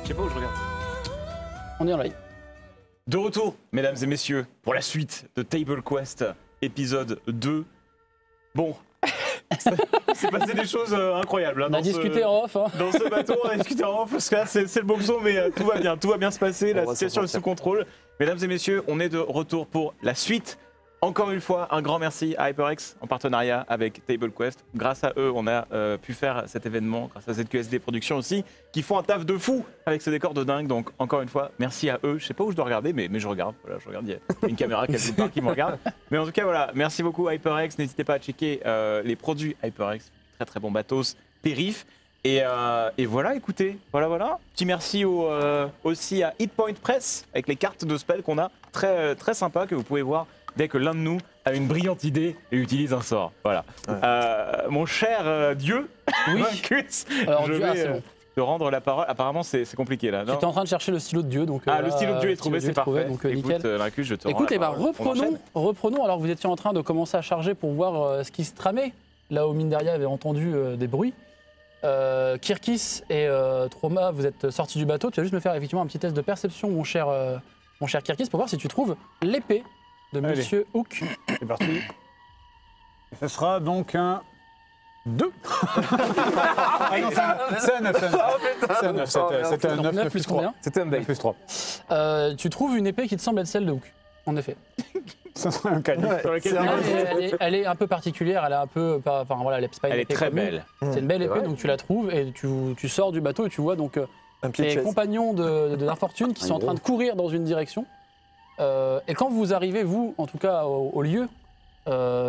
Je sais pas où je regarde. On est en live. De retour, mesdames et messieurs, pour la suite de Table Quest, épisode 2. Bon, c'est passé des choses incroyables. Hein, On a discuté en off. Hein. Dans ce bateau, on a discuté en off, parce que là, c'est le boxon, mais tout va bien se passer, la situation est sous contrôle. Mesdames et messieurs, on est de retour pour la suite. Encore une fois, un grand merci à HyperX en partenariat avec Table Quest. Grâce à eux, on a pu faire cet événement, grâce à ZQSD Productions aussi, qui font un taf de fou avec ce décor de dingue. Donc, encore une fois, merci à eux. Je sais pas où je dois regarder, mais je regarde. Voilà, je regarde, il y a une caméra quelque part qui me regarde. Mais en tout cas, voilà, merci beaucoup HyperX. N'hésitez pas à checker les produits HyperX. Très très bon matos, périph. Et voilà, écoutez, voilà. Petit merci aussi à Hitpoint Press avec les cartes de spell qu'on a. Très, très sympa, que vous pouvez voir dès que l'un de nous a une brillante idée et utilise un sort. Voilà. Ouais. Mon cher Dieu, oui. Marcus, alors, je Dieu, vais bon. te rendre la parole. Apparemment, c'est compliqué là. J'étais en train de chercher le stylo de Dieu. Donc, le stylo de Dieu est trouvé, c'est parfait. Donc, écoute, nickel. Marcus, je te Écoute, rends la parole. reprenons. Alors, vous étiez en train de commencer à charger pour voir ce qui se tramait. Là, au mine derrière, avait entendu des bruits. Kirkis et Trauma, vous êtes sortis du bateau. Tu vas juste me faire effectivement un petit test de perception, mon cher Kirkis, pour voir si tu trouves l'épée de Monsieur Hook. C'est parti. Et ce sera donc un 2. Ah non, c'est un 9. C'est un 9. C'était un 9 plus combien? C'était un 9 plus 3. Tu trouves une épée qui te semble être celle de Hook, en effet. Ça serait un canon. Elle est un peu particulière, elle est un peu. Enfin voilà, elle est très belle. C'est une belle épée, donc tu la trouves et tu sors du bateau et tu vois donc les compagnons de l'infortune qui sont en train de courir dans une direction. Et quand vous arrivez, vous, en tout cas, au lieu que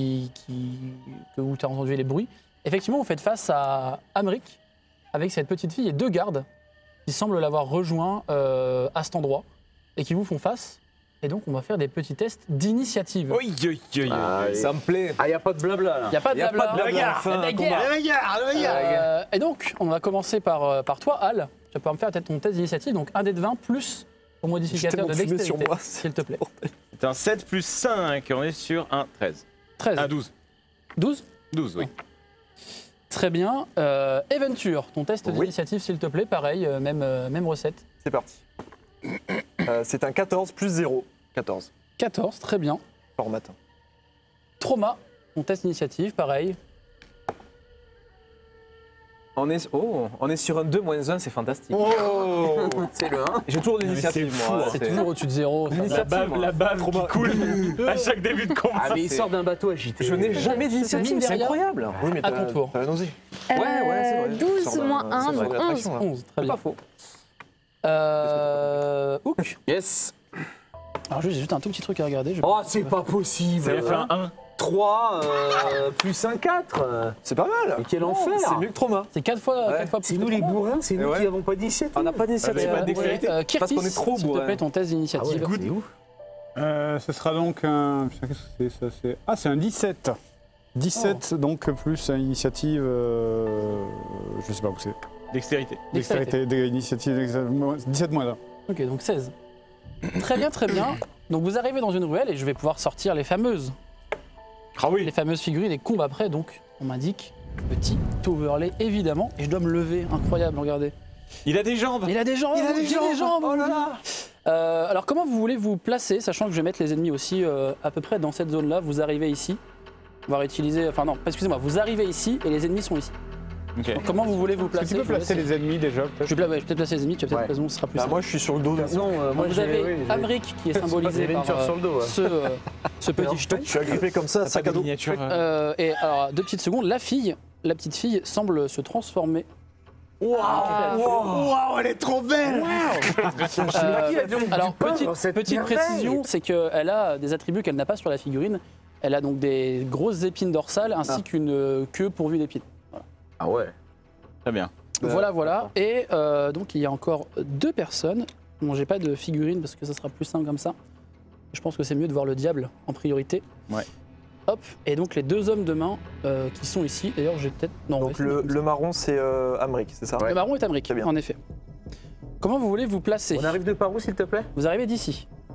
où tu as entendu les bruits, effectivement, vous faites face à Amric avec cette petite fille et 2 gardes qui semblent l'avoir rejoint à cet endroit et qui vous font face. Et donc, on va faire des petits tests d'initiative. Oui, ça me plaît. Ah, il n'y a pas de blabla là. Il n'y a pas de blabla. La guerre. Et donc, on va commencer par toi, Al. Tu vas pouvoir me faire peut-être ton test d'initiative. Donc, un dé de 20 plus ton modificateur de dextérité, s'il te plaît. C'est un 7 plus 5. On est sur un 13. 13. Un 12. 12 12, oui. Très bien. Eventure, ton test d'initiative, s'il te plaît. Pareil, même recette. C'est parti. C'est un 14 plus 0. 14. 14, très bien. Fort matin. Trauma, ton test d'initiative, pareil. On est sur un 2 moins 1, c'est fantastique. Oh C'est le 1. J'ai toujours l'initiative, moi. C'est toujours au-dessus de 0. La bave qui coule à chaque début de combat. Ah, mais il sort d'un bateau agité. Je n'ai jamais d'initiative, c'est incroyable. Oui, mais à ton tour. Allons-y. Ouais, c'est vrai. 12 moins 1, donc 11. 11, très bien. Pas faux. Hook. Yes. Alors juste un tout petit truc à regarder. Oh, c'est pas possible. Ça a fait un 1. 3 plus un 4. C'est pas mal. Mais quel enfer. C'est mieux que Trauma. C'est 4 fois plus. C'est nous les bourrins, c'est nous qui n'avons pas d'initiative. On n'a pas d'initiative. pas de dextérité. Kirtis, Parce qu'on est trop s'il te bourrin. plaît, ton test d'initiative. C'est ouf. Ce sera donc un. Putain, qu'est-ce que c'est ça? Ah, c'est un 17. 17, donc plus initiative. Je sais pas où c'est. Dextérité. Dextérité, initiative. 17 moins 1. Ok, donc 16. Très bien, très bien. Donc vous arrivez dans une ruelle et je vais pouvoir sortir les fameuses figurines et combats après. Donc on m'indique petit overlay évidemment et je dois me lever. Incroyable, regardez. Il a des jambes. Il a des jambes. Oh là là. Alors comment vous voulez vous placer, sachant que je vais mettre les ennemis aussi à peu près dans cette zone-là. Vous arrivez ici. On va réutiliser. Enfin non, excusez-moi. Vous arrivez ici et les ennemis sont ici. Okay. Donc, comment vous voulez vous Est-ce que placer? tu peux placer les ennemis déjà peut-être? Je vais peut-être placer les ennemis. Tu as peut-être raison. Ce sera plus simple. Moi, je suis sur le dos. Non, moi, vous avez Amric qui est symbolisé par sur le dos. ce petit jeton. Je suis agrippé comme ça, sac à dos. Miniature. Et alors, 2 petites secondes, la petite fille semble se transformer. Waouh, elle est trop belle. Alors, petite précision, c'est qu'elle a des attributs qu'elle n'a pas sur la figurine. Elle a donc des grosses épines dorsales ainsi qu'une queue pourvue d'épines. Voilà. Ah ouais. Très bien. Voilà. Et donc, il y a encore 2 personnes. Bon, j'ai pas de figurine parce que ça sera plus simple comme ça. Je pense que c'est mieux de voir le diable en priorité. Ouais. Hop, et donc les 2 hommes de main qui sont ici. D'ailleurs, j'ai peut-être. Non, Donc le marron, c'est Amric, c'est ça? Le marron est Amric, Très bien. en effet. Comment vous voulez vous placer? On arrive de par où, s'il te plaît? Vous arrivez d'ici.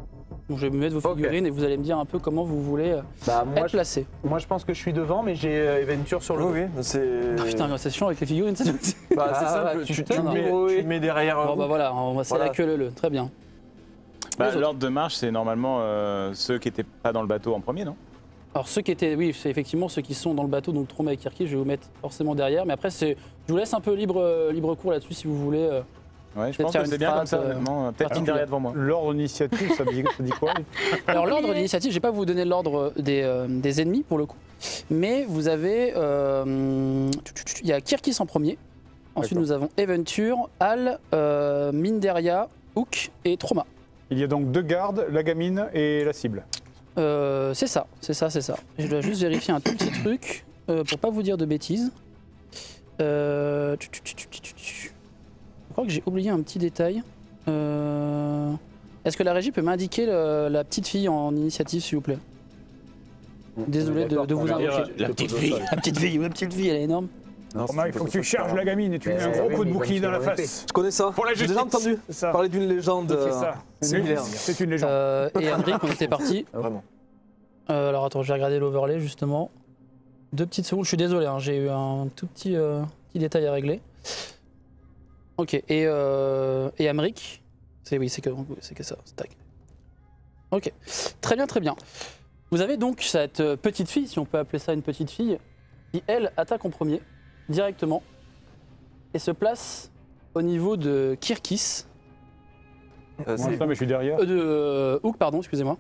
Donc je vais me mettre vos figurines et vous allez me dire un peu comment vous voulez être placé. Moi je pense que je suis devant, mais j'ai Eventure sur le dos. Oui, c'est. Ah, putain, c'est chiant avec les figurines, c'est Bah, c'est simple, tu mets derrière. Bon bah voilà, c'est la queue le. Très bien. L'ordre de marche, c'est normalement ceux qui n'étaient pas dans le bateau en premier, non? Alors ceux qui étaient, oui, c'est effectivement ceux qui sont dans le bateau, donc Troma et Kirki, je vais vous mettre forcément derrière. Mais après, je vous laisse un peu libre cours là-dessus si vous voulez. Ouais, je pense que c'est bien comme ça, honnêtement. Peut-être derrière devant moi. L'ordre d'initiative, ça dit quoi? Alors l'ordre d'initiative, je vais pas vous donner l'ordre des ennemis pour le coup, mais vous avez, il y a Kirkis en premier. Ensuite nous avons Eventure, Al, Minderia, Hook et Troma. Il y a donc 2 gardes, la gamine et la cible. C'est ça. Je dois juste vérifier un tout petit truc pour pas vous dire de bêtises. Je crois que j'ai oublié un petit détail. Est-ce que la régie peut m'indiquer la petite fille en initiative, s'il vous plaît? Désolé de vous indiquer. La petite fille. La petite fille, elle est énorme. Il faut que tu charges la gamine et tu mets un gros coup de bouclier dans la face. Je connais ça. J'ai déjà entendu parler d'une légende similaire. C'est une légende. Et Henrik, on était parti. Vraiment. Alors attends, je vais regarder l'overlay justement. 2 petites secondes, je suis désolé, hein, j'ai eu un tout petit détail à régler. Ok, et Amrik, c'est que ça, tac. Ok, très bien. Vous avez donc cette petite fille, si on peut appeler ça une petite fille, qui elle attaque en premier, directement, et se place au niveau de Kirkis. Mais je suis derrière. Hook, pardon, excusez-moi.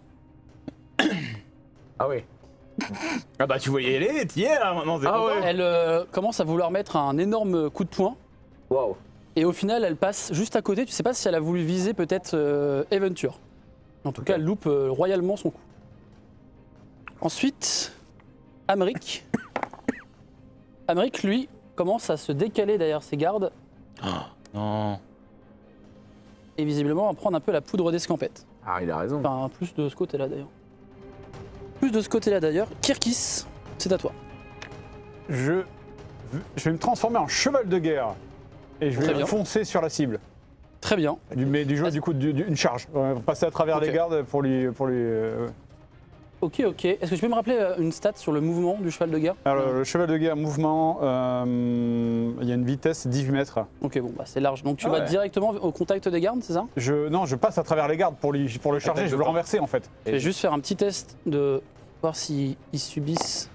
Ah oui. Ah bah tu voyais aller, t'y es là maintenant, c'est content. Elle commence à vouloir mettre un énorme coup de poing. Waouh. Et au final, elle passe juste à côté. Tu sais pas si elle a voulu viser peut-être Eventure. En tout cas, elle loupe royalement son coup. Ensuite, Amrik. Amrik, lui, commence à se décaler derrière ses gardes. Non. Et visiblement à prendre un peu la poudre d'escampette. Ah, il a raison. Enfin, plus de ce côté-là d'ailleurs. Kirkis, c'est à toi. Je vais me transformer en cheval de guerre et je vais foncer sur la cible. Très bien. Mais du coup, une charge. Passer à travers les gardes pour lui. Ok. Est-ce que tu peux me rappeler une stat sur le mouvement du cheval de guerre? Alors, le cheval de guerre, mouvement, il y a une vitesse 18 mètres. Ok, bon, bah c'est large. Donc tu vas directement au contact des gardes, c'est ça? Non, je passe à travers les gardes pour le charger, je veux le renverser en fait. Je vais juste faire un petit test de voir s'ils subissent.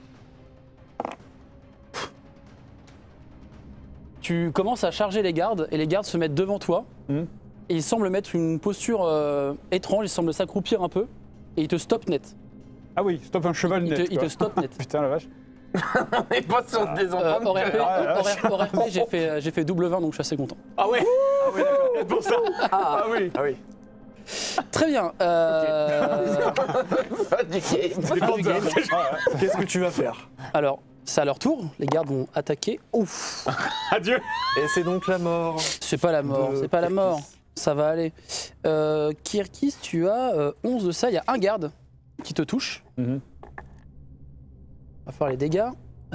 Tu commences à charger les gardes et les gardes se mettent devant toi. Et ils semblent mettre une posture étrange, ils semblent s'accroupir un peu. Et il te stoppe net. Ah oui, stop un cheval net. Il te stoppe net. Putain la vache. On n'est pas sur des enfants. Au RP, j'ai fait double 20, donc je suis assez content. Ah ouais. Ah ouais, d'accord. C'est pour ça. Ah oui. Très bien. Qu'est-ce que tu vas faire? Alors, c'est à leur tour. Les gardes vont attaquer. Ouf. Adieu. Et c'est donc la mort. C'est pas la mort. Ça va aller. Kirkis, tu as 11 de ça. Il y a un garde qui te touche. Va faire les dégâts.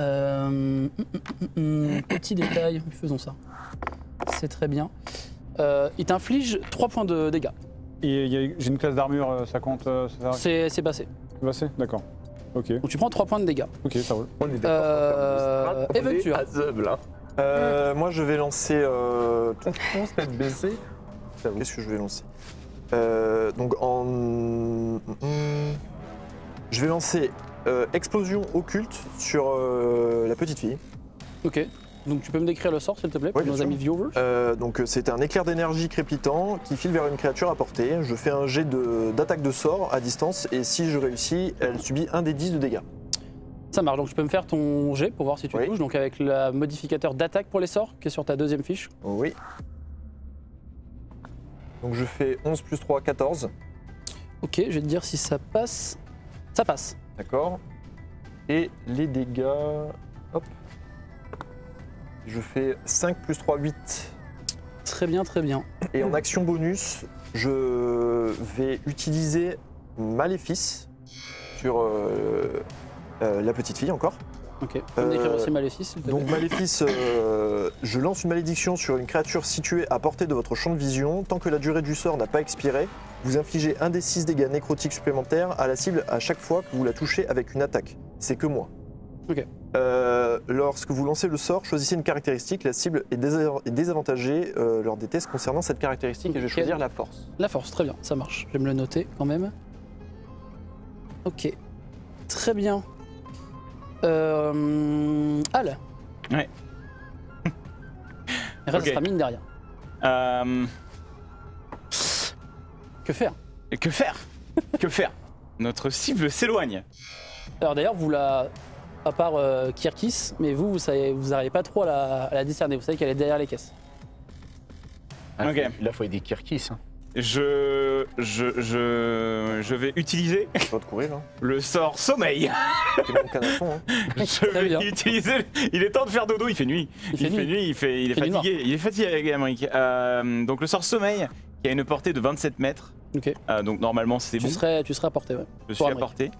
Petit détail, faisons ça. C'est très bien. Il t'inflige 3 points de dégâts. Et j'ai une classe d'armure, ça compte c'est passé. C'est passé? D'accord. Ok. Donc tu prends 3 points de dégâts. Ok, ça roule. On est d'accord. Eventure. Moi je vais lancer. On se met baissé. Qu'est-ce que je vais lancer? Donc je vais lancer explosion occulte sur la petite fille. Ok. Donc tu peux me décrire le sort s'il te plaît pour nos amis viewers. Donc c'est un éclair d'énergie crépitant qui file vers une créature à portée. Je fais un jet d'attaque de sort à distance et si je réussis, elle subit un des 10 de dégâts. Ça marche, donc tu peux me faire ton jet pour voir si tu touches, donc avec le modificateur d'attaque pour les sorts qui est sur ta deuxième fiche. Oui. Donc je fais 11 plus 3, 14. Ok, je vais te dire si ça passe. Ça passe. D'accord. Et les dégâts... Hop. Je fais 5 plus 3, 8. Très bien, très bien. Et en action bonus, je vais utiliser Maléfice sur la petite fille encore. Ok, on peut décrire aussi Maléfice. s'il te plaît. Donc Maléfice, je lance une malédiction sur une créature située à portée de votre champ de vision. Tant que la durée du sort n'a pas expiré, vous infligez 1d6 dégâts nécrotiques supplémentaires à la cible à chaque fois que vous la touchez avec une attaque. C'est que moi. Ok. Lorsque vous lancez le sort, choisissez une caractéristique. La cible est désavantagée lors des tests concernant cette caractéristique et je vais choisir la force. La force, très bien, ça marche. Je vais me le noter quand même. Ok, très bien. Al. Ouais. Et reste, Ok. ça sera mine derrière. Que faire? Que faire? Que faire? Notre cible s'éloigne. Alors d'ailleurs, vous la... À part Kirkis, mais vous n'arrivez pas trop à la discerner. Vous savez qu'elle est derrière les caisses. Ok. Là, il faut aider Kirkis. Hein. Je vais utiliser Je vais te courir, hein. le sort sommeil. T'es mon canasson, hein. Je vais bien. utiliser. Il est temps de faire dodo, il fait nuit. Il est Il fait fatigué. Il est fatigué, Amérique. Donc le sort sommeil qui a une portée de 27 mètres. Ok. Donc normalement c'est Tu bon. serais à portée, ouais. Je suis Pour à Amérique. portée.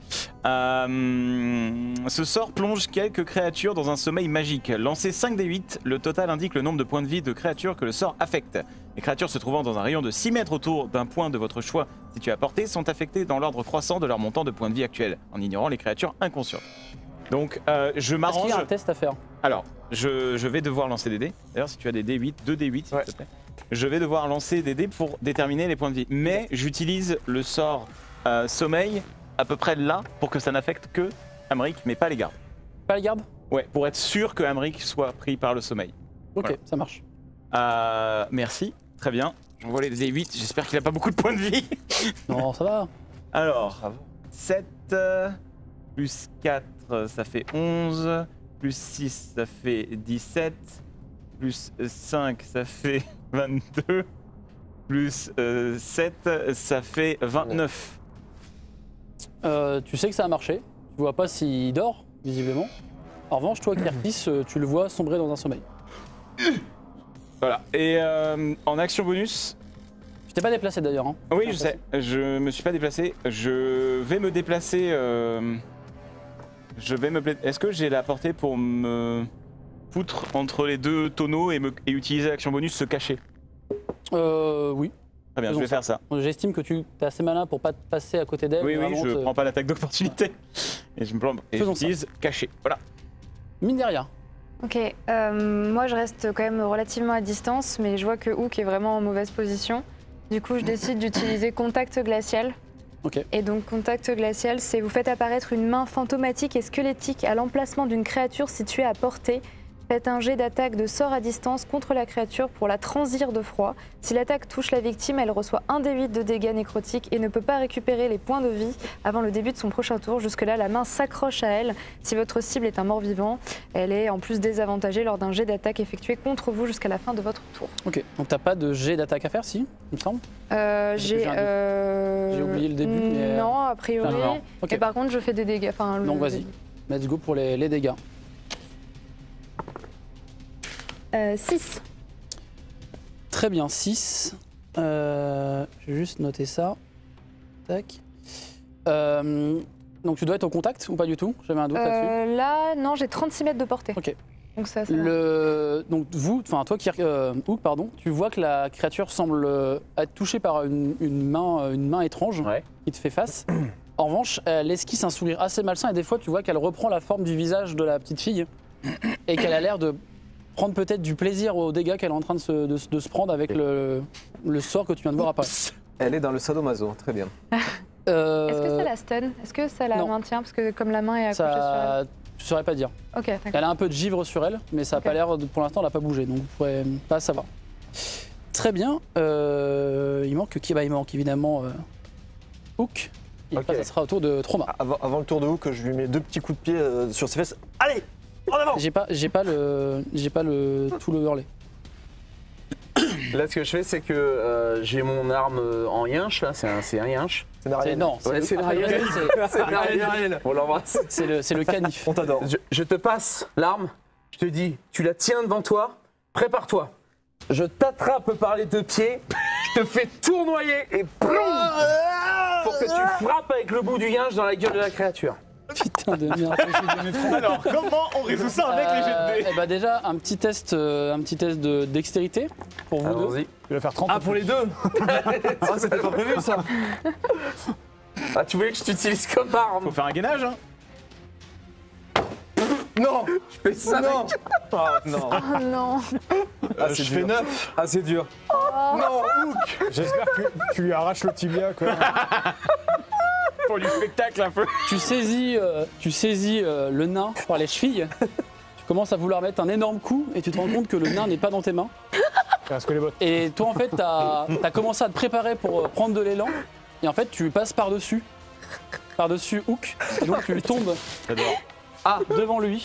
Ce sort plonge quelques créatures dans un sommeil magique. Lancez 5d8, le total indique le nombre de points de vie de créatures que le sort affecte. Les créatures se trouvant dans un rayon de 6 mètres autour d'un point de votre choix situé à portée sont affectées dans l'ordre croissant de leur montant de points de vie actuel, en ignorant les créatures inconscientes. Donc je Est-ce qu'il m'arrange. y a un test à faire? Alors, je vais devoir lancer des dés. D'ailleurs, si tu as des D8, 2 D8 s'il Ouais. te plaît. Je vais devoir lancer des dés pour déterminer les points de vie. Mais j'utilise le sort sommeil à peu près là pour que ça n'affecte que Amric, mais pas les gardes. Pas les gardes? Ouais, pour être sûr que Amric soit pris par le sommeil. Ok, Voilà. ça marche. Merci, très bien. J'envoie les D8, j'espère qu'il a pas beaucoup de points de vie. Non, ça va. Alors, 7 plus 4, ça fait 11. Plus 6, ça fait 17. Plus 5, ça fait 22. Plus 7, ça fait 29. Tu sais que ça a marché. Tu vois pas s'il dort, visiblement. En revanche, toi, Kirkis, tu le vois sombrer dans un sommeil. Voilà. Et en action bonus, Tu t'es pas déplacé d'ailleurs. Hein. oui, je sais, je me suis pas déplacé. Je vais me déplacer. Est-ce que j'ai la portée pour me foutre entre les deux tonneaux et utiliser l'action bonus se cacher? Oui. Très bien, je Faisons vais faire ça. J'estime que tu es assez malin pour pas te passer à côté d'elle. Oui, mais oui, vraiment je te- prends pas l'attaque d'opportunité. Et je me plante. Et Faisons ça. j'utilise caché. Voilà. Mine derrière. Ok, moi je reste quand même relativement à distance, mais je vois que Hook est vraiment en mauvaise position. Du coup, je décide d'utiliser contact glacial. Ok. Et donc, contact glacial, c'est vous faites apparaître une main fantomatique et squelettique à l'emplacement d'une créature située à portée. Faites un jet d'attaque de sort à distance contre la créature pour la transir de froid. Si l'attaque touche la victime, elle reçoit 1 d8 de dégâts nécrotiques et ne peut pas récupérer les points de vie avant le début de son prochain tour. Jusque-là, la main s'accroche à elle. Si votre cible est un mort-vivant, elle est en plus désavantagée lors d'un jet d'attaque effectué contre vous jusqu'à la fin de votre tour. Ok. Donc t'as pas de jet d'attaque à faire, si, il me semble. J'ai J'ai oublié le début, mais, Non, a priori. non. Ok. Et par contre, je fais des dégâts. Enfin, Donc vas-y. Let's go pour les dégâts. 6. Très bien, 6. Je vais juste noter ça. Tac. Donc tu dois être au contact ou pas du tout? J'avais un doute là-dessus. Là, non, j'ai 36 mètres de portée. Ok. Donc ça va. Donc vous, enfin toi qui Hook, pardon, tu vois que la créature semble être touchée par une main étrange Ouais. qui te fait face. En revanche, elle esquisse un sourire assez malsain et des fois tu vois qu'elle reprend la forme du visage de la petite fille et qu'elle a l'air de prendre peut-être du plaisir aux dégâts qu'elle est en train de se prendre avec le sort que tu viens de voir apparaître. Elle est dans le sadomaso, très bien. Est-ce que ça la stun? Est-ce que ça la non. maintient? Parce que comme la main est accrochée Ça, je saurais pas dire. sur elle. Ok, d'accord. Elle a un peu de givre sur elle, mais ça a Ok. pas l'air, pour l'instant, elle n'a pas bougé, donc vous pourrez pas savoir. Très bien. Il manque qui? Bah, il manque évidemment Hook. Et Ok. après, ça sera au tour de Trauma. Avant le tour de Hook, je lui mets 2 petits coups de pied sur ses fesses. Allez, en avant. J'ai pas tout le hurler. Là, ce que je fais, c'est que j'ai mon arme en yinche, là, c'est un yinche. C'est C'est Nariel. non, Ouais, c'est après, Nariel. c'est- Nariel. On l'embrasse. c'est le canif. On t'adore. Je te passe l'arme, je te dis, tu la tiens devant toi, prépare-toi. Je t'attrape par les 2 pieds, je te fais tournoyer et ploum pour que tu frappes avec le bout du yinche dans la gueule de la créature. Putain de merde. Alors, comment on résout ça avec les jets de dés Bah déjà, un petit test de dextérité pour vous deux. Allons-y. Tu vas faire 30. Ah, pour les deux. Ah, c'était pas prévu ça. Ah, tu voulais que je t'utilise comme arme. Faut faire un gainage, hein. Non, je fais ça. Non. Ah, non. Oh non. Je fais 9. Ah, c'est dur. Non, Hook. J'espère que tu lui arraches le tibia, quoi. Pour du spectacle un peu. Tu saisis le nain par les chevilles. Tu commences à vouloir mettre un énorme coup et tu te rends compte que le nain n'est pas dans tes mains. Parce que les bottes. Et toi, en fait, t'as commencé à te préparer pour prendre de l'élan. Et en fait, tu passes par-dessus Hook. Et donc, tu tombes devant lui.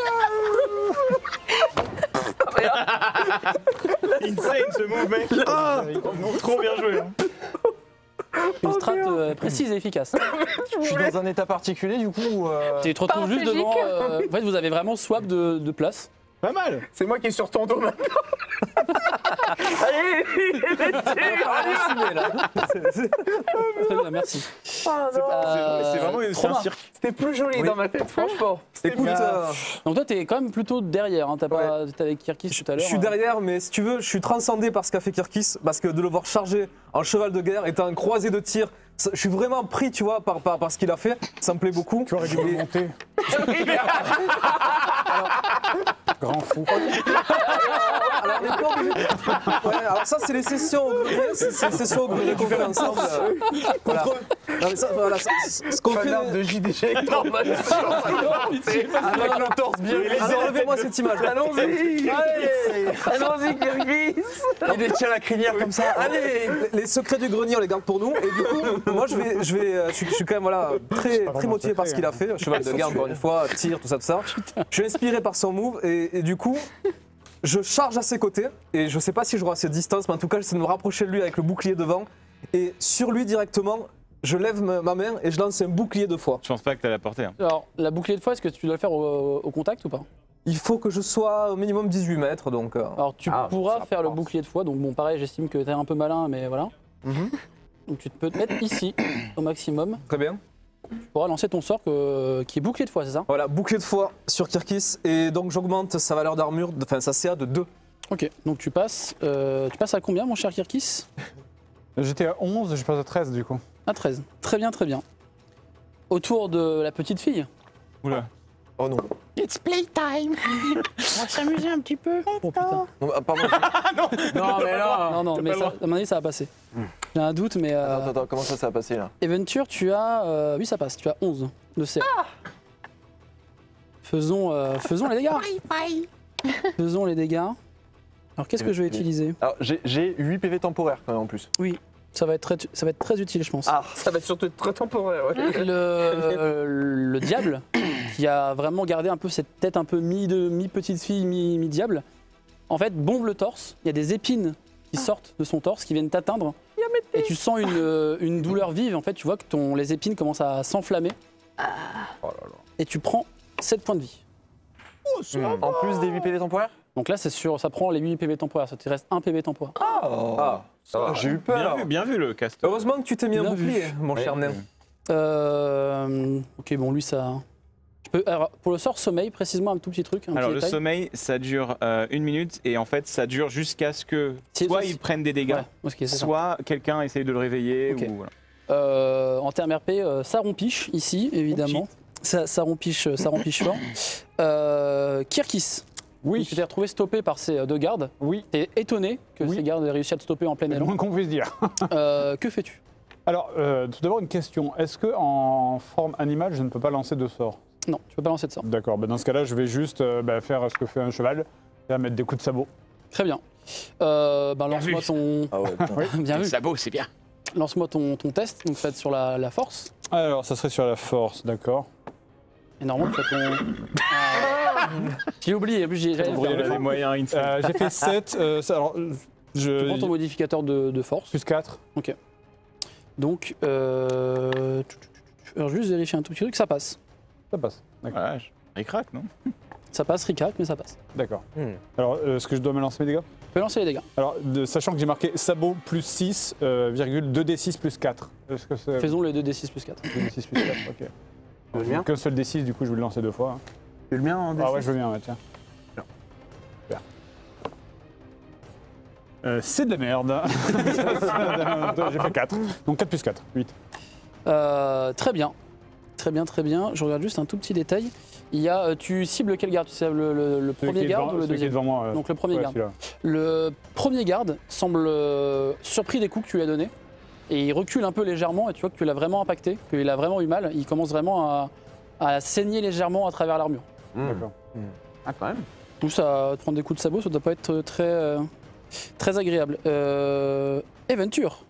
Insane ce move, mec. Trop bien joué. Hein. Une strat précise et efficace. Je suis dans un état particulier du coup. Tu te retrouves juste devant. En fait, vous avez vraiment swap de place. Pas mal. C'est moi qui est sur ton dos maintenant. Allez, Très bien, merci. C'est vraiment trop un marrant. cirque. c'était plus joli dans ma tête, franchement. Écoute, Donc toi, t'es quand même plutôt derrière. Hein. T'étais avec Kirkis tout à l'heure. Je suis derrière, mais si tu veux, je suis transcendé par ce qu'a fait Kirkis, parce que de le voir charger en cheval de guerre, étant un croisé de tir, je suis vraiment pris, tu vois, par ce qu'il a fait. Ça me plaît beaucoup. Tu aurais dû remonter. Grand fou. Alors, on est pas obligé. Ouais, alors ça, c'est les sessions au grenier, c'est les sessions au grenier qu'on fait ensemble. Voilà. Non, mais ça, voilà, ce qu'on fait. de JDG avec Avec le torse bien. Enlevez-moi cette image. Allons-y. Allons-y, Kirkis. il détient la crinière comme ça. Allez, les secrets du grenier, on les garde pour nous. Et du coup, moi, je suis quand même voilà, très motivé par ce qu'il a fait. Cheval de garde, encore une fois, tir, tout ça. Je suis inspiré par son move et du coup, je charge à ses côtés. Et je sais pas si j'aurai assez de distance, mais en tout cas, j'essaie de me rapprocher de lui avec le bouclier devant. Et sur lui directement, je lève ma main et je lance un bouclier 2 fois. Je pense pas que t'as la portée. Hein. Alors, la bouclier de fois, est-ce que tu dois le faire au contact ou pas? Il faut que je sois au minimum 18 mètres, donc... Alors, tu pourras faire le bouclier de fois. Donc, bon, pareil, j'estime que t'es un peu malin, mais voilà. Donc, tu peux te mettre ici, au maximum. Très bien. Tu pourras lancer ton sort qui est bouclier de fois, c'est ça? Voilà, bouclier de foi sur Kirkis. Et donc, j'augmente sa valeur d'armure, enfin sa CA de 2. Ok, donc tu passes à combien, mon cher Kirkis? J'étais à 11, je passe à 13 du coup. À 13. Très bien, très bien. Autour de la petite fille. Oula. Oh non. It's playtime. On va s'amuser un petit peu. Oh putain. Non, pardon. Non, mais là. Non, mais ça, à mon avis, ça va passer. J'ai un doute, mais. Attends, comment ça va passer là? Eventure, tu as. Oui, ça passe. Tu as 11 de CA. Faisons les dégâts. Faisons les dégâts. Alors, qu'est-ce que je vais utiliser? Alors, j'ai 8 PV temporaires quand même en plus. Oui, ça va être très utile, je pense. Ah, Ça va être surtout très temporaire. Ouais. Le diable, qui a vraiment gardé un peu cette tête un peu mi-petite fille, mi-diable, en fait, bombe le torse. Il y a des épines qui sortent de son torse, qui viennent t'atteindre. Et tu sens une douleur vive. En fait, tu vois que les épines commencent à s'enflammer. Et tu prends 7 points de vie. en plus des 8 PV temporaires? Donc là, ça prend les 8 PV temporaires. Ça te reste 1 PV temporaire. J'ai eu peur. Bien vu le cast. Heureusement que tu t'es mis un Bien vu. bouclier, mon cher nain. Ok, bon, lui, ça... Alors, pour le sort sommeil, précisément un tout petit truc. Alors le sommeil, ça dure 1 minute et en fait ça dure jusqu'à ce que soit il prenne des dégâts, soit quelqu'un essaye de le réveiller. Okay. Ou, voilà. En termes RP, ça rompiche ici, évidemment. Ça rompiche fort. Kirkis, Oui. tu t'es retrouvé stoppé par ces 2 gardes. Oui. T'es étonné que ces gardes aient réussi à te stopper en plein C'est le élan. moins qu'on puisse dire. Que fais-tu? Alors, tout d'abord une question. Est-ce que en forme animale, je ne peux pas lancer de sort? Non, tu peux pas lancer de sort. D'accord, dans ce cas-là, je vais juste faire ce que fait un cheval, et mettre des coups de sabot. Très bien. Lance-moi vu. ton... Ah ouais, putain. Bien vu. Sabot, c'est bien. Lance-moi ton test, donc ça va être sur la force. Alors, ça serait sur la force, d'accord. Et normalement, tu fais ton... J'ai oublié, en plus j'allais le Il y faire. a des moyens insane. J'ai fait 7, alors, Tu prends ton modificateur de force. plus 4. Ok. Donc, alors juste vérifier un tout petit truc, ça passe. Ça passe, d'accord. Voilà, ric-rac, non? Ça passe, ricac, mais ça passe. D'accord. Alors, est-ce que je dois me lancer mes dégâts? Tu peux lancer les dégâts. Alors, sachant que j'ai marqué sabot plus 6, 2d6 plus 4. Est-ce que c'est... Faisons les 2d6 plus 4. 2d6 plus 4, ok. Tu veux le mien? Qu'un seul D6, du coup, je vais le lancer 2 fois. Tu veux le mien en Ah D6? ouais, je veux bien, ouais, tiens. Super. C'est de la merde. J'ai fait 4. Donc 4 plus 4, 8. Très bien. Très bien. Je regarde juste un tout petit détail. Il y a, tu cibles quel garde? Tu cibles le premier garde ou le Celui qui est deuxième? devant moi. Donc le premier ouais, garde. celui-là. Le premier garde semble surpris des coups que tu lui as donnés. Et il recule un peu légèrement et tu vois que tu l'as vraiment impacté, qu'il a vraiment eu mal. Il commence vraiment à saigner légèrement à travers l'armure. D'accord. Ah, quand même. Donc ça, prendre des coups de sabot, ça doit pas être très agréable. Aventure.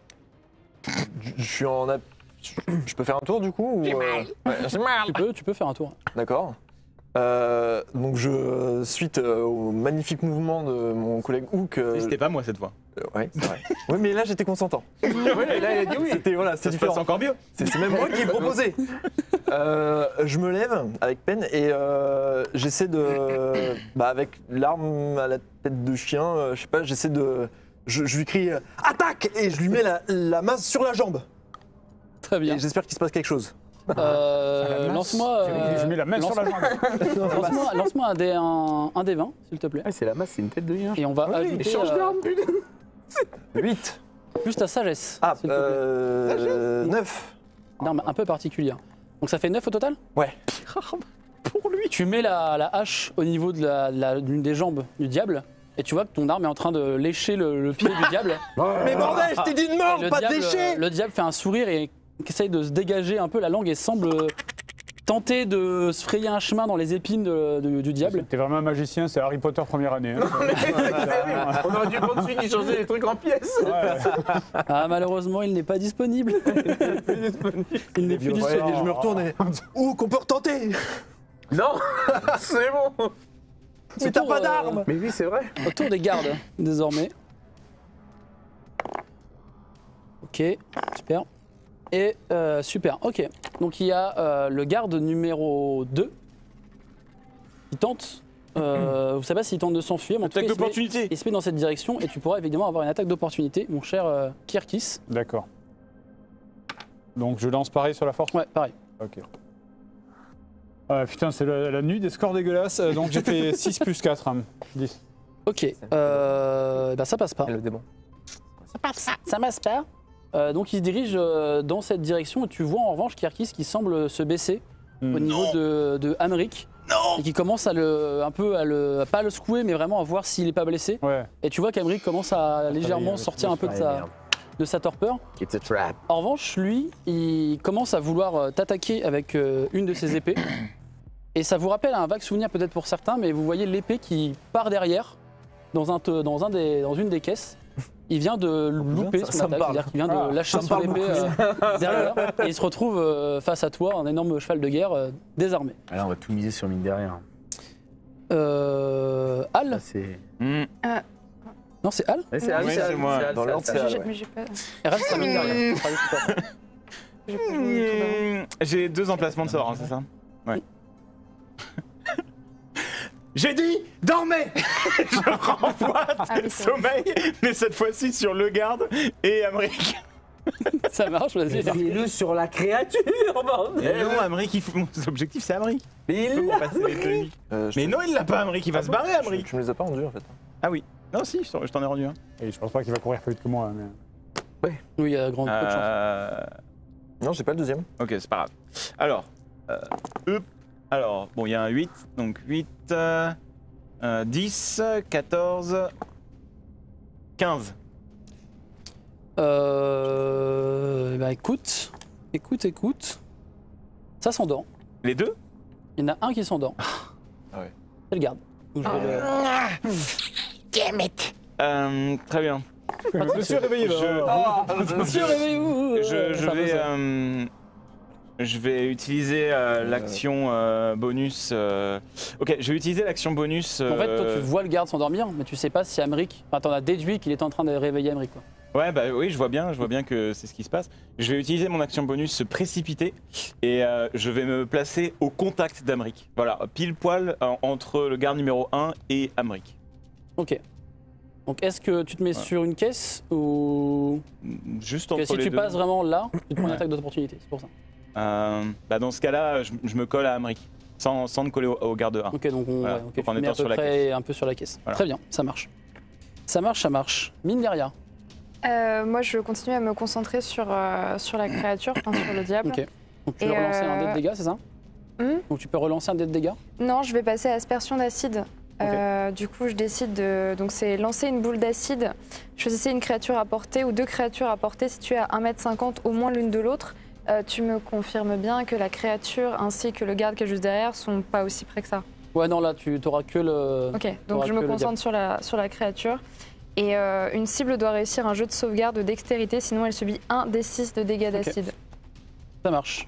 Je suis en. Je peux faire un tour du coup ou, J'ai mal. Ouais, j'ai mal. Tu peux faire un tour. D'accord. Donc suite au magnifique mouvement de mon collègue Hook. C'était pas moi cette fois. Ouais, c'est vrai. Oui, mais là j'étais consentant. Oui, et là, il a dit oui. C'était voilà, Ça c'est se passe différent. encore mieux. C'est même moi qui ai proposé. Je me lève avec peine et j'essaie de, avec l'arme à la tête de chien, je sais pas, j'essaie de, je lui crie attaque et je lui mets la main sur la jambe. Très bien. Et j'espère qu'il se passe quelque chose. Lance-moi. Je mets la main sur la jambe. Lance-moi un D20, s'il te plaît. Ah, c'est la masse, c'est une tête de lien. Et on va ajouter Échange d'armes, putain. 8. plus ta sagesse. Ah, s'il te plaît. 9. Une arme un peu particulière. Donc ça fait 9 au total? Ouais. Pour lui. Tu mets la hache au niveau de d'une des jambes du diable. Et tu vois que ton arme est en train de lécher le pied du diable. Mais bordel, je t'ai dit de Et mordre, pas de déchets. le diable fait un sourire et essaye de se dégager un peu la langue et semble tenter de se frayer un chemin dans les épines du diable. T'es vraiment un magicien, c'est Harry Potter première année. Hein. On aurait dû prendre celui qui changeait les trucs en pièces. Ah, malheureusement, il n'est pas disponible. Il n'est plus Ouais, disponible. et je me retourne et. Ouh, qu'on peut retenter. Non, c'est bon. Mais t'as pas d'arme. Mais oui, c'est vrai. Autour des gardes, désormais. Ok, super. Et super, ok. Donc il y a le garde numéro 2 qui tente. Vous savez pas s'il tente de s'enfuir, mais en tout cas, Attaque d'opportunité. il se met dans cette direction et tu pourras évidemment avoir une attaque d'opportunité, mon cher Kirkis. D'accord. Donc je lance pareil sur la force. Ouais, pareil. Ok. Putain, c'est la nuit des scores dégueulasses. Donc j'ai fait 6 plus 4, 10. Ok, ça passe pas. Le démon. Ça passe pas. Donc il se dirige dans cette direction et tu vois en revanche Kirkis qui semble se baisser au niveau de Amric. Et qui commence à pas le secouer mais vraiment à voir s'il est pas blessé. Ouais. Et tu vois qu'Amric commence à légèrement sortir un peu de sa torpeur. It's a trap. En revanche, lui, il commence à vouloir t'attaquer avec une de ses épées. Et ça vous rappelle un vague souvenir peut-être pour certains, mais vous voyez l'épée qui part derrière dans une des caisses. Il vient de louper son attaque, c'est-à-dire qu'il vient de lâcher son épée derrière. Et il se retrouve face à toi, un énorme cheval de guerre désarmé. Alors, on va tout miser sur mine derrière. Al? Là, c'est. Non, c'est Al? Ouais, c'est Al, Oui, c'est c'est Al, moi. c'est Al, Dans c'est l'ordre, Al, c'est Al, c'est ouais. Mais j'ai pas. Et reste sa mine derrière. J'ai 2 emplacements de sort, hein, c'est ça? Ouais. J'ai dit dormez. Je renvoie sommeil, mais cette fois-ci sur le garde et Amric. Ça marche, vas-y. Fais-le sur la créature, bordel. Non, Amric, mon objectif c'est Amric. Mais il Faut l'a. passer les toniques. Mais non, il l'a pas, Amric, il va se barrer, Amric. Tu me les as pas rendus en fait. Ah oui. Non, si, je t'en ai rendu un. Et je pense pas qu'il va courir plus vite que moi. Mais... Oui, il y a peu de chance. Non, j'ai pas le deuxième. Ok, c'est pas grave. Alors, alors, bon, il y a un 8, donc 8, 10, 14, 15. Écoute. Ça s'endort. Les deux? Il y en a un qui s'endort. Ah ouais. C'est le garde. Donc, je vais Très bien. Je me suis réveillé là. Monsieur, réveillez-vous. Je vais utiliser l'action bonus. Ok, je vais utiliser l'action bonus. En fait, toi, tu vois le garde s'endormir, mais tu sais pas si Amric. Enfin, t'en as déduit qu'il était en train de réveiller Amric, quoi. Ouais, bah oui, je vois bien que c'est ce qui se passe. Je vais utiliser mon action bonus se précipiter et je vais me placer au contact d'Amric. Voilà, pile poil entre le garde numéro 1 et Amric. Ok. Donc, est-ce que tu te mets sur une caisse ou. Juste Parce entre que si les tu deux. passes vraiment là, tu te prends une attaque d'opportunité, c'est pour ça. Dans ce cas-là, je me colle à Amric, sans me coller au garde 1. Ok, donc on, Voilà, ouais, ok, en tu mets étant à peu sur la près un peu sur la caisse. Voilà. Très bien, ça marche. Ça marche. Mine de rien. Moi, je continue à me concentrer sur la créature, enfin, sur le diable. Ok. Donc tu Et veux relancer un dé de dégâts, c'est ça Donc tu peux relancer un dé de dégâts. Non, je vais passer à aspersion d'acide. Du coup, je décide de... Donc c'est lancer une boule d'acide. Choisissez une créature à portée ou deux créatures à portée situées à 1,50 m au moins l'une de l'autre. Tu me confirmes bien que la créature ainsi que le garde qui est juste derrière sont pas aussi près que ça? Ouais, non, là, tu n'auras que le... Ok, donc je me concentre sur la créature. Et une cible doit réussir un jeu de sauvegarde de dextérité, sinon elle subit 1 des 6 de dégâts d'acide. Ça marche.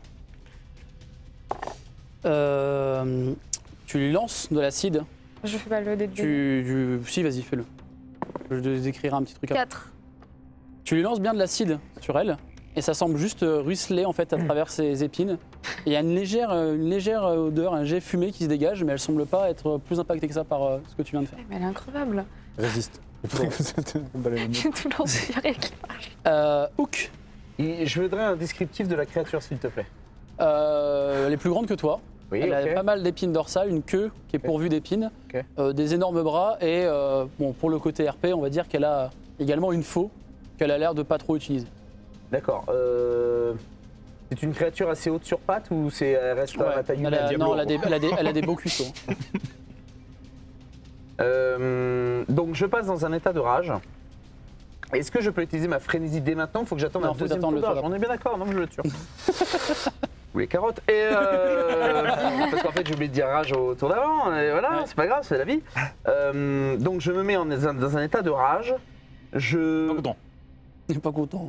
Tu lui lances de l'acide. Je fais pas le dé de dégâts. Si, vas-y, fais-le. Je vais décrire un petit truc. 4. Tu lui lances bien de l'acide sur elle, et ça semble juste ruisseler en fait à travers ses épines. Et il y a une légère odeur, un jet fumé qui se dégage, mais elle semble pas être plus impactée que ça par ce que tu viens de faire. Mais elle est increvable. Résiste. J'ai tout lancé, il y a rien qui marche. Hook, Et je voudrais un descriptif de la créature, s'il te plaît. elle est plus grande que toi. Oui, Elle ok. a pas mal d'épines dorsales, une queue qui est pourvue d'épines, des énormes bras et bon, pour le côté RP, on va dire qu'elle a également une faux qu'elle a l'air de pas trop utiliser. D'accord. C'est une créature assez haute sur pattes ou elle reste à la taille elle humaine? non, elle a des beaux cuisseaux. Donc je passe dans un état de rage. Est-ce que je peux utiliser ma frénésie dès maintenant? Il faut que j'attende Non, un faut deuxième attendre tour le d'âge. tour On est bien d'accord, non, je le tue. Ou les carottes. Et parce qu'en fait j'ai oublié de dire rage au tour d'avant. Et voilà, Ouais. c'est pas grave, c'est la vie. Donc je me mets dans un état de rage. Il est pas content.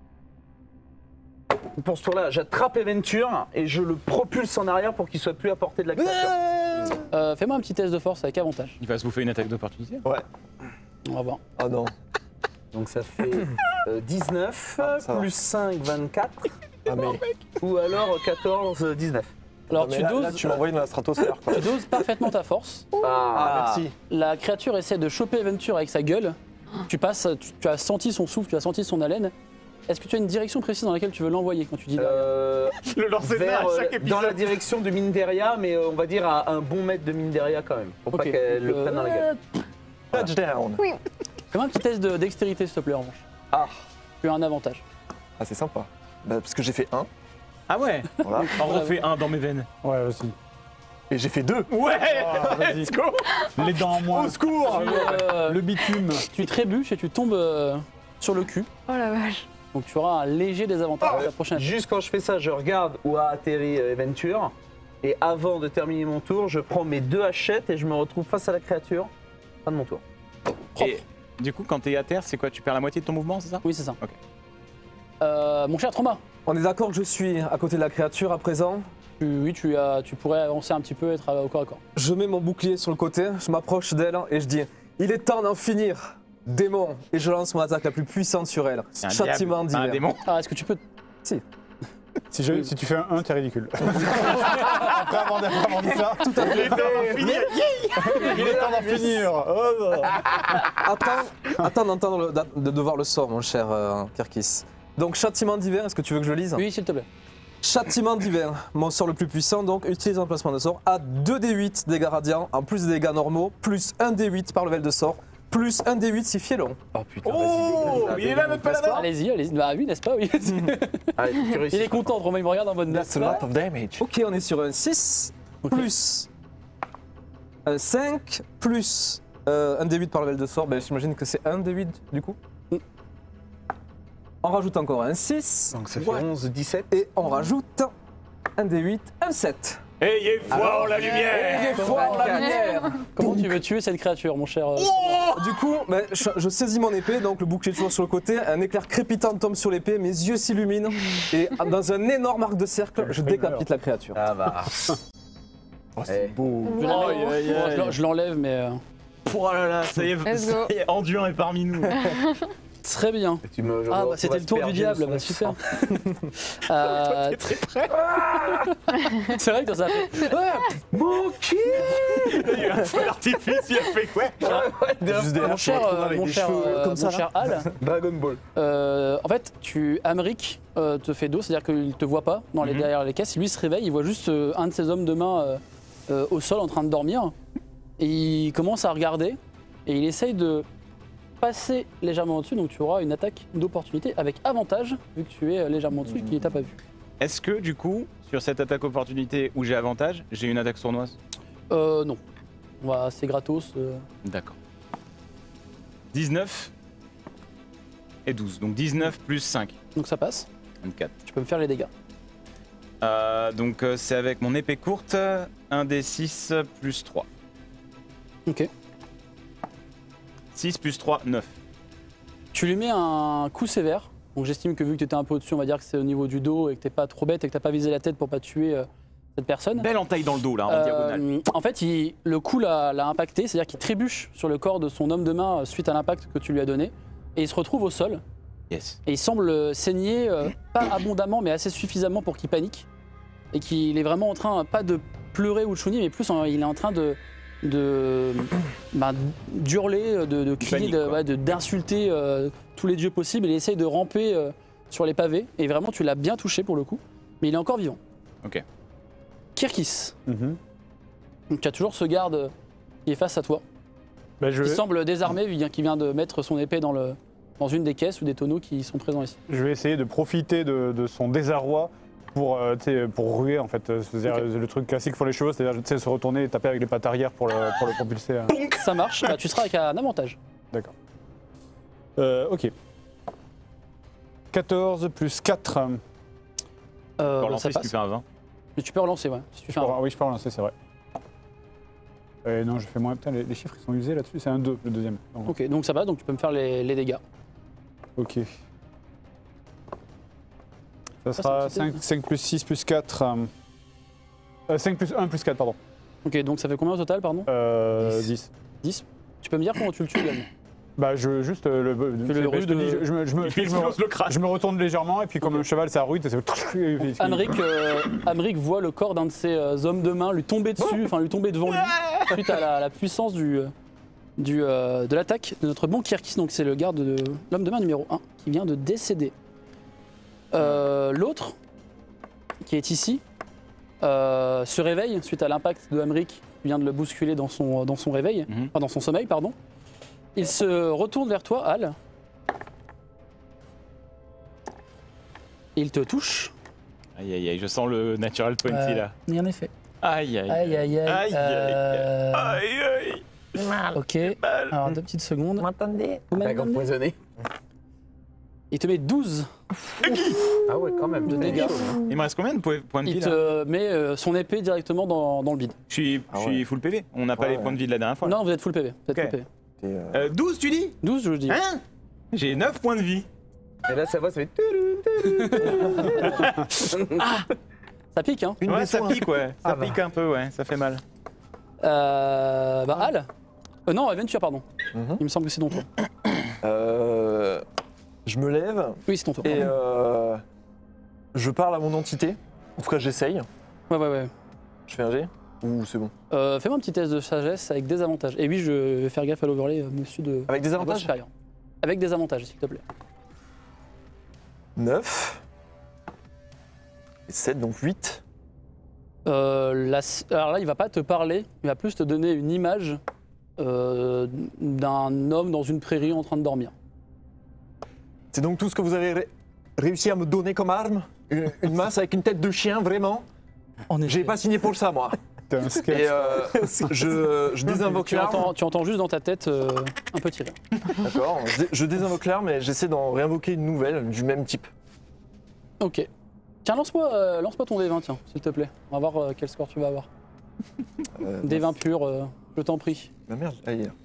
Pour ce tour-là, j'attrape Eventure et je le propulse en arrière pour qu'il soit plus à portée de la créature. Fais-moi un petit test de force avec avantage. Il va se bouffer une attaque d'opportunité. On va voir. Ah non. Donc ça fait 19 ça va. plus 5, 24. Ah mais, Ou alors 14, 19. Alors mais tu là, doses, là, tu m'as envoyé dans la stratosphère. Quoi. tu doses parfaitement ta force. Ah, merci. La créature essaie de choper Venture avec sa gueule. Tu as senti son souffle, tu as senti son haleine. Est-ce que tu as une direction précise dans laquelle tu veux l'envoyer quand tu dis Le lancer de main à chaque épisode. dans la direction de Minderia, mais on va dire à un bon mètre de Minderia quand même. Pour pas Ok, qu'elle donc, le prenne dans la gueule. Touchdown. Fais-moi un petit test de dextérité s'il te plaît en revanche. Ah. Tu as un avantage. Ah, c'est sympa. Bah, parce que j'ai fait 1. Ah ouais. Voilà. On refait un dans mes veines. Ouais, aussi. Et j'ai fait 2. Ouais. vas-y. Let's go. Les dents en moins. Au secours. Le bitume. Tu trébuches et tu tombes sur le cul. Oh la vache. Donc tu auras un léger désavantage à la prochaine attaque. Juste quand je fais ça, je regarde où a atterri Eventure. Et avant de terminer mon tour, je prends mes 2 hachettes et je me retrouve face à la créature. Fin de mon tour. Et du coup, quand t'es à terre, c'est quoi? Tu perds la moitié de ton mouvement, c'est ça? Oui, c'est ça. Ok. Mon cher Trauma, On est d'accord que je suis à côté de la créature à présent. tu pourrais avancer un petit peu et être au corps à corps. Je mets mon bouclier sur le côté, je m'approche d'elle et je dis « Il est temps d'en finir, démon !» Et je lance mon attaque la plus puissante sur elle. C'est un Châtiment diable, un d'hiver. démon. Ah, est-ce que tu peux... Si tu fais un 1, t'es ridicule. Après avoir dit ça, tout à fait. Il est temps d'en finir. Oh, Attends d'entendre de voir le sort, mon cher Kirkis. Donc, châtiment d'hiver, est-ce que tu veux que je lise? Oui, s'il te plaît. Châtiment d'hiver, mon sort le plus puissant, donc utilise un placement de sort à 2d8 dégâts radiants, en plus des dégâts normaux, plus 1d8 par level de sort, plus 1d8 si fielon. Oh putain, Oh, il est là notre paladin. Allez-y. Bah oui, n'est-ce pas? Oui. Allez, tu réussis. Il est content, Romain, il me regarde en mode... That's a lot of damage. Ok, on est sur un 6, plus un 5, plus un d8 par level de sort, ben, j'imagine que c'est 1 d8 du coup. On rajoute encore un 6, Donc ça fait 11, 17. et on rajoute un d8, un 7. Ayez foi en la lumière. Ayez foi en la lumière. Comment tu veux tuer cette créature, mon cher... Du coup, ben, je saisis mon épée, donc le bouclier est toujours sur le côté, un éclair crépitant tombe sur l'épée, mes yeux s'illuminent, et dans un énorme arc de cercle, je décapite la créature. Ah bah. Oh, c'est beau. Je l'enlève, mais... Oh là là, ça y est, Let's go. ça y est, Anduin est parmi nous. Très bien. Et tu me- Ah, on bah, c'était va le tour se du perdre diable, son bah, super. sang. T'es très près. C'est vrai que ça fait. Ouais, Mon cul. Il y a un feu d'artifice, il a fait quoi? Juste derrière, mon cher, avec mon des cher, cheveux comme mon ça. là. cher Al, Dragon Ball. en fait, Amric te fait dos, c'est-à-dire qu'il te voit pas derrière les caisses. Lui il se réveille, il voit juste un de ses hommes de main au sol en train de dormir. Et il commence à regarder et il essaye de passer légèrement au-dessus. Donc tu auras une attaque d'opportunité avec avantage vu que tu es légèrement au-dessus et qu'il t'a pas vu. Est-ce que du coup, sur cette attaque opportunité où j'ai avantage, j'ai une attaque sournoise? Non. C'est gratos. D'accord. 19 et 12. Donc 19 plus 5. Donc ça passe. 24. Tu peux me faire les dégâts. Donc c'est avec mon épée courte, 1 des 6 plus 3. Ok. 6 plus 3, 9. Tu lui mets un coup sévère. Donc j'estime que vu que tu étais un peu au-dessus, on va dire que c'est au niveau du dos et que t'es pas trop bête et que t'as pas visé la tête pour pas tuer cette personne. Belle entaille dans le dos là, en diagonale. En fait, le coup l'a impacté, c'est-à-dire qu'il trébuche sur le corps de son homme de main suite à l'impact que tu lui as donné. Et il se retrouve au sol. Yes. Et il semble saigner, pas abondamment, mais assez suffisamment pour qu'il panique. Et qu'il est vraiment en train, pas de pleurer ou de chouiner, mais plus il est en train d'hurler, de crier, d'insulter tous les dieux possibles. Et il essaye de ramper sur les pavés. Et vraiment, tu l'as bien touché pour le coup. Mais il est encore vivant. Ok. Kirkis. Donc tu as toujours ce garde qui est face à toi. Bah, Il semble désarmé, qui vient de mettre son épée dans une des caisses ou des tonneaux qui sont présents ici. Je vais essayer de profiter de son désarroi pour ruer en fait. C'est-à-dire le truc classique pour les chevaux, c'est-à-dire se retourner et taper avec les pattes arrière pour le propulser. Ça marche, bah, tu seras avec un avantage. D'accord. Ok. 14 plus 4. Pour Ça lancer si tu passe. fais un 20. Mais tu peux relancer, ouais. Si tu fais un... Oui, je peux relancer, c'est vrai. Non, je fais moins. Putain, les chiffres ils sont usés là-dessus. C'est un 2, le deuxième. Donc, Ok, donc ça va, donc tu peux me faire les dégâts. ok. Ça sera c'est une 5 plus 6 plus 4. 5 plus 1 plus 4, pardon. Ok, donc ça fait combien au total, pardon 10. 10. Tu peux me dire comment tu le tues également. Bah, je juste le rue de- je me retourne légèrement et puis comme un cheval, ça rute et c'est. Amric voit le corps d'un de ses hommes de main lui tomber dessus, enfin lui tomber devant lui, suite à la puissance de l'attaque de notre bon Kirkis. Donc c'est le garde de l'homme de main numéro 1 qui vient de décéder. L'autre, qui est ici, se réveille suite à l'impact de Amric qui vient de le bousculer dans son réveil, enfin dans son sommeil, pardon. Il se retourne vers toi, Al. Il te touche. Aïe aïe aïe, je sens le natural 20 là. Rien n'est fait. Aïe aïe Aïe aïe aïe. aïe aïe aïe. Ok, alors 2 petites secondes. M'entendez Vous Bague m'entendez empoisonnée. Il te met 12 Ah ouais, quand même. de dégâts. Il me reste combien de points de vie Il là? te met son épée directement dans le bide. Je suis full PV. On n'a pas les points de vie de la dernière fois. Non, vous êtes full PV. Vous êtes Ok. full PV. 12 tu dis? 12, je dis. Hein? J'ai 9 points de vie. Et là, ça va, ça fait. Ça pique, hein. Ouais, ça pique, ouais. Ça pique un peu, ouais. Ça fait mal. Al non, Aventure, pardon. Il me semble que c'est ton tour. Je me lève Oui, c'est ton tour. et je parle à mon entité. En tout cas, j'essaye. Ouais. Je fais un G ou c'est bon? Fais-moi un petit test de sagesse avec des avantages. Et oui, je vais faire gaffe à l'overlay, monsieur de. Avec des de voix avantages? supérieure. Avec des avantages, s'il te plaît. 9. Et 7, donc 8. Alors là, il va pas te parler, il va plus te donner une image d'un homme dans une prairie en train de dormir. C'est donc tout ce que vous avez réussi à me donner comme arme? Une masse avec une tête de chien, vraiment? En effet. J'ai pas signé pour ça, moi. T'es un sketch. Et je désinvoque l'arme. Tu entends juste dans ta tête un petit rire. D'accord. Je désinvoque l'arme et j'essaie d'en réinvoquer une nouvelle du même type. Ok. Tiens, lance-moi ton D20, tiens, s'il te plaît. On va voir quel score tu vas avoir. D20 pur, je t'en prie. Ma merde, ah, il est là.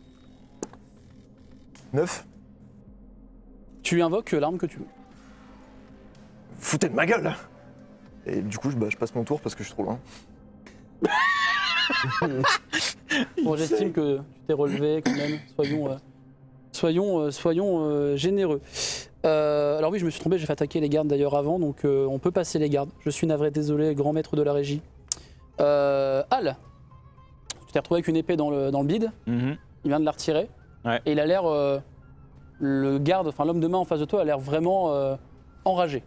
9. Tu invoques l'arme que tu veux. Foutez de ma gueule! Et du coup, je passe mon tour parce que je suis trop loin. Bon, j'estime que tu t'es relevé quand même. Soyons généreux. Alors oui, je me suis trompé, j'ai fait attaquer les gardes d'ailleurs avant, donc on peut passer les gardes. Je suis navré, désolé, grand maître de la régie. Al, tu t'es retrouvé avec une épée dans le bide, il vient de la retirer, et il a l'air, le garde, enfin l'homme de main en face de toi a l'air vraiment enragé.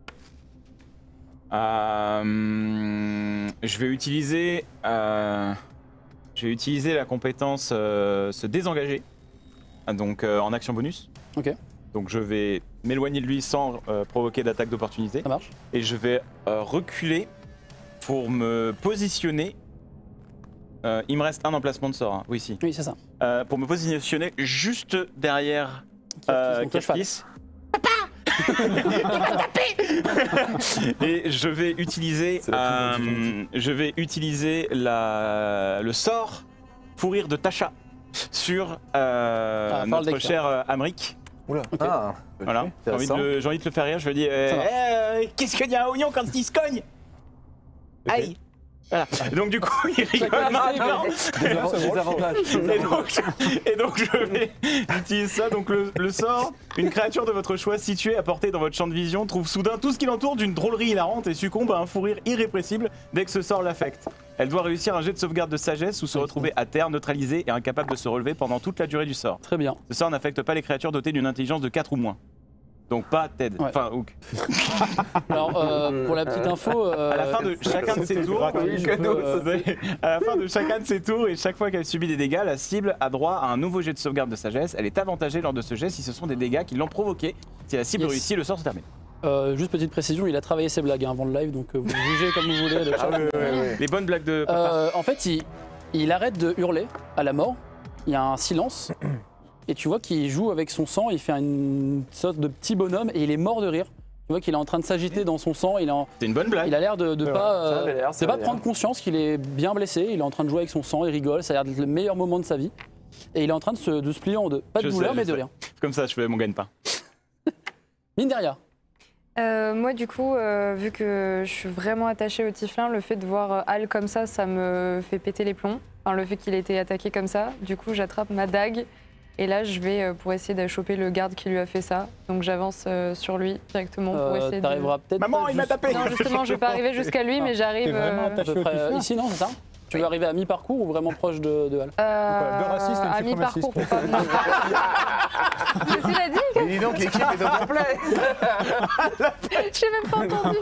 Je vais utiliser la compétence se désengager, donc en action bonus. Ok. Donc je vais m'éloigner de lui sans provoquer d'attaque d'opportunité. Ça marche. Et je vais reculer pour me positionner. Il me reste un emplacement de sort, hein. Oui, si. Oui, c'est ça. Pour me positionner juste derrière Kirkis. Et je vais utiliser le sort Fourir de Tasha sur notre cher Amric. Oula. Okay. Voilà, j'ai envie de le faire rire, je lui dis qu'est-ce qu'il y a un oignon quand il se cogne? Aïe. Voilà. Et donc du coup, il rigole maintenant. Et donc je vais utiliser ça. Donc le sort, une créature de votre choix située à portée dans votre champ de vision trouve soudain tout ce qui l'entoure d'une drôlerie hilarante et succombe à un fou rire irrépressible dès que ce sort l'affecte. Elle doit réussir un jet de sauvegarde de sagesse ou se retrouver à terre, neutralisée et incapable de se relever pendant toute la durée du sort. Très bien. Ce sort n'affecte pas les créatures dotées d'une intelligence de 4 ou moins. Donc pas Ted, enfin Hook. Alors pour la petite info, à la fin de chacun de ses tours, à la fin de chacun de ses tours et chaque fois qu'elle subit des dégâts, la cible a droit à un nouveau jet de sauvegarde de sagesse. Elle est avantagée lors de ce jet si ce sont des dégâts qui l'ont provoqué. Si la cible réussit, le sort se termine. Juste petite précision, il a travaillé ses blagues avant le live, donc vous jugez comme vous voulez. Les bonnes blagues de. En fait, il arrête de hurler à la mort. Il y a un silence. Et tu vois qu'il joue avec son sang, il fait une sorte de petit bonhomme et il est mort de rire. Tu vois qu'il est en train de s'agiter dans son sang. C'est une bonne blague. Il a l'air de pas prendre conscience qu'il est bien blessé. Il est en train de jouer avec son sang, il rigole. Ça a l'air d'être le meilleur moment de sa vie. Et il est en train de se plier en deux. Pas de douleur, mais de rire. Comme ça, je fais mon gagne-pain. Minderia. Moi, du coup, vu que je suis vraiment attachée au Tiflin, le fait de voir Al comme ça me fait péter les plombs. Enfin, le fait qu'il ait été attaqué comme ça. Du coup, j'attrape ma dague. Et là, je vais pour essayer de choper le garde qui lui a fait ça. Donc j'avance sur lui directement pour essayer t'arriveras peut-être. Maman, il m'a tapé. Non, justement, je vais pas arriver jusqu'à lui, mais j'arrive. Ici, non, c'est ça? Tu veux arriver à mi-parcours ou vraiment proche de Hal? À mi-parcours pour pas venir. Mais tu l'as dit? Et dis donc, l'équipe est au complet. J'ai même pas entendu.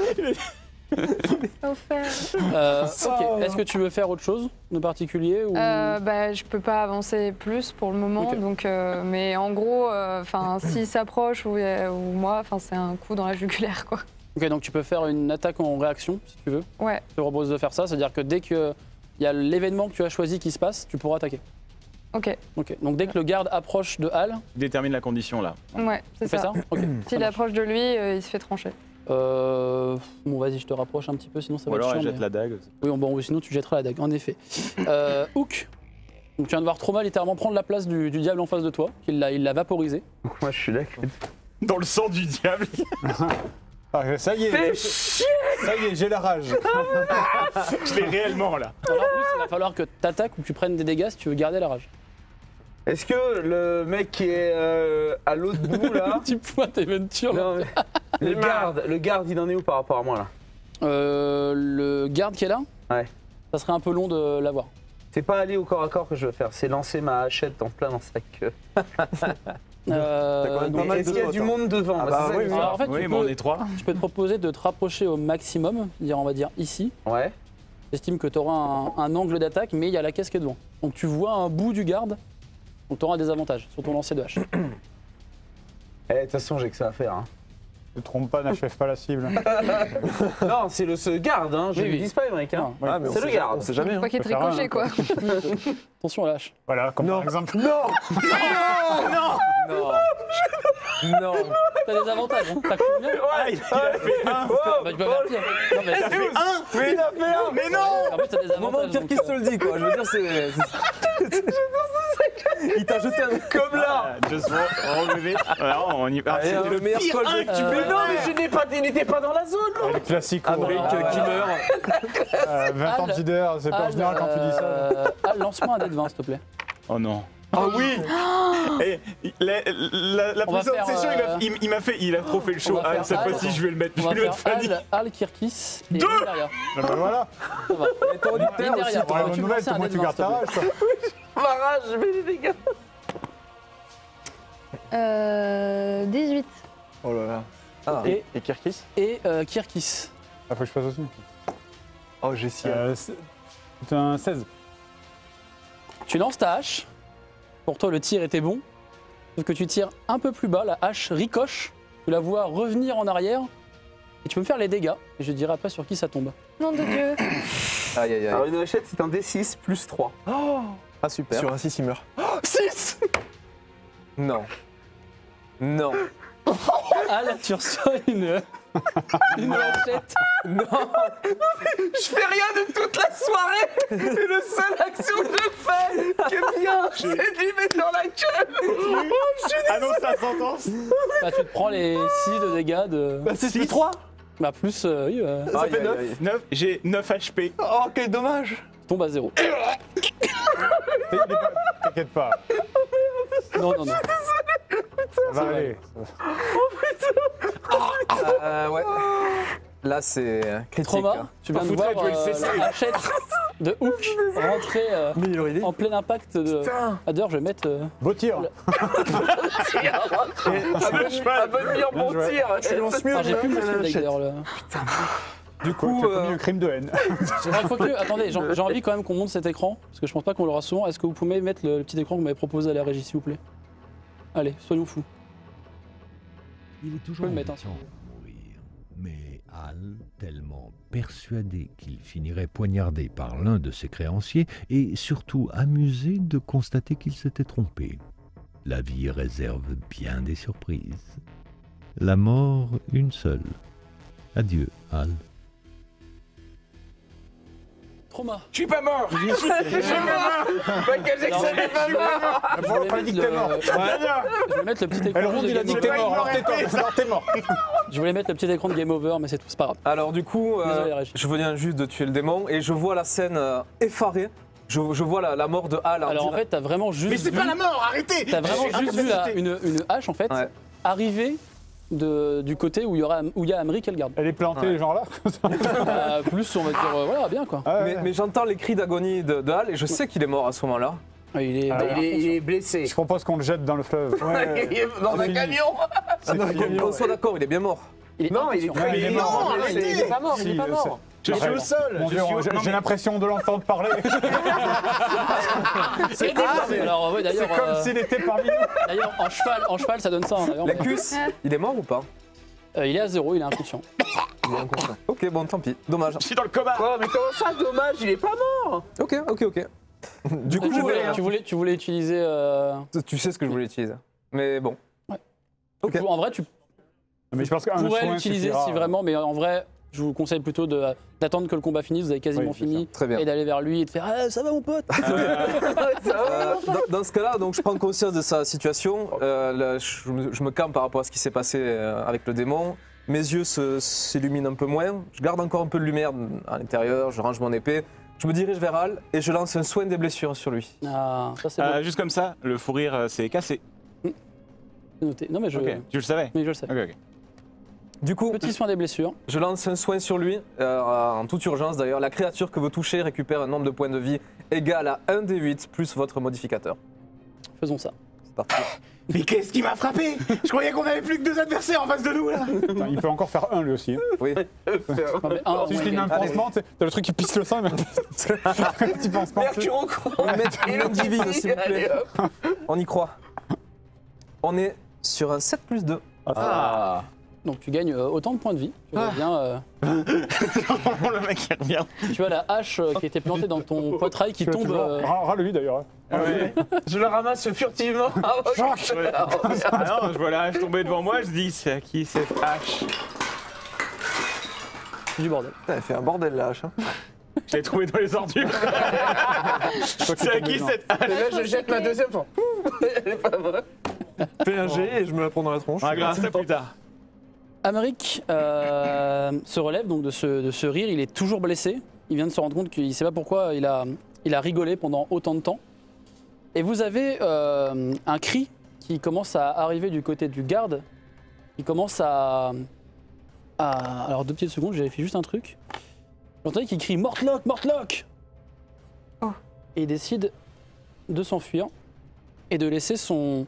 Ok. Est-ce que tu veux faire autre chose de particulier ou... Je peux pas avancer plus pour le moment, donc, mais en gros, s'il s'approche ou moi, c'est un coup dans la jugulaire, quoi. Ok, donc tu peux faire une attaque en réaction si tu veux. Ouais. Je te propose de faire ça, c'est-à-dire que dès qu'il y a l'événement que tu as choisi qui se passe, tu pourras attaquer. Ok. Donc dès que le garde approche de Hal... Détermine la condition là. Ouais, c'est ça. S'il approche de lui, il se fait trancher. Bon, vas-y, je te rapproche un petit peu, sinon ça va être chiant. Ou alors elle jette la dague. Oui, bon, sinon tu jetteras la dague, en effet. Hook, donc tu viens de voir Trauma littéralement prendre la place du diable en face de toi, il l'a vaporisé. Donc moi je suis là. Dans le sang du diable. Ça y est, j'ai la rage. Je l'ai réellement là. Alors, en plus, il va falloir que tu attaques ou que tu prennes des dégâts si tu veux garder la rage. Est-ce que le mec qui est à l'autre bout là. Petit point d'aventure là. Le garde, il en est où par rapport à moi là? Le garde qui est là? Ouais. Ça serait un peu long de l'avoir. C'est pas aller au corps à corps que je veux faire, c'est lancer ma hachette en plein dans sa queue. Est-ce qu'il y a du monde devant? Oui, en fait, on est trois. Je peux te proposer de te rapprocher au maximum, on va dire ici. Ouais. J'estime que tu auras un angle d'attaque, mais il y a la caisse qui est devant. Donc tu vois un bout du garde, donc tu auras des avantages sur ton lancer de hache. De toute façon, j'ai que ça à faire. Hein. Ne trompe pas, n'achève pas la cible. Non, c'est le garde, hein. Je lui dis pas, mec. Hein. C'est le garde. On sait jamais. Pas qu'il est tricoché, quoi. Attention à la hache. Voilà, comme par exemple. Non. T'as des avantages, hein. T'as combien? Ouais, il a fait un. Bah, tu peux faire pire. Non, mais T'as fait un. Mais il a fait un. Mais non. En fait, t'as des Au moment où avantages. Kirkis te le dit, quoi. Je veux dire, c'est. Il t'a jeté un comme là. Just relever. Alors, on y va. C'est le meilleur call de Mais non, mais il n'était pas dans la zone, là. Le classique Amric qui meurt. 20 ans de leader, c'est pas en général quand tu dis ça. Lance-moi un dé de 20, s'il te plaît. Oh non. Ah oui. Et la On va précédente faire, session, il a trop fait le show. on va Ah, faire cette Al. fois-ci, je vais le mettre. On Je va vais le mettre faire Fanny. Al, Kirkis et Deux derrière. Ah bah voilà. Ça va. Et ton auditeur Ligne aussi. derrière. Pour la bonne Tu peux nouvelle, lancer un moi dé tu de gardes ta 20, rage. quoi. Ma rage, je vais les dégâts. 18. Oh là là. Ah. Et, Kirkis et Kirkis. Ah, faut que je fasse aussi. Oh, j'ai si. C'est un 16. Tu lances ta hache. Pour toi, le tir était bon. Sauf que tu tires un peu plus bas, la hache ricoche. Tu la vois revenir en arrière. Et tu peux me faire les dégâts. Et je dirai après sur qui ça tombe. Nom de Dieu. Aïe, aïe, Alors aïe. une hachette, c'est un D6 plus 3. Ah, super. Sur un 6, il meurt. 6. Non. Non. Ah là, tu reçois une hachette. Non. Je fais rien de toute la soirée. Et le seule action que je fais, qui est bien, c'est de lui mettre dans la gueule. Annonce ta sentence. Bah, tu te prends les 6 de dégâts de. Bah, c'est plus 3. Bah, plus. Oui, Ça Aïe, fait aïe, 9. aïe. 9, j'ai 9 HP. Oh, quel dommage. tombe à 0. T'inquiète pas. Non, non, non. Ça va aller. Ouais. Là, c'est critique. Trauma, hein. tu viens de Foutraille, voir je vais le cesser. la hachette de Hook rentrer Meilleure idée. en plein impact de. Ah, d'ailleurs, je vais mettre. Beau tir. Abonne-moi Bien bon joué. tir. Tu lances mieux. Ah, j'ai plus le slide d'ailleurs. Là. Du coup, Tu as commis un crime de haine. Quoique, attendez, j'ai envie quand même qu'on monte cet écran, parce que je pense pas qu'on l'aura souvent. Est-ce que vous pouvez mettre le petit écran que vous m'avez proposé à la régie, s'il vous plaît? Allez, soyons fous. Il est toujours le mettre, hein. temps de mourir. Mais Al, tellement persuadé qu'il finirait poignardé par l'un de ses créanciers, et surtout amusé de constater qu'il s'était trompé. La vie réserve bien des surprises. La mort, une seule. Adieu, Al. Trauma. Je suis pas mort. Michael Jackson n'est pas mort. Bon, dit que t'es mort. Je vais mettre le petit écran. Elle ronde, de il a Game dit que t'es Over. mort. Alors t'es mort. Je voulais mettre le petit écran de Game Over, mais c'est tout, c'est pas grave. alors du coup, Désolé, Régis. je venais juste de tuer le démon et je vois la scène effarée. Je vois la mort de Al. Alors en fait, t'as vraiment juste. Mais c'est vu- pas la mort, arrêtez. T'as vraiment juste vu une hache en fait Ouais. arriver du côté où il y a Amri qu'elle garde. Elle est plantée, genre là. Plus on va dire voilà bien quoi. Ah ouais. Mais j'entends les cris d'agonie de Al et je sais qu'il est mort à ce moment-là. Ah, il est. Il est blessé. Je propose qu'on le jette dans le fleuve. Il est dans un fini. camion. On soit d'accord, il est bien mort. il est Non, il est inconscient. il est non, mort. arrêtez. Il est pas mort, il est Si, pas mort. Je suis au sol. Mon Je Dieu, suis au- non, j'ai mais- l'impression de l'entendre parler. Alors ouais, d'ailleurs, C'est comme s'il était parmi nous. d'ailleurs en cheval ça donne ça. Hein, d'ailleurs. Lacus, il est mort ou pas? Il est à 0, il est inconscient. Ok, bon, tant pis. Dommage. Je suis dans le coma. Oh, mais comment ça, dommage, il est pas mort. Ok. Du coup, tu, voulais utiliser. tu sais ce que je voulais utiliser. Mais bon. Ok. En vrai, tu Mais je pense qu'un pourrais soin l'utiliser suffira. si vraiment, mais en vrai, je vous conseille plutôt d'attendre que le combat finisse, vous avez quasiment Oui, c'est fini, Très bien. et d'aller vers lui et de faire ah, ça va mon pote. Dans ce cas-là, donc je prends conscience de sa situation. Là, je me calme par rapport à ce qui s'est passé avec le démon. Mes yeux s'illuminent un peu moins. Je garde encore un peu de lumière à l'intérieur. Je range mon épée. Je me dirige vers Al et je lance un soin des blessures sur lui. Ah, ça c'est bon, Juste comme ça, le fou rire s'est cassé. c'est noté. Non mais je, Ok, tu le savais. mais je le sais. Ok, ok. Du coup, Petit soin des blessures. je lance un soin sur lui, en toute urgence d'ailleurs. La créature que vous touchez récupère un nombre de points de vie égal à 1 des 8 plus votre modificateur. Faisons ça. C'est parti. Mais qu'est-ce qui m'a frappé? Je croyais qu'on avait plus que 2 adversaires en face de nous là. Attends, il peut encore faire un lui aussi. hein. Oui. Non, mais un, Si je ouais, dis il un gagne. pansement, tu sais, t'as le truc qui pisse le sang, mais un petit pansement. Mercure au courant. Et le divine, s'il vous plaît. Allez, hop. On y croit. On est sur un 7 plus 2. Ah. Donc tu gagnes autant de points de vie. Tu vois bien, Le mec il revient. tu vois la hache qui était plantée dans ton poitrail qui tombe. Râle-lui d'ailleurs. hein. Je le ramasse furtivement. Ah non, je vois la hache tomber devant moi, je dis c'est à qui cette hache? du bordel. Elle fait un bordel la hache. Hein. Je l'ai trouvé dans les ordures. C'est à qui cette hache? Et là, je jette ma deuxième fois. Elle est pas vraie. Fais un G et je me la prends dans la tronche. On réglera ça plus tard. Amérique se relève donc de ce rire. Il est toujours blessé. Il vient de se rendre compte qu'il ne sait pas pourquoi il a rigolé pendant autant de temps. Et vous avez un cri qui commence à arriver du côté du garde. Il commence à... Alors 2 petites secondes, je vérifie juste un truc. J'entends qu'il crie « Mortlock, Mortlock !» Oh. Et il décide de s'enfuir et de laisser son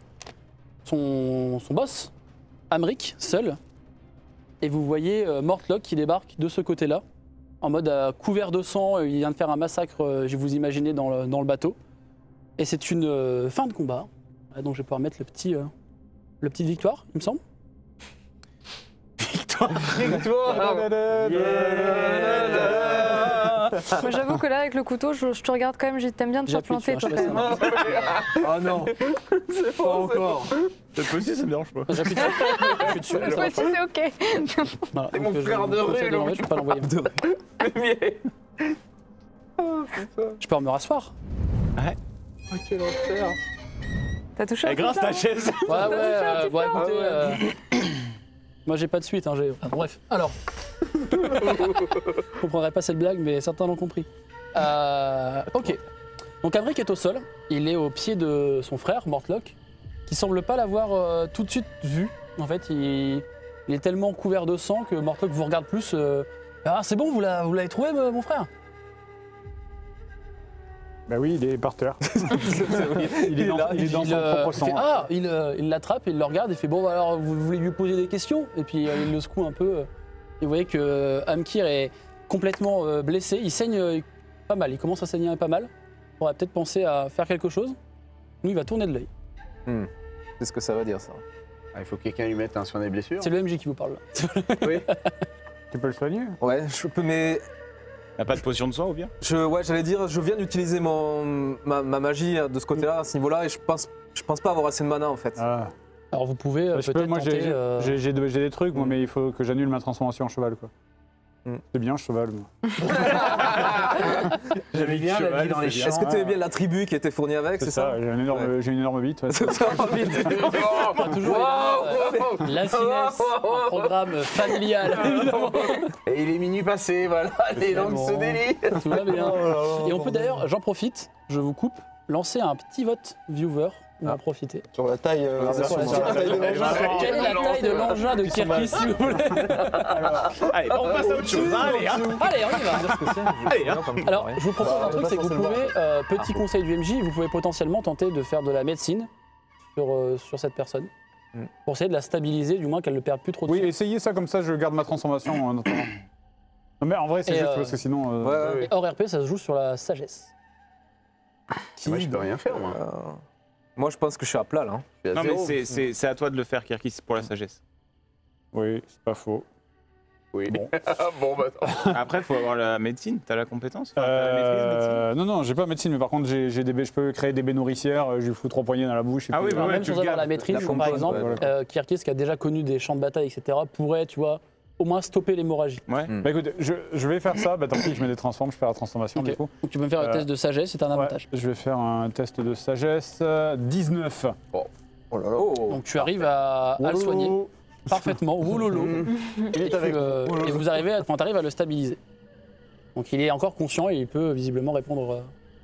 boss, Amric, seul. Et vous voyez Mortlock qui débarque de ce côté-là, en mode couvert de sang. Il vient de faire un massacre, je vous imaginez, dans le bateau. Et c'est une fin de combat. Donc je vais pouvoir mettre le petit victoire, il me semble. Victoire. Moi, j'avoue que là, avec le couteau, je te regarde quand même, t'aimes bien te faire J'appuie planter, sur toi, un quand même. Ah non, C'est pas faux, encore. Cette fois-ci, ça me dérange pas. J'appuie dessus. Je suis dessus. Cette fois-ci, c'est ok. Voilà, C'est donc, mon frère de rue, je peux pas l'envoyer. Je peux me rasseoir. Oh, quel enfer. T'as touché un Elle truc, grince là, ta non chaise. Ouais, bon écoutez, moi j'ai pas de suite, hein, bref. Alors, je comprendrais pas cette blague, mais certains l'ont compris. Ok, donc Amric est au sol, il est au pied de son frère, Mortlock, qui semble pas l'avoir tout de suite vu. En fait, il est tellement couvert de sang que Mortlock vous regarde plus. Ah, c'est bon, vous l'avez trouvé, mon frère? Bah oui, il est par terre. il est dans son propre sang. Il l'attrape, il le regarde, il fait bon, alors vous voulez lui poser des questions? Et puis il le secoue un peu. Et vous voyez que Amkir est complètement blessé, il saigne pas mal, il commence à saigner pas mal. On va peut-être penser à faire quelque chose. Lui, il va tourner de l'œil. C'est ce que ça va dire, ça. Ah, il faut que quelqu'un lui mette un sur les blessures. C'est le MJ qui vous parle là. Oui. Tu peux le soigner? Ouais, je peux, mais Y'a pas de potion de soin ou bien? ouais, j'allais dire, je viens d'utiliser ma magie de ce côté-là, à ce niveau-là, et je pense pas avoir assez de mana en fait. Ah. Alors vous pouvez Je peux, peut-être moi tenter... j'ai des trucs, moi, mais il faut que j'annule ma transformation en cheval, quoi. C'est bien, cheval. Moi. J'aimais bien la vie dans les champs. Est-ce que tu aimais bien la tribu qui était fournie avec, c'est ça? J'ai une énorme bite. Ouais. C'est ça, Toujours la finesse, un programme familial. Et il est minuit passé, voilà, les langues se délient. Tout va bien. Et on peut d'ailleurs, j'en profite, je vous coupe, lancer un petit vote viewer. On va en profiter. Sur la taille, sur la taille de l'engin. Quelle est la taille de l'engin de Kirkis, s'il vous plaît? Allez, on passe à autre chose. Allez, hein. Allez, on y va. Allez, hein. Alors, je vous propose un truc, c'est que vous pouvez, petit conseil du MJ, vous pouvez potentiellement tenter de faire de la médecine sur cette personne. Pour essayer de la stabiliser, du moins qu'elle ne perde plus trop de Oui, sang. essayez ça, comme ça je garde ma transformation en attendant. Non mais en vrai c'est juste parce que sinon... Et hors RP, ça se joue sur la sagesse. Moi, je peux rien faire, moi. Moi, je pense que je suis à plat, là. Non, mais c'est à toi de le faire, Kirkis, pour la sagesse. Oui, c'est pas faux. Oui. Bon. Bon, bah attends. Après, il faut avoir la médecine. T'as la compétence? T'as la maîtrise médecine? Non, j'ai pas médecine, mais par contre je peux créer des baies nourricières, je lui fous 3 poignées dans la bouche. Et Ah puis, oui, bah ouais, même tu sans le avoir gardes. la maîtrise, La par compote, exemple, ouais, Kirkis, qui a déjà connu des champs de bataille, etc., pourrait, tu vois, au moins stopper l'hémorragie. Ouais. Bah écoute, je vais faire ça, bah tant pis, je me détransforme, je fais la transformation Ok. du coup. Donc tu peux me faire le test de sagesse, c'est un Ouais, avantage. je vais faire un test de sagesse, 19. Oh là là. Donc tu arrives à le soigner parfaitement, oulolo, et t'arrives à le stabiliser. Donc il est encore conscient et il peut visiblement répondre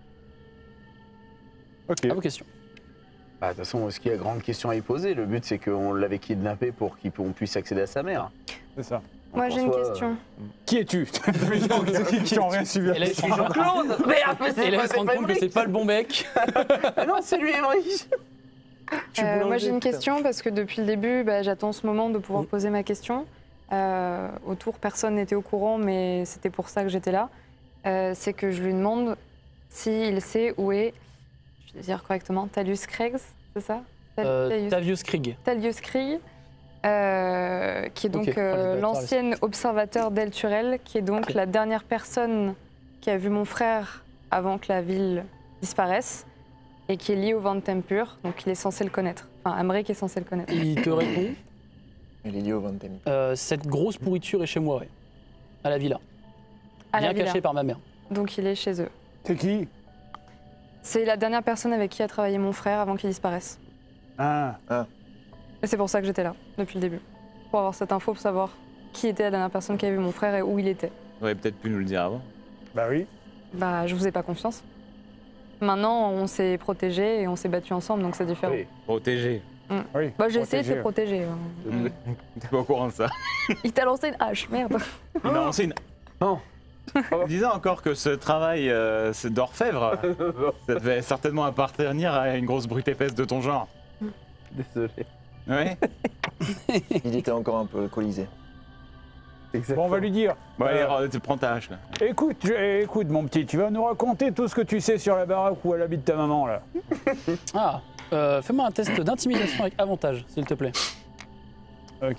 Ok. à vos questions. Bah, de toute façon, est-ce qu'il y a grande question à y poser? Le but, c'est qu'on l'avait kidnappé pour qu'on puisse accéder à sa mère. C'est ça. Moi, j'ai une François, question. Qui es-tu? Qui ont rien suivi. Et là, il se rend compte- Jean-Claude Merde, mais et là, il se rend compte que c'est pas le bon mec. Ah non, c'est lui, Émeric. Moi, j'ai une question parce que depuis le début, j'attends ce moment de pouvoir poser ma question. Autour, personne n'était au courant, mais c'était pour ça que j'étais là. C'est que je lui demande s'il sait où est, je vais dire correctement, Talius Craigs, c'est ça? Tavius Krieg. Talius Krieg, qui est donc Ok, l'ancienne observateur d'El Turel, qui est donc la dernière personne qui a vu mon frère avant que la ville disparaisse, et qui est lié au vent de Tempur, donc il est censé le connaître. Enfin, Amric est censé le connaître. Il te répond, Il est lié au Vantem. cette grosse pourriture est chez moi, ouais. À la villa. À la Bien villa. caché par ma mère. Donc il est chez eux. T'es qui? C'est la dernière personne avec qui a travaillé mon frère avant qu'il disparaisse. Ah. Et c'est pour ça que j'étais là, depuis le début. Pour avoir cette info, pour savoir qui était la dernière personne qui avait vu mon frère et où il était. Tu aurais peut-être pu nous le dire avant. Bah oui. Je vous ai pas confiance. Maintenant, on s'est protégés et on s'est battus ensemble, donc c'est différent. Oui. Protégé. Oui, Bah, j'ai essayé de te protégé. protéger. T'es pas au courant de ça. Il t'a lancé une hache, merde. Il m'a lancé une. Non. Disant encore que ce travail d'orfèvre, ça devait certainement appartenir à une grosse brute épaisse de ton genre. Désolé. Ouais. Il était encore un peu alcoolisé. Bon, on va lui dire. Bon, allez, prends ta hache là. Écoute, mon petit, tu vas nous raconter tout ce que tu sais sur la baraque où elle habite ta maman, là. Ah, fais-moi un test d'intimidation avec avantage, s'il te plaît. Ok.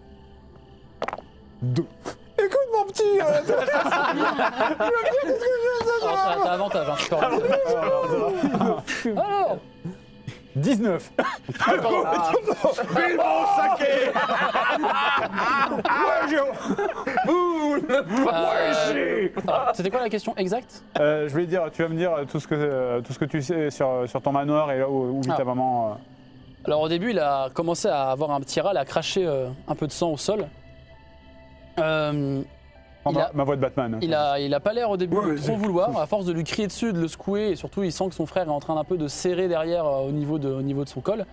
2. Écoute, mon petit, Alors, t'as avantage, hein, Alors 19. C'était quoi la question exacte? Je voulais dire, tu vas me dire tout ce que tu sais sur ton manoir et là où vit ta maman. Alors au début, il a commencé à avoir un petit râle, à cracher un peu de sang au sol. Ma voix de Batman. Il a pas l'air au début de trop vouloir, à force de lui crier dessus, de le secouer, et surtout il sent que son frère est en train d'un peu de serrer derrière au niveau de son col.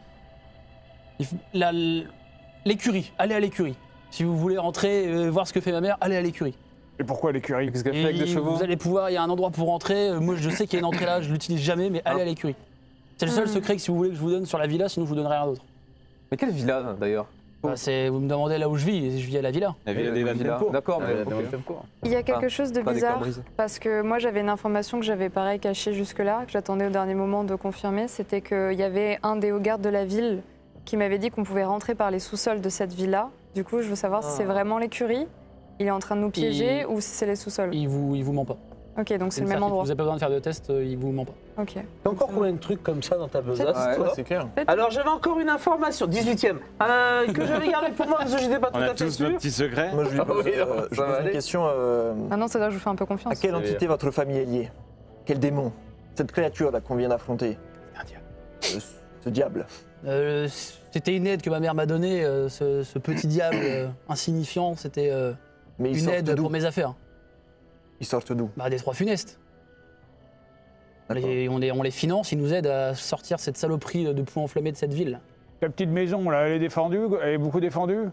L'écurie, allez à l'écurie. Si vous voulez rentrer voir ce que fait ma mère, allez à l'écurie. Et pourquoi l'écurie? Qu'est-ce qu'elle fait avec des chevaux? Vous allez pouvoir, il y a un endroit pour rentrer, moi je sais qu'il y a une entrée là, je l'utilise jamais, mais allez à l'écurie. C'est le seul secret que si vous voulez que je vous donne sur la villa, sinon je vous donnerai rien d'autre. Mais quelle villa d'ailleurs? Bah, vous me demandez là où je vis, et je vis à la villa. La villa des Van Tempo. D'accord, mais Il y a quelque chose de pas des bizarre, conneries. parce que moi j'avais une information que j'avais pareil cachée jusque-là, que j'attendais au dernier moment de confirmer, c'était qu'il y avait un des hauts gardes de la ville qui m'avait dit qu'on pouvait rentrer par les sous-sols de cette villa. Du coup, je veux savoir si c'est vraiment l'écurie, il est en train de nous piéger, ou si c'est les sous-sols. Il vous ment pas. Ok, donc c'est le une même certitude. endroit. Vous avez pas besoin de faire de test, il vous ment pas. Ok. T'as encore combien de trucs comme ça dans ta besace, toi? C'est clair. Alors j'avais encore une information, 18ème, que j'avais gardée pour moi parce que j'étais pas tout On a à fait tous nos sûr. petits secrets. Moi, je lui pose, oui, non, je ça va pose une aller. question. Maintenant, c'est là que je vous fais un peu À confiance. quelle entité votre famille est liée? Quel démon? Cette créature là qu'on vient d'affronter? Un diable. Ce diable. C'était une aide que ma mère m'a donnée, ce petit diable insignifiant, c'était Mais ils une sortent aide d'où? pour mes affaires. Ils sortent d'où? Bah, des trois funestes. D'accord. On les finance, ils nous aident à sortir cette saloperie de poux enflammés de cette ville. Ta petite maison, là, elle est défendue? Elle est beaucoup défendue?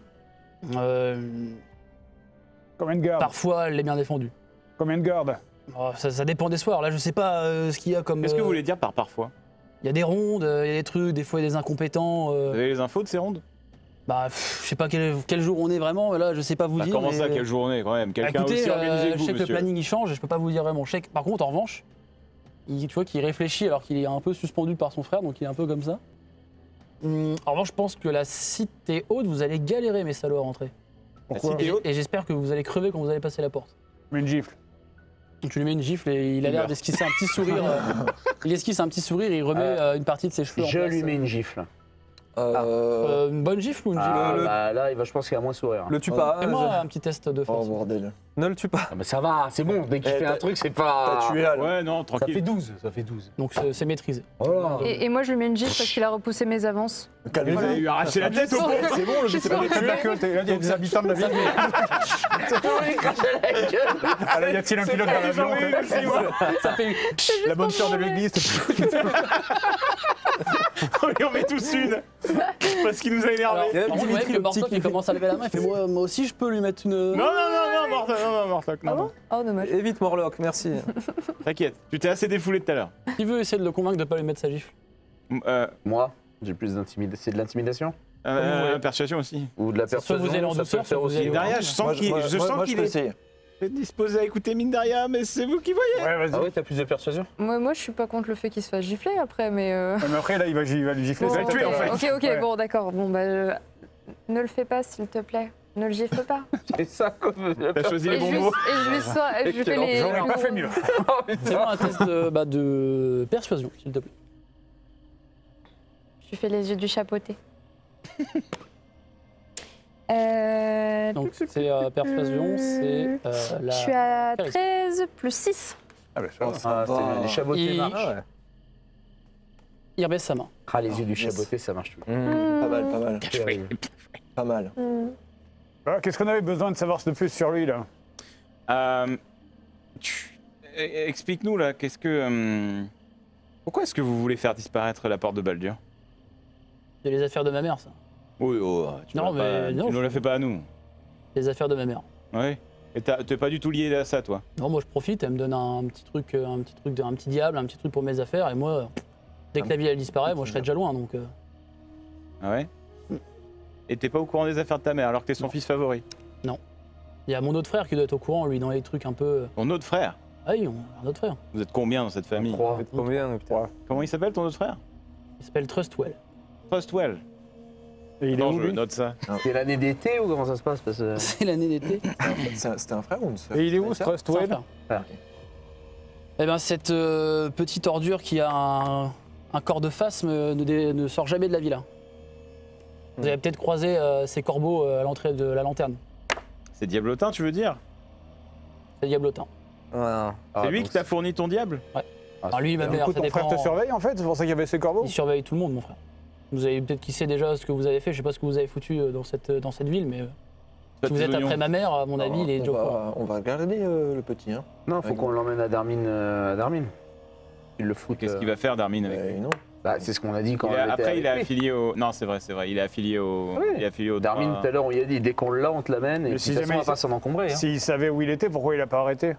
Combien de gardes? Parfois, elle est bien défendue. Combien de gardes? Oh, ça dépend des soirs. Là, je sais pas ce qu'il y a comme. Qu'est-ce que vous voulez dire par parfois? Il y a des rondes, il y a des trucs, des fois il y a des incompétents. Vous avez les infos de ces rondes? Bah, je sais pas quel jour on est vraiment. Là, je sais pas vous dire. Comment ça, mais- quelle journée quand même? Quelqu'un Écoutez, aussi organisé que je vous, sais que le monsieur. planning il change, je peux pas vous dire vraiment. Par contre, en revanche, tu vois qu'il réfléchit alors qu'il est un peu suspendu par son frère, donc il est un peu comme ça. En revanche, je pense que la cité haute, vous allez galérer, mes salauds, à rentrer. Pourquoi? cité haute Et j'espère que vous allez crever quand vous allez passer la porte. Mais une gifle. Donc, tu lui mets une gifle et il a l'air meurt. d'esquisser un petit sourire. Il esquisse un petit sourire et il remet une partie de ses cheveux en Je place. lui mets une gifle. Une bonne gifle ou une gifle Bah, là, je pense qu'il va moins sourire. Le tue pas. Fais-moi un petit test de Oh force. bordel. Ne le tue pas. Ah, mais ça va, c'est bon, dès qu'il Eh, fait un t'as- truc, c'est pas. T'as tué Al. Ouais, non, Ça fait tranquille. 12, ça fait 12. Donc c'est maîtrisé. Voilà. Et moi, je lui mets une gifle parce qu'il a repoussé mes avances. Vous Calmez-vous. avez eu arraché la tête au con. C'est bon, le but c'est pas de Tu tuer. l'as que il y a des habitants de la ville. Ah, là, y a-t-il un pilote dans l'avion? Ça fait La bonne sœur de l'église. On met tous une. Parce qu'il nous a énervé. Il y a Par un contre, petit vous voyez que vitri, le petit Mortok qui il fait- commence à lever la main, il fait moi aussi je peux lui mettre une. Non, Mortok, non, non. Oh, dommage. Évite Morlock, merci. T'inquiète, tu t'es assez défoulé tout à l'heure. Qui veut essayer de le convaincre de pas lui mettre sa gifle? Moi, j'ai plus d'intimidation. C'est de l'intimidation? Persuasion aussi. Ou de la Soit persuasion? vous allez en ça peut douceur, le faire soit vous aussi. allez- Derrière, je sens Moi, qu'il moi, je moi, sens moi, je qu'il peux est essayer. disposé à écouter Mindaria, mais c'est vous qui voyez. Ouais, vas-y. Ah oui, t'as plus de persuasion? Moi, je suis pas contre le fait qu'il se fasse gifler après, mais. Mais après, là, il va lui gifler. Bon, va le tuer, en fait. Ok, Ouais. bon, d'accord. Bon, bah, ne le fais pas, s'il te plaît. Ne le gifle pas. C'est ça comme. T'as choisi Et les je bons lui, mots. et je lui sors- je lui fais Excellent. les. J'aurais pas fait mieux. Fais-moi un test de persuasion, s'il te plaît. Je lui fais les yeux du chapeauté. Donc c'est persuasion, c'est la. Je suis à charisme. 13 plus 6. Ah, bah, ça va. Ah, c'est les chabotés Il- marchent. Il rebaisse sa main. Ah, les yeux du chaboté, ça marche tout. Pas mal, pas mal. Pas mal. Ah, qu'est-ce qu'on avait besoin de savoir de plus sur lui, là? Explique-nous là, qu'est-ce que. Pourquoi est-ce que vous voulez faire disparaître la porte de Baldur? C'est les affaires de ma mère, ça. Oui, oh, tu Non, mais non, nous la fais pas à nous. Les affaires de ma mère. Oui. Et t'es pas du tout lié à ça, toi? Non, moi je profite, elle me donne un petit truc, un petit diable, un petit truc pour mes affaires, et moi, dès que la ville elle disparaît, moi je serai déjà loin, donc. Ah ouais? Et t'es pas au courant des affaires de ta mère alors que t'es son fils favori? Non. Il y a mon autre frère qui doit être au courant, lui, dans les trucs un peu. Ton autre frère? Ah oui, on a un autre frère. Vous êtes combien dans cette famille? 3. Combien putain. Comment il s'appelle ton autre frère? Il s'appelle Trustwell. Trustwell. Et il est Attends, où, je lui note ça. C'est l'année d'été ou comment ça se passe parce que... C'est l'année d'été. C'était un frère ou une sœur? Et il est où, C'est un Trustwell? frère. Ah, Eh bien, cette petite ordure qui a un corps de phasme ne sort jamais de la villa. Vous avez peut-être croisé ces corbeaux à l'entrée de la lanterne. C'est Diablotin, tu veux dire? C'est Diablotin. C'est lui qui t'a fourni ton diable? Alors lui, ma Du mère, coup, ça ton frère dépend. te surveille, en fait? C'est pour ça qu'il y avait ces corbeaux? Il surveille tout le monde, mon frère. Vous avez peut-être qui sait déjà ce que vous avez fait. Je sais pas ce que vous avez foutu dans cette ville, mais si vous êtes après ma mère, à mon avis, il est déjà au courant. On va regarder le petit. Hein. Non, faut qu'on l'emmène à Darmin. Il le fout. Qu'est-ce qu'il va faire, Darmin, avec lui? Non. Bah, c'est ce qu'on a dit quand Après, il est avec lui. affilié au. Non, c'est vrai. Il est affilié au. Oui. Il est affilié au. Darmin, tout à l'heure, on lui a dit dès qu'on l'a, on te l'amène. Et Mais puis, si de toute façon, jamais on va pas s'en encombrer. Hein. S'il savait où il était, pourquoi il a pas arrêté?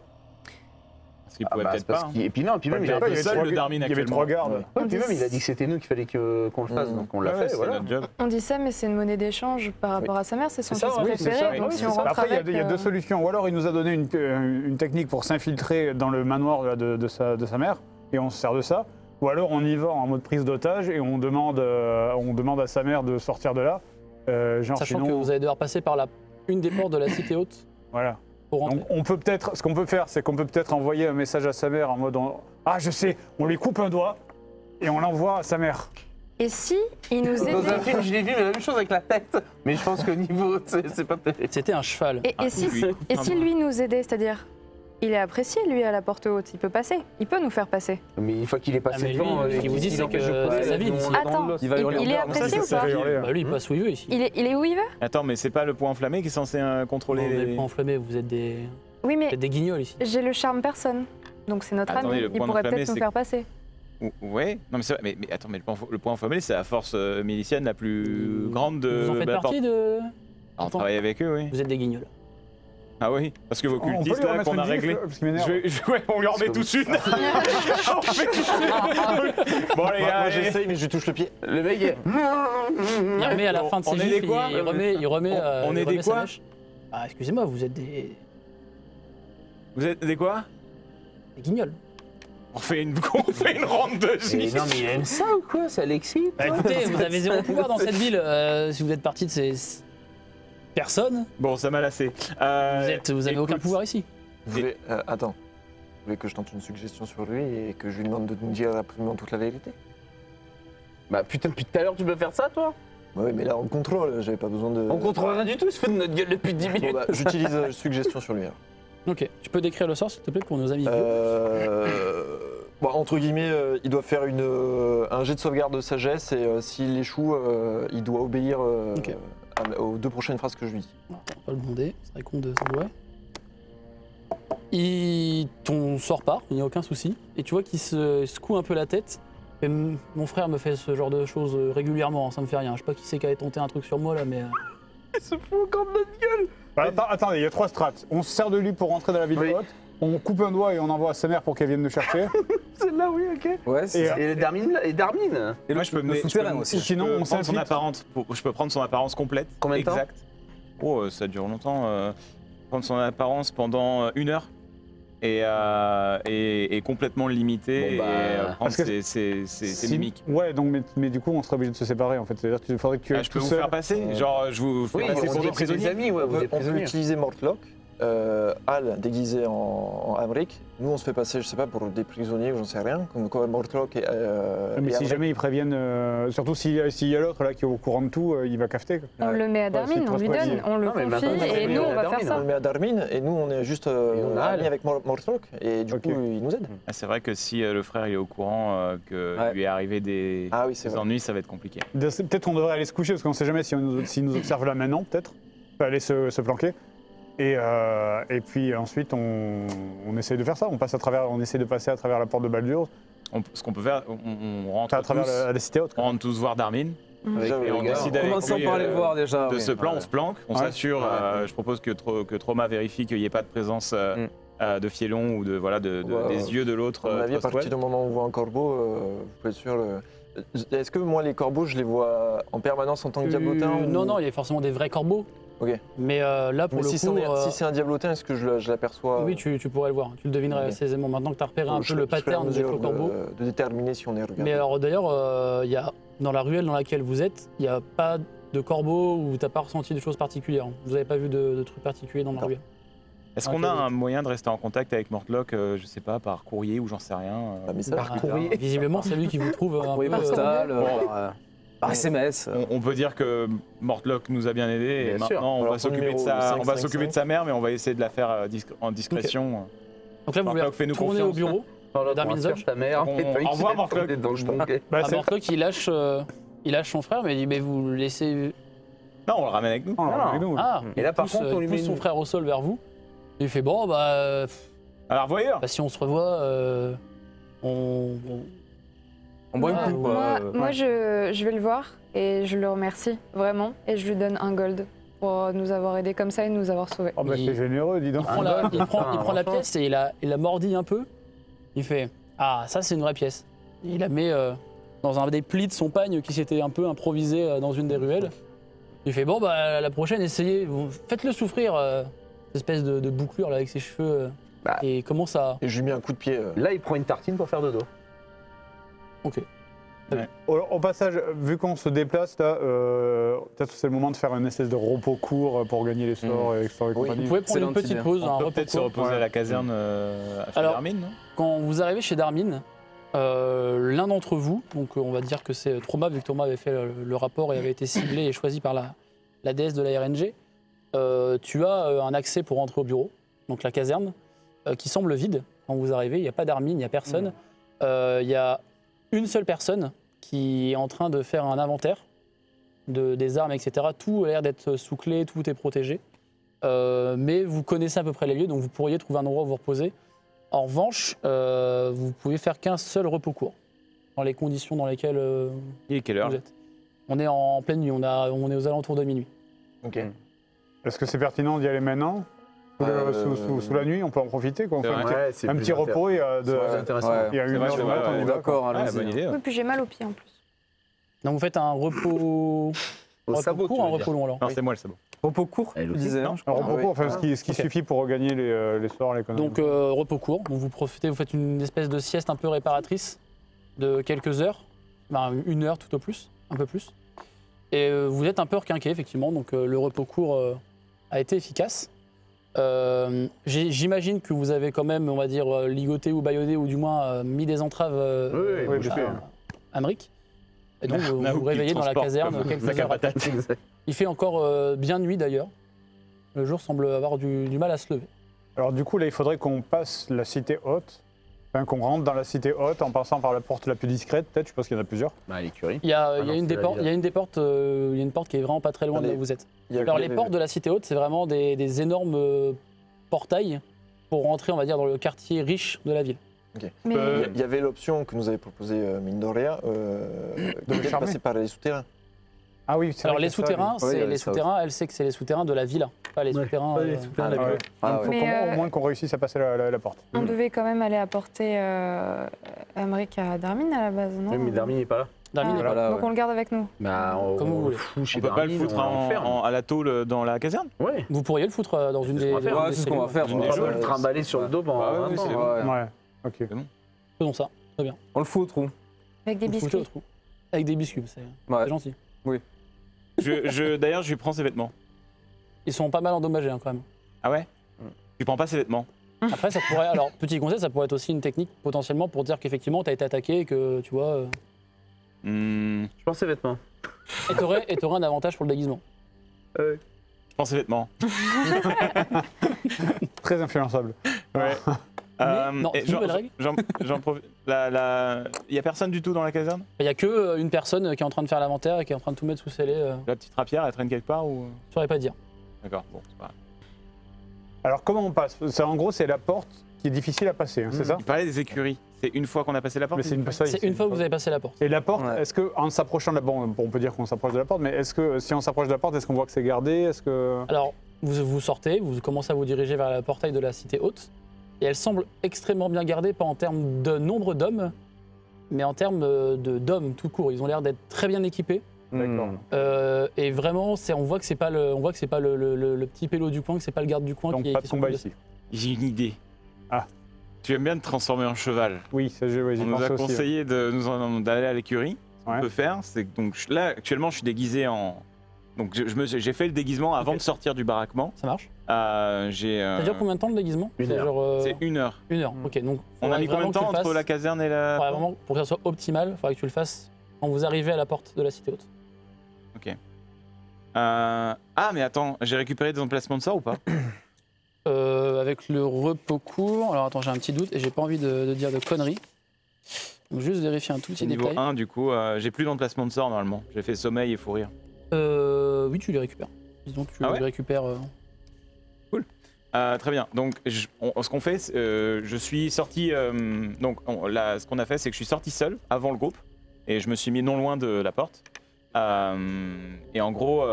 Parce qu'il pouvait peut-être pas. Et puis non, puis même, il a peut-être dit pas, seul, le Darmin, il y avait actuellement. 3 gardes. Ouais, puis même, il a dit que c'était nous qu'il fallait qu'on le fasse, donc on l'a Ouais, fait, c'est voilà. notre job. On dit ça, mais c'est une monnaie d'échange par rapport à sa mère, c'est son C'est ça, fils oui, c'est préféré. ça, Donc oui, si c'est on ça. rentre Après, avec, il y a deux solutions. Ou alors il nous a donné une technique pour s'infiltrer dans le manoir de sa mère, et on se sert de ça. Ou alors on y va en mode prise d'otage et on demande à sa mère de sortir de là. Genre Sachant sinon, que vous allez devoir passer par une des portes de la cité haute voilà. pour rentrer. Donc on peut peut-être, ce qu'on peut faire, c'est qu'on peut peut-être envoyer un message à sa mère en mode ah je sais, on lui coupe un doigt et on l'envoie à sa mère. Et si il nous Dans un aidait film, je l'ai vu, mais la même chose avec la tête. Mais je pense que niveau, c'est pas terrible. C'était un cheval. Et si lui nous aidait, c'est-à-dire il est apprécié lui à la porte haute, il peut passer, il peut nous faire passer. Mais une fois qu'il est Ah, passé mais devant, lui, ce qu'il vous dit, c'est que c'est sa ville ici. Attends, Il va hurler en il est garde. apprécié ou pas Bah lui, il passe où il veut ici. il est où il va? Attends, mais c'est pas le point enflammé qui est censé contrôler Vous les. n'êtes pas enflammé, vous êtes des Oui, mais des guignols ici. j'ai le charme personne, donc c'est notre Attendez, ami, le il point pourrait d'enflammé, peut-être nous c'est- faire passer. Ouais, non mais c'est vrai, mais attends, mais le point enflammé, c'est la force milicienne la plus grande de. Vous en faites la partie de. On travaille avec eux, oui. Vous êtes des guignols. Ah oui, parce que vos On peut cultistes lui là remettre qu'on a une gifle, réglé. parce qu'il m'énerve. Ouais, on lui en met tous une. On fait tous une. Bon les gars, Moi allez. j'essaye, mais je lui touche le pied. Le mec, Il remet à la fin de On ses est des gifles, quoi il remet On il est remet des sa quoi mèche. Ah, excusez-moi, vous êtes des Vous êtes des quoi? guignols. On fait une ronde de gifs. non, mais il aime ça ou quoi? Ça l'excite? Bah, écoutez, vous avez zéro pouvoir dans cette ville. Si vous êtes parti de ces personnes, Bon, ça m'a lassé. vous avez aucun écoute, pouvoir ici. Vous voulez, attends. Vous voulez que je tente une suggestion sur lui et que je lui demande de nous dire absolument toute la vérité? Bah putain, depuis tout à l'heure, tu peux faire ça, toi? Oui, mais là on le contrôle, j'avais pas besoin de. On contrôle rien du tout, il se fout de notre gueule depuis 10 Bon, minutes. bah, j'utilise suggestion sur lui. Alors. Ok, tu peux décrire le sort s'il te plaît pour nos amis. Bon, entre guillemets, il doit faire un jet de sauvegarde de sagesse et s'il échoue, il doit obéir Ok. aux 2 prochaines phrases que je lui dis. On va pas le demander, c'est vrai con de s'en ton sort part, il n'y a aucun souci. Et tu vois qu'il se secoue un peu la tête. Et mon frère me fait ce genre de choses régulièrement, ça me fait rien. Je sais pas qui c'est qui avait tenté un truc sur moi là, mais. Il se fout encore de notre gueule. Bah, attendez, il y a 3 strates. On se sert de lui pour rentrer dans la ville Oui. haute. On coupe un doigt et on envoie à sa mère pour qu'elle vienne nous chercher. C'est là, oui, ok. Ouais, Et, c'est ça. Et Darmin, Et Moi, je peux souterrain aussi. Sinon, on prendre son s'infiltre. apparence. Je peux prendre son apparence complète. Combien de temps? Exact. Oh, ça dure longtemps. Prendre son apparence pendant 1 heure. Et complètement limité. Bon, bah, et prendre parce que ses Si- mimiques. Ouais, donc, mais du coup, on serait obligé de se séparer en fait. C'est-à-dire qu'il faudrait que tu Ah, ailles je peux tout vous seul. faire passer. Genre, je vous fais Oui, passer on pour dit des que c'est des prisonniers. amis, ouais, vous êtes On peut prisonniers. utiliser Mortlock, Al déguisé en Amric. Nous, on se fait passer, je sais pas, pour des prisonniers ou j'en sais rien, comme quoi Mortlock et. Mais et si Amric. jamais ils préviennent, surtout s'il y a l'autre là qui est au courant de tout, il va cafeter. quoi. On le met à Ouais, Darmin, c'est on lui trop donne, on le Non, mais confie maintenant, et on nous on met va à faire Darmin, ça. On le met à Darmin et nous, on est juste on a Al. amis avec Mortlock et du Ok. coup, il nous aide. Ah, c'est vrai que si le frère il est au courant que Ouais. lui est arrivé des Ah oui, c'est vrai. ennuis, ça va être compliqué. Peut-être on devrait aller se coucher parce qu'on sait jamais s'il nous observe là maintenant, peut-être. On peut aller se planquer. Et puis ensuite, on essaie de faire ça. On essaie de passer à travers la porte de Baldur, Ce qu'on peut faire, on rentre à travers tous, la cité haute. on rentre tous voir Darmin. Et on décide avec Commençons lui, par aller le voir déjà. de oui. ce plan, on se planque, on s'assure. Je propose que Trauma vérifie qu'il n'y ait pas de présence de Fielon ou des yeux de l'autre. À mon avis, à partir du moment où on voit un corbeau, vous pouvez être sûr. Est-ce que moi, les corbeaux, je les vois en permanence en tant que diablotin ou... Non, il y a forcément des vrais corbeaux. Ok. Mais là, pour Mais le si coup. c'est un diablotin, est-ce que je l'aperçois Oui, tu pourrais le voir. Tu le devinerais assez aisément. Maintenant que tu as repéré un peu le pattern des faux corbeaux. De déterminer si on est regardé. Mais alors d'ailleurs, il y a, dans la ruelle dans laquelle vous êtes, il n'y a pas de corbeaux où tu n'as pas ressenti de choses particulières. Vous n'avez pas vu de trucs particuliers dans la ruelle. Est-ce qu'on a un moyen de rester en contact avec Mortlock, je sais pas, par courrier ou j'en sais rien Par courrier. Visiblement, c'est lui qui vous trouve un Courrier peu. postal, par SMS. On peut dire que Mortlock nous a bien aidés et Bien sûr. maintenant on Alors, va s'occuper de numéro on va 555. s'occuper de sa mère, mais on va essayer de la faire en discrétion. Donc là, vous Mortlock, voulez fais-nous tourner au confiance. bureau. Darmin Zodge. ta mère. Au revoir, Mortlock. Dans le banquet. Mortlock, il lâche son frère, mais il dit mais vous le laissez. Non, on le ramène avec nous. Ah. Et là, par il pousse, contre, on lui il met pousse son une- frère au sol vers vous. Il fait bon Alors voyeur. si on se revoit, on On boit Ah, un coup, ouais. quoi. Moi, je vais le voir et je le remercie vraiment et je lui donne un gold pour nous avoir aidés comme ça et nous avoir sauvés. Oh bah Il- c'est généreux, dis donc. il prend la pièce et il a mordi un peu. Il fait ah ça c'est une vraie pièce. Il la met dans un des plis de son pagne qui s'était un peu improvisé dans une des ruelles. Il fait bon la prochaine essayez, faites-le souffrir cette espèce de bouclure là avec ses cheveux et commence à. Et je lui mets un coup de pied. Là, il prend une tartine pour faire dodo. Ok. Au passage, vu qu'on se déplace là, peut-être c'est le moment de faire une espèce de repos court pour gagner les sorts et compagnie. Vous pouvez prendre une Excellente petite idée. pause, un On peut repos peut-être se court. reposer à la caserne chez Alors- Darmin, non Quand vous arrivez chez Darmin, l'un d'entre vous, donc on va dire que c'est Trauma, vu que Trauma avait fait le rapport et avait été ciblé et choisi par la déesse de la RNG, tu as un accès pour rentrer au bureau, donc la caserne, qui semble vide quand vous arrivez. Il n'y a pas Darmin, il n'y a personne. Il y a une seule personne qui est en train de faire un inventaire des armes, etc. Tout a l'air d'être sous clé, tout est protégé. Mais vous connaissez à peu près les lieux, donc vous pourriez trouver un endroit où vous reposer. En revanche, vous pouvez faire qu'un seul repos court, dans les conditions dans lesquelles Il est quelle heure vous êtes. On est en pleine nuit, on est aux alentours de minuit. Ok. Est-ce que c'est pertinent d'y aller maintenant sous la nuit, on peut en profiter quoi. On C'est fait vrai. un petit repos et C'est intéressant. Ouais. il y a C'est une vrai, heure je de vois, matin, on y ouais, va. D'accord, Ah, allons-y. bonne idée. Oui, puis j'ai mal aux pieds en plus. Donc vous faites un repos, Au sabot, court tu ou un veux dire. repos long alors Non, c'est moi le sabot. Repos court, Elle tu aussi, disais. non, hein, je Un crois. repos court, enfin, ce qui Ok. suffit pour regagner les sorts, l'économie. Donc repos court, donc vous profitez, vous faites une espèce de sieste un peu réparatrice de quelques heures, une heure tout au plus, un peu plus. Et vous êtes un peu requinqué effectivement, donc le repos court a été efficace. J'imagine que vous avez quand même, on va dire, ligoté ou bâillonné ou du moins mis des entraves Oui, bien sûr. à Amric. Et donc vous Naouk vous qui réveillez dans la transporte caserne comme quelques sac à heures après. patates. Il fait encore bien nuit d'ailleurs. Le jour semble avoir du mal à se lever. Alors du coup, là, il faudrait qu'on passe la cité haute, enfin, qu'on rentre dans la cité haute en passant par la porte la plus discrète, peut-être, je pense qu'il y en a plusieurs. Bah, l'écurie. Il y a non, une c'est des la portes, ville. il y a une des portes, il y a une porte qui est vraiment pas très loin de là où vous êtes. Alors les portes de la cité haute, c'est vraiment des énormes portails pour rentrer, on va dire, dans le quartier riche de la ville. Mais Il y avait l'option que nous avait proposée Mindoria de le charmer. passer par les souterrains. Ah oui, c'est Alors vrai les qu'il y a ça, souterrains, Oui, il y c'est avait les ça souterrains. Elle sait que c'est les souterrains de la ville, pas les souterrains. pas les souterrains de la oui. ville. Donc, faut Mais, au moins qu'on réussisse à passer la porte. on devait quand même aller apporter Amric à Darmin à la base, non Oui, mais Darmin n'est pas là. Darmin Ah, est pas là. donc on le garde avec nous. Bah, Comme vous voulez. fout chez On peut pas le Darmin, foutre on l'enferme. à la tôle dans la caserne Ouais. Vous pourriez le foutre dans une C'est ce des. qu'on va faire. des Ouais, c'est ce qu'on va cellules. faire. Une On des va choses. pas le trimballer sur le dos pendant Ah ouais, un oui, temps. c'est hein. Ouais, ok. Faisons ça. On le fout au trou. Avec des Vous le foutez au biscuits. trou. Avec des biscuits, c'est Ouais. gentil. D'ailleurs, je lui prends ses vêtements. Ils sont pas mal endommagés hein, quand même. Ah ouais Je lui prends pas ses vêtements. Après, ça pourrait. Alors, petit conseil, ça pourrait être aussi une technique potentiellement pour dire qu'effectivement, tu as été attaqué et que tu vois. Hmm, Je pense ses vêtements. Et t'aurais un avantage pour le déguisement. je prends ses vêtements. Très influençable. Ouais. Non, et c'est une nouvelle règle. j'en profite. Il y a personne du tout dans la caserne. Il n'y a que une personne qui est en train de faire l'inventaire et qui est en train de tout mettre sous scellé. La petite rapière, elle traîne quelque part ou Je saurais pas dire. D'accord. Bon, c'est pas grave. Alors comment on passe En gros, c'est la porte qui est difficile à passer, hein, c'est ça Il parlait des écuries. C'est une fois qu'on a passé la porte. Mais c'est une fois que vous avez passé la porte. Et la porte, est-ce qu'en s'approchant de la porte, on peut dire qu'on s'approche de la porte, mais est-ce que si on s'approche de la porte, est-ce qu'on voit que c'est gardé? Est-ce que... Alors, vous sortez, vous commencez à vous diriger vers le portail de la cité haute, et elle semble extrêmement bien gardée, pas en termes de nombre d'hommes, mais en termes d'hommes tout court. Ils ont l'air d'être très bien équipés. D'accord. Et vraiment, on voit que c'est pas le petit pélo du coin, que c'est pas le garde du coin Donc qui est. pas de combat ici. J'ai une idée. Ah. Tu aimes bien te transformer en cheval. Oui, ça j'y On nous a pensé aussi. conseillé d'aller à l'écurie. Ce qu'on Ouais. peut faire, c'est que donc là actuellement je suis déguisé en. Donc j'ai fait le déguisement avant Ok. de sortir du baraquement. Ça marche. Ça Ça dure combien de temps le déguisement? Une heure. C'est 1 heure. 1 heure. Ok, donc On a faudrait mis combien de vraiment que tu temps le entre fasses- la caserne et la. faudrait vraiment, pour que ça soit optimal, il faudrait que tu le fasses quand vous arrivez à la porte de la cité haute. Ah mais attends, j'ai récupéré des emplacements de sort ou pas? Avec le repos court. Alors attends, j'ai un petit doute et j'ai pas envie de dire de conneries. Donc juste vérifier un tout petit Niveau détail. 1 du coup, j'ai plus d'emplacement de sort normalement. J'ai fait sommeil et fou rire. Oui, tu les récupères. Disons que tu Ah ouais les récupères. Très bien. Donc, ce qu'on fait, je suis sorti. Ce qu'on a fait, c'est que je suis sorti seul avant le groupe et je me suis mis non loin de la porte. Et en gros,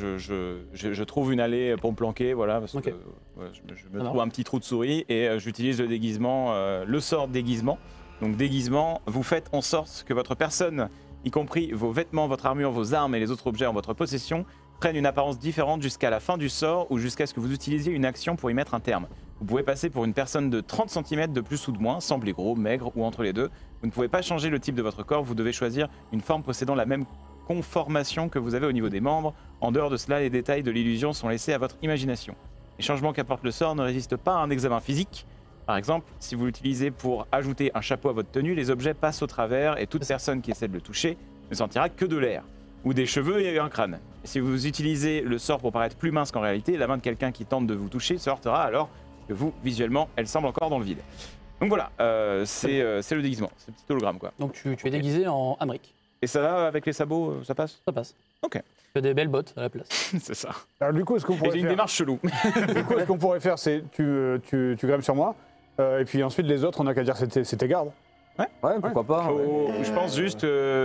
je trouve une allée pour me planquer, voilà, parce Ok. que je me Ça trouve marche. un petit trou de souris et j'utilise le déguisement, le sort déguisement. Donc, déguisement, vous faites en sorte que votre personne, y compris vos vêtements, votre armure, vos armes et les autres objets en votre possession, prennent une apparence différente jusqu'à la fin du sort ou jusqu'à ce que vous utilisiez une action pour y mettre un terme. Vous pouvez passer pour une personne de 30 cm de plus ou de moins, semblez gros, maigre ou entre les deux. Vous ne pouvez pas changer le type de votre corps, vous devez choisir une forme possédant la même conformation que vous avez au niveau des membres. En dehors de cela, les détails de l'illusion sont laissés à votre imagination. Les changements qu'apporte le sort ne résistent pas à un examen physique. Par exemple, si vous l'utilisez pour ajouter un chapeau à votre tenue, les objets passent au travers et toute personne qui essaie de le toucher ne sentira que de l'air, ou des cheveux et un crâne. Si vous utilisez le sort pour paraître plus mince qu'en réalité, la main de quelqu'un qui tente de vous toucher se heurtera alors que vous, visuellement, elle semble encore dans le vide. Donc voilà, c'est le déguisement, c'est le petit hologramme quoi. Donc tu es déguisé en Amérique. Et ça va avec les sabots, ça passe? Ça passe. Ok. Tu as des belles bottes à la place. C'est ça. Alors du coup, ce qu'on Et pourrait j'ai une faire, démarche chelou. du coup, ce qu'on pourrait faire, c'est tu grimpes sur moi, et puis ensuite les autres, on n'a qu'à dire c'est tes gardes. Ouais, pourquoi pas. ouais. Je pense juste,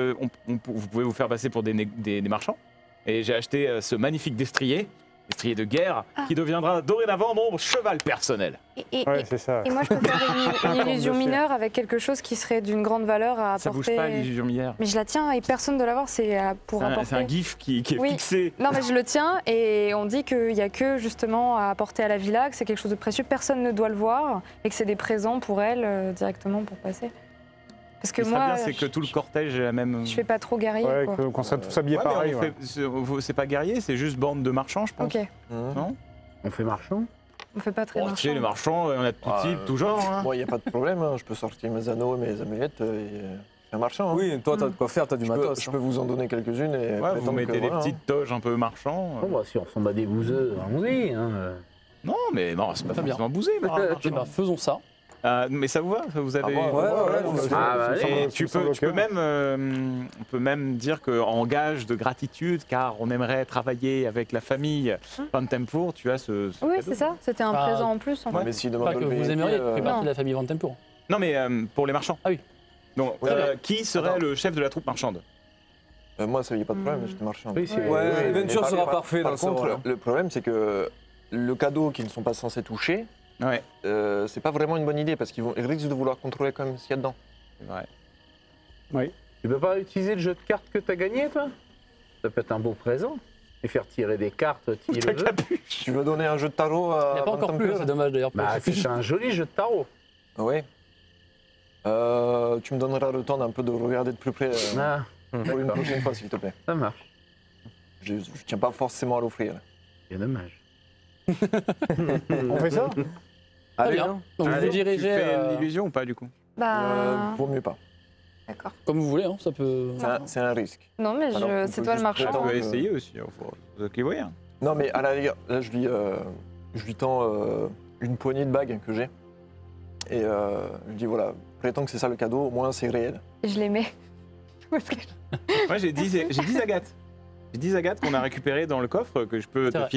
vous pouvez vous faire passer pour des marchands. Et j'ai acheté ce magnifique destrier de guerre, qui deviendra dorénavant mon cheval personnel. Ouais, c'est ça. Et moi, je peux faire une illusion mineure avec quelque chose qui serait d'une grande valeur à Ça apporter. bouge pas l'illusion hier. Mais je la tiens et personne ne l'avoir, c'est pour apporter. C'est un gif qui est Oui. fixé. Non, mais je le tiens et on dit qu'il n'y a que justement à apporter à la villa, que c'est quelque chose de précieux, personne ne doit le voir et que c'est des présents pour elle directement pour passer. Parce que Ce qui serait moi, bien, c'est que tout le cortège est la même. je fais pas trop guerrier. Ouais, quoi. qu'on serait tous habillés Ouais, mais pareil. on ouais. fait- c'est pas guerrier, c'est juste bande de marchands, je pense. Ok, Non? On fait marchand. on fait pas très Bon, tu sais, les marchand. marchands, on a de tout type, tout genre. Hein. Moi, il n'y a pas de problème, hein. Je peux sortir mes anneaux, mes amulettes, c'est un marchand. hein. Oui, toi, t'as de quoi faire, t'as du Je peux, matos. je peux vous en donner quelques-unes et Ouais, vous prétendre mettez que des voilà, petites toges un peu marchands. Bon, bah, si on ressemble à des bouseux, allons-y. Hein. Non, mais non, c'est pas Très bien. forcément bousé. Eh ben, faisons ça. Mais ça vous va? Vous avez. ouais, ouais, Ah, bah, allez. Tu peux même, on peut même dire qu'en gage de gratitude, car on aimerait travailler avec la famille Pantempur, tu as ce Oui, cadeau. c'est ça, c'était un Ah, présent en plus. En Ouais, fait. mais s'il Pas demande que de le vous payer, aimeriez, tu fais non. partie de la famille Van Tempour. Non, mais pour les marchands. Ah oui. Donc, Ouais, mais- qui serait Attends. le chef de la troupe marchande? moi, ça, il n'y a pas de problème, j'étais marchand. Oui, c'est Ouais, Mais Adventure par- sera par- parfait Par dans ce contre, rôle, hein. le problème, c'est que le cadeau qu'ils ne sont pas censés toucher, Ouais, c'est pas vraiment une bonne idée parce qu'ils risquent de vouloir contrôler quand même ce qu'il y a dedans. c'est vrai. Tu peux pas utiliser le jeu de cartes que t'as gagné, toi? Ça peut être un beau présent. Et faire tirer des cartes, qui le veut. Tu veux donner un jeu de tarot Il à n'y a pas encore Van plus, Tempur c'est dommage d'ailleurs. pour Bah, ce c'est un joli jeu de tarot. Ah ouais. Tu me donneras le temps d'un peu de regarder de plus près Ah, pour une d'accord. prochaine fois, s'il te plaît. Ça marche. Je tiens pas forcément à l'offrir. C'est dommage. On fait ça? Très Allez, bien. hein. Donc vous Allez, vous dirigez tu fais euh, l'illusion ou pas du coup? Bah, Vaut mieux pas. d'accord. comme vous voulez, hein, ça peut. C'est un risque. Non, mais Alors, on c'est peut toi le juste marchand. Tu prétendre- peux que- essayer aussi, vous qui voyez. Non, mais à la rigueur, là, je lui tends une poignée de bagues que j'ai. Et je lui dis voilà, prétends que c'est ça le cadeau, au moins c'est réel. Et je les mets. Où est-ce que Moi j'ai 10 agates. J'ai 10 agates qu'on a récupérées dans le coffre que je peux C'est te vrai. filer.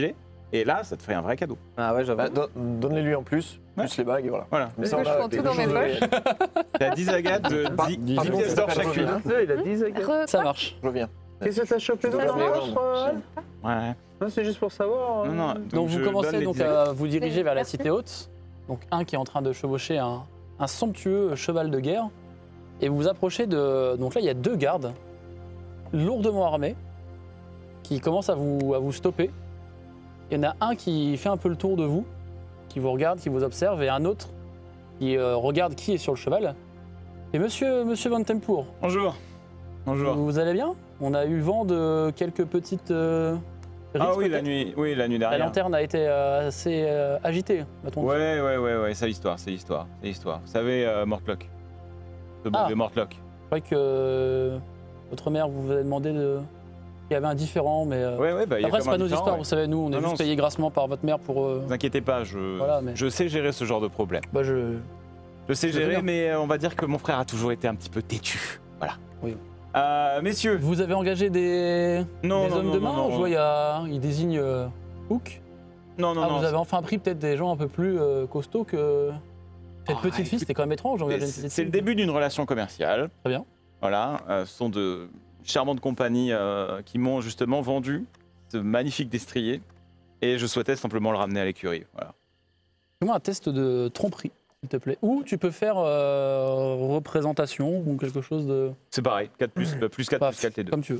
Et là, ça te ferait un vrai cadeau. Ah ouais, j'avoue. Donne-les lui en plus, plus les bagues et voilà. Voilà. Mais Du coup, je prends tout dans mes poches. T'as 10 agates de 10 pièces d'or chacune. Il a 10 agates. Ça marche. Je reviens. Qu'est-ce que t'as chopé dans la manche? Ouais. Non, c'est juste pour savoir. Non. Donc vous je commencez donne les donc 10 à vous diriger vers la Merci. cité haute. Donc un qui est en train de chevaucher un somptueux cheval de guerre. Et vous vous approchez de... Donc là, il y a 2 gardes lourdement armés qui commencent à vous stopper. Il y en a un qui fait un peu le tour de vous, qui vous regarde, qui vous observe, et un autre qui regarde qui est sur le cheval. Et monsieur Van Tempour, Bonjour. Bonjour. vous allez bien? On a eu vent de quelques petites... Ah risques, oui, peut-être. la nuit La dernière. lanterne a été assez agitée, m'a-t-on dit. Ouais, c'est l'histoire. Vous savez, Mortlock. Ce bon Ah. vieux Mortlock. Je crois que votre mère vous avait demandé qu'il y avait un différent, mais Bah, il y a après comme c'est pas un nos différent, histoires, ouais. vous savez, nous on est Non, juste non, payés grassement par votre mère pour... Ne vous inquiétez pas, Voilà, mais- je sais gérer ce genre de problème. Bah Je sais Je gérer, veux bien. mais on va dire que mon frère a toujours été un petit peu têtu. Voilà. Oui. Messieurs. Vous avez engagé des Non, hommes de main? Je vois, il désigne Hook. Non, Vous avez enfin pris peut-être des gens un peu plus costauds que cette petite fille, écoute, c'était quand même étrange d'engager une C'est petite c'est le fille. début d'une relation commerciale. Très bien. Voilà. Ce sont de charmantes compagnies qui m'ont justement vendu ce magnifique destrier. Et je souhaitais simplement le ramener à l'écurie. Voilà. Fais-moi un test de tromperie, s'il te plaît. Ou tu peux faire représentation ou quelque chose de... C'est pareil. 4 plus 4 plus 4 les deux. Comme tu veux.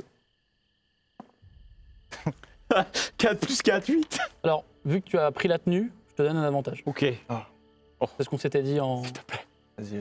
4 plus 4, 8. Alors, vu que tu as pris la tenue, je te donne un avantage. Ok. C'est ce qu'on s'était dit en... Vas-y.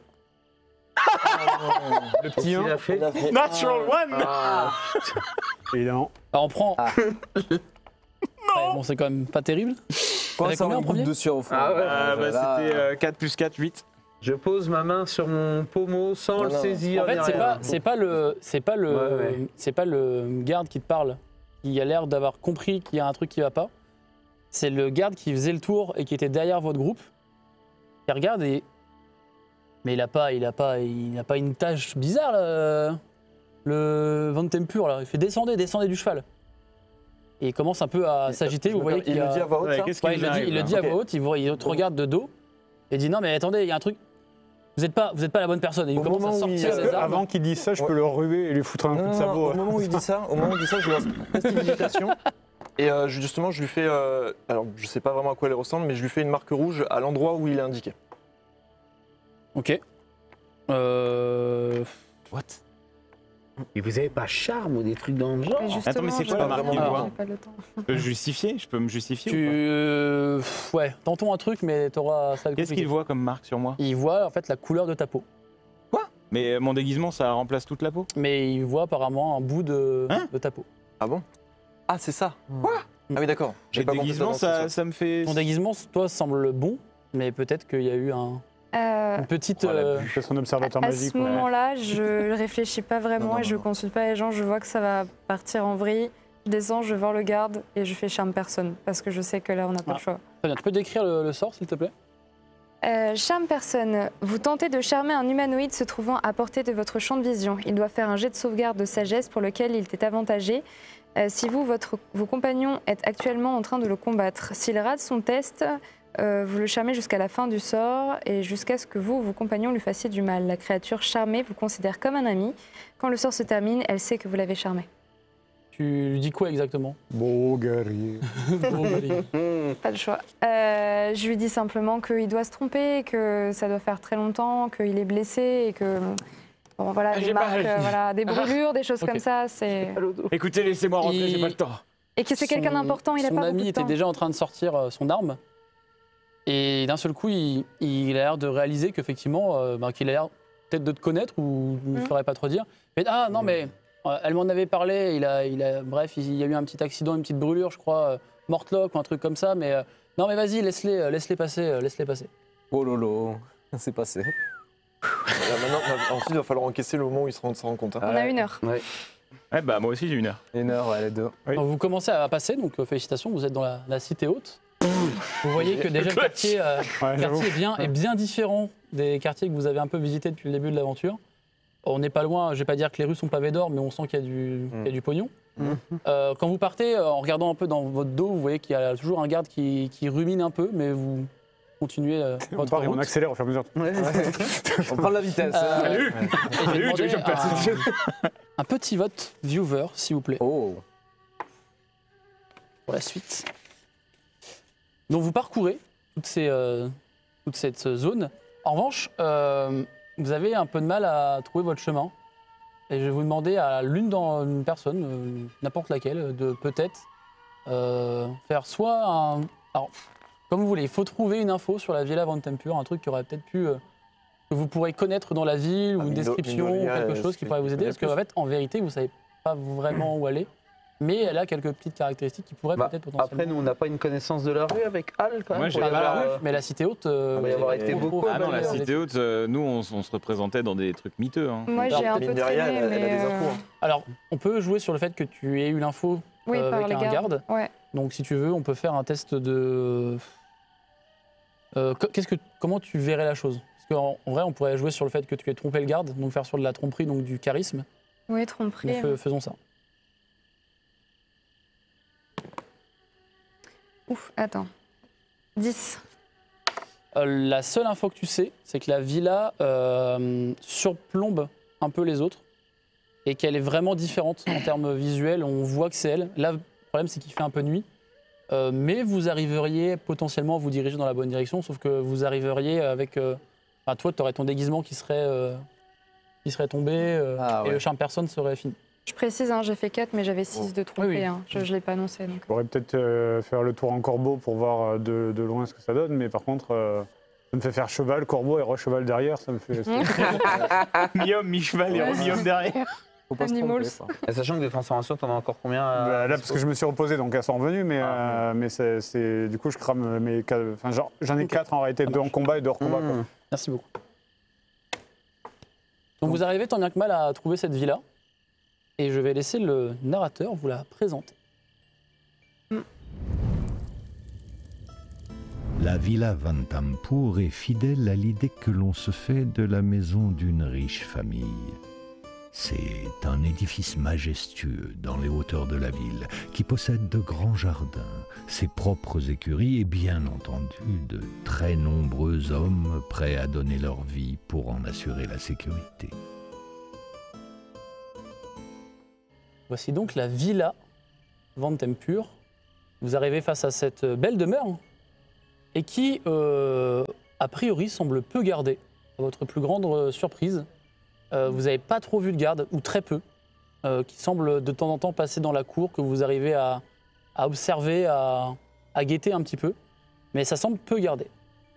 Le petit Il 1. a fait. Natural one. Évidemment. On prend... Ouais, bon, c'est quand même pas terrible. T'avais combien en premier? de sueur au fond. Ah ouais. C'était 4 plus 4, 8. Je pose ma main sur mon pommeau sans le Non. saisir. En fait, ni c'est rien. pas Ouais. c'est pas le garde qui te parle, qui a l'air d'avoir compris qu'il y a un truc qui va pas. C'est le garde qui faisait le tour et qui était derrière votre groupe. Il regarde et mais il a pas une tâche bizarre là, le Van Tempur là. Il fait descendez du cheval. Et il commence un peu à s'agiter. Vous voyez qu'il Il y a... le dit à voix haute, Ouais, ça qu'est-ce qui Ouais, vous il arrive, le là dit à Ok. voix haute. Il te regarde de dos et dit non mais attendez, il y a un truc. Vous êtes pas la bonne personne. Et il Au commence à moment où il- sortir Est-ce des que armes. Avant qu'il dise ça, je Ouais. peux le ruer et lui foutre un coup de sabot. Au moment où il dit ça, je lui lance prestidigitation. Et justement, je lui fais. Alors, je sais pas vraiment à quoi elle ressemble, mais je lui fais une marque rouge à l'endroit où il est indiqué. Ok. What? Et vous avez pas charme ou des trucs dans le genre? Mais justement, Attends, mais c'est quoi je- la marque qu'il voit j'ai pas le temps. Je peux justifier? Je peux me justifier Tu... ou ouais, tentons un truc, mais t'auras ça. pas? Qu'est-ce qu'il voit comme marque sur moi? Il voit en fait la couleur de ta peau. Mais mon déguisement, ça remplace toute la peau? Mais il voit apparemment un bout de ta peau. Ah bon? Ah, c'est ça. Quoi? Ah oui, d'accord. J'ai Le pas compris déguisement, ça. ça me fait... Ton déguisement, toi, semble bon, mais peut-être qu'il y a eu une petite. Oh, la C'est son observateur À magique. ce ouais. moment-là, je réfléchis pas vraiment Non, et je non. consulte pas les gens. Je vois que ça va partir en vrille. Je descends, je vais voir le garde et je fais charme personne parce que je sais que là, on n'a pas Ah. le choix. Très bien. Tu peux décrire le sort, s'il te plaît? Charme personne. Vous tentez de charmer un humanoïde se trouvant à portée de votre champ de vision. Il doit faire un jet de sauvegarde de sagesse pour lequel il t'est avantagé. Si vos compagnons êtes actuellement en train de le combattre. S'il rate son test, vous le charmez jusqu'à la fin du sort et jusqu'à ce que vos compagnons lui fassiez du mal. La créature charmée vous considère comme un ami. Quand le sort se termine, elle sait que vous l'avez charmé. Tu lui dis quoi exactement? Beau guerrier. Bon, allez. Pas de choix. Je lui dis simplement qu'il doit se tromper, que ça doit faire très longtemps, qu'il est blessé et que bon, voilà, des J'ai marques, mal. voilà, des brûlures, des choses Ok. comme ça. C'est Écoutez, laissez-moi rentrer, Il- j'ai pas le temps. et que c'est quelqu'un Son- d'important. Il a Son pas beaucoup ami de était temps. déjà en train de sortir son arme. Et d'un seul coup, il a l'air de réaliser qu'effectivement, qu'il a l'air peut-être de te connaître ou ne Mhm. ferait pas trop dire. Mais ah non, mais elle m'en avait parlé. Bref, il y a eu un petit accident, une petite brûlure, je crois, Mortlock ou un truc comme ça. Mais non, mais vas-y, laisse-les passer, laisse-les passer. Oh lolo, c'est passé. Maintenant, ensuite, il va falloir encaisser le moment où il s'en rend compte. hein. On a 1 heure. Ouais, bah moi aussi j'ai 1 heure. Une heure, ouais, les deux. Oui. Donc, vous commencez à passer, donc félicitations, vous êtes dans la cité haute. Vous voyez que déjà le quartier, Ouais, j'avoue. est bien différent des quartiers que vous avez un peu visités depuis le début de l'aventure. On n'est pas loin, je vais pas dire que les rues sont pavées d'or, mais on sent qu'il y a du pognon. Quand vous partez, en regardant un peu dans votre dos, vous voyez qu'il y a toujours un garde qui rumine un peu, mais vous continuez On votre part et on route. accélère au fur et à mesure. On prend de la vitesse. Salut Et je vais Salut, demander je passe. un petit vote viewer, s'il vous plaît, Oh. pour la suite. Donc vous parcourez toute cette zone. En revanche, vous avez un peu de mal à trouver votre chemin. Et je vais vous demander à une personne, n'importe laquelle, de peut-être faire soit un... Alors, comme vous voulez, il faut trouver une info sur la Villa Vantempur, un truc qui aurait peut-être pu... que vous pourrez connaître dans la ville, ou une description, ou quelque chose qui pourrait vous aider. Parce qu'en fait, en vérité, vous ne savez pas vraiment où aller. Mais elle a quelques petites caractéristiques qui pourraient peut-être potentiellement... Après, nous, on n'a pas une connaissance de la rue avec Al, quand même. Moi, j'ai pour pas avoir, la rue, Mais la cité haute... va y avoir été beaucoup. Ah non, la cité haute, nous, on se représentait dans des trucs miteux. Hein. Moi, j'ai un peu mine de rien, traîné, elle a mais... des infos, hein. Alors, on peut jouer sur le fait que tu aies eu l'info Oui, par avec les un gardes. garde. Ouais. Donc, si tu veux, on peut faire un test de... comment tu verrais la chose? Parce qu'en vrai, on pourrait jouer sur le fait que tu aies trompé le garde, donc faire sur de la tromperie, donc du charisme. Oui, tromperie. Donc, faisons ça. Ouf, attends. 10. La seule info que tu sais, c'est que la villa surplombe un peu les autres et qu'elle est vraiment différente en termes visuels. On voit que c'est elle. Là, le problème, c'est qu'il fait un peu nuit. Mais vous arriveriez potentiellement à vous diriger dans la bonne direction, sauf que vous arriveriez avec... toi, tu aurais ton déguisement qui serait tombé et le charme personne serait fini. Je précise, hein, j'ai fait 4, mais j'avais 6 de trompée. Oui, oui. Hein. Je ne l'ai pas annoncé. Donc. On pourrait peut-être faire le tour en corbeau pour voir de loin ce que ça donne, mais par contre, ça me fait faire cheval, corbeau et re-cheval derrière, ça me fait... Mi-homme, mi-cheval et mi-homme derrière. Faut pas se Animals. tromper, quoi. Et sachant que des transformations, t'en as encore combien Bah, là, parce que je me suis reposé, donc elles sont revenues, mais, du coup, je crame mes... Enfin, genre, j'en ai 4 en réalité, 2 en combat et 2 hors combat. quoi. Merci beaucoup. Donc vous arrivez tant bien que mal à trouver cette villa. Et je vais laisser le narrateur vous la présenter. La Villa Vantempur est fidèle à l'idée que l'on se fait de la maison d'une riche famille. C'est un édifice majestueux dans les hauteurs de la ville, qui possède de grands jardins, ses propres écuries et bien entendu de très nombreux hommes prêts à donner leur vie pour en assurer la sécurité. Voici donc la Villa Vantempur. Vous arrivez face à cette belle demeure et qui, a priori, semble peu gardée. À votre plus grande surprise, vous n'avez pas trop vu de garde, ou très peu, qui semble de temps en temps passer dans la cour, que vous arrivez à observer, à guetter un petit peu. Mais ça semble peu gardé.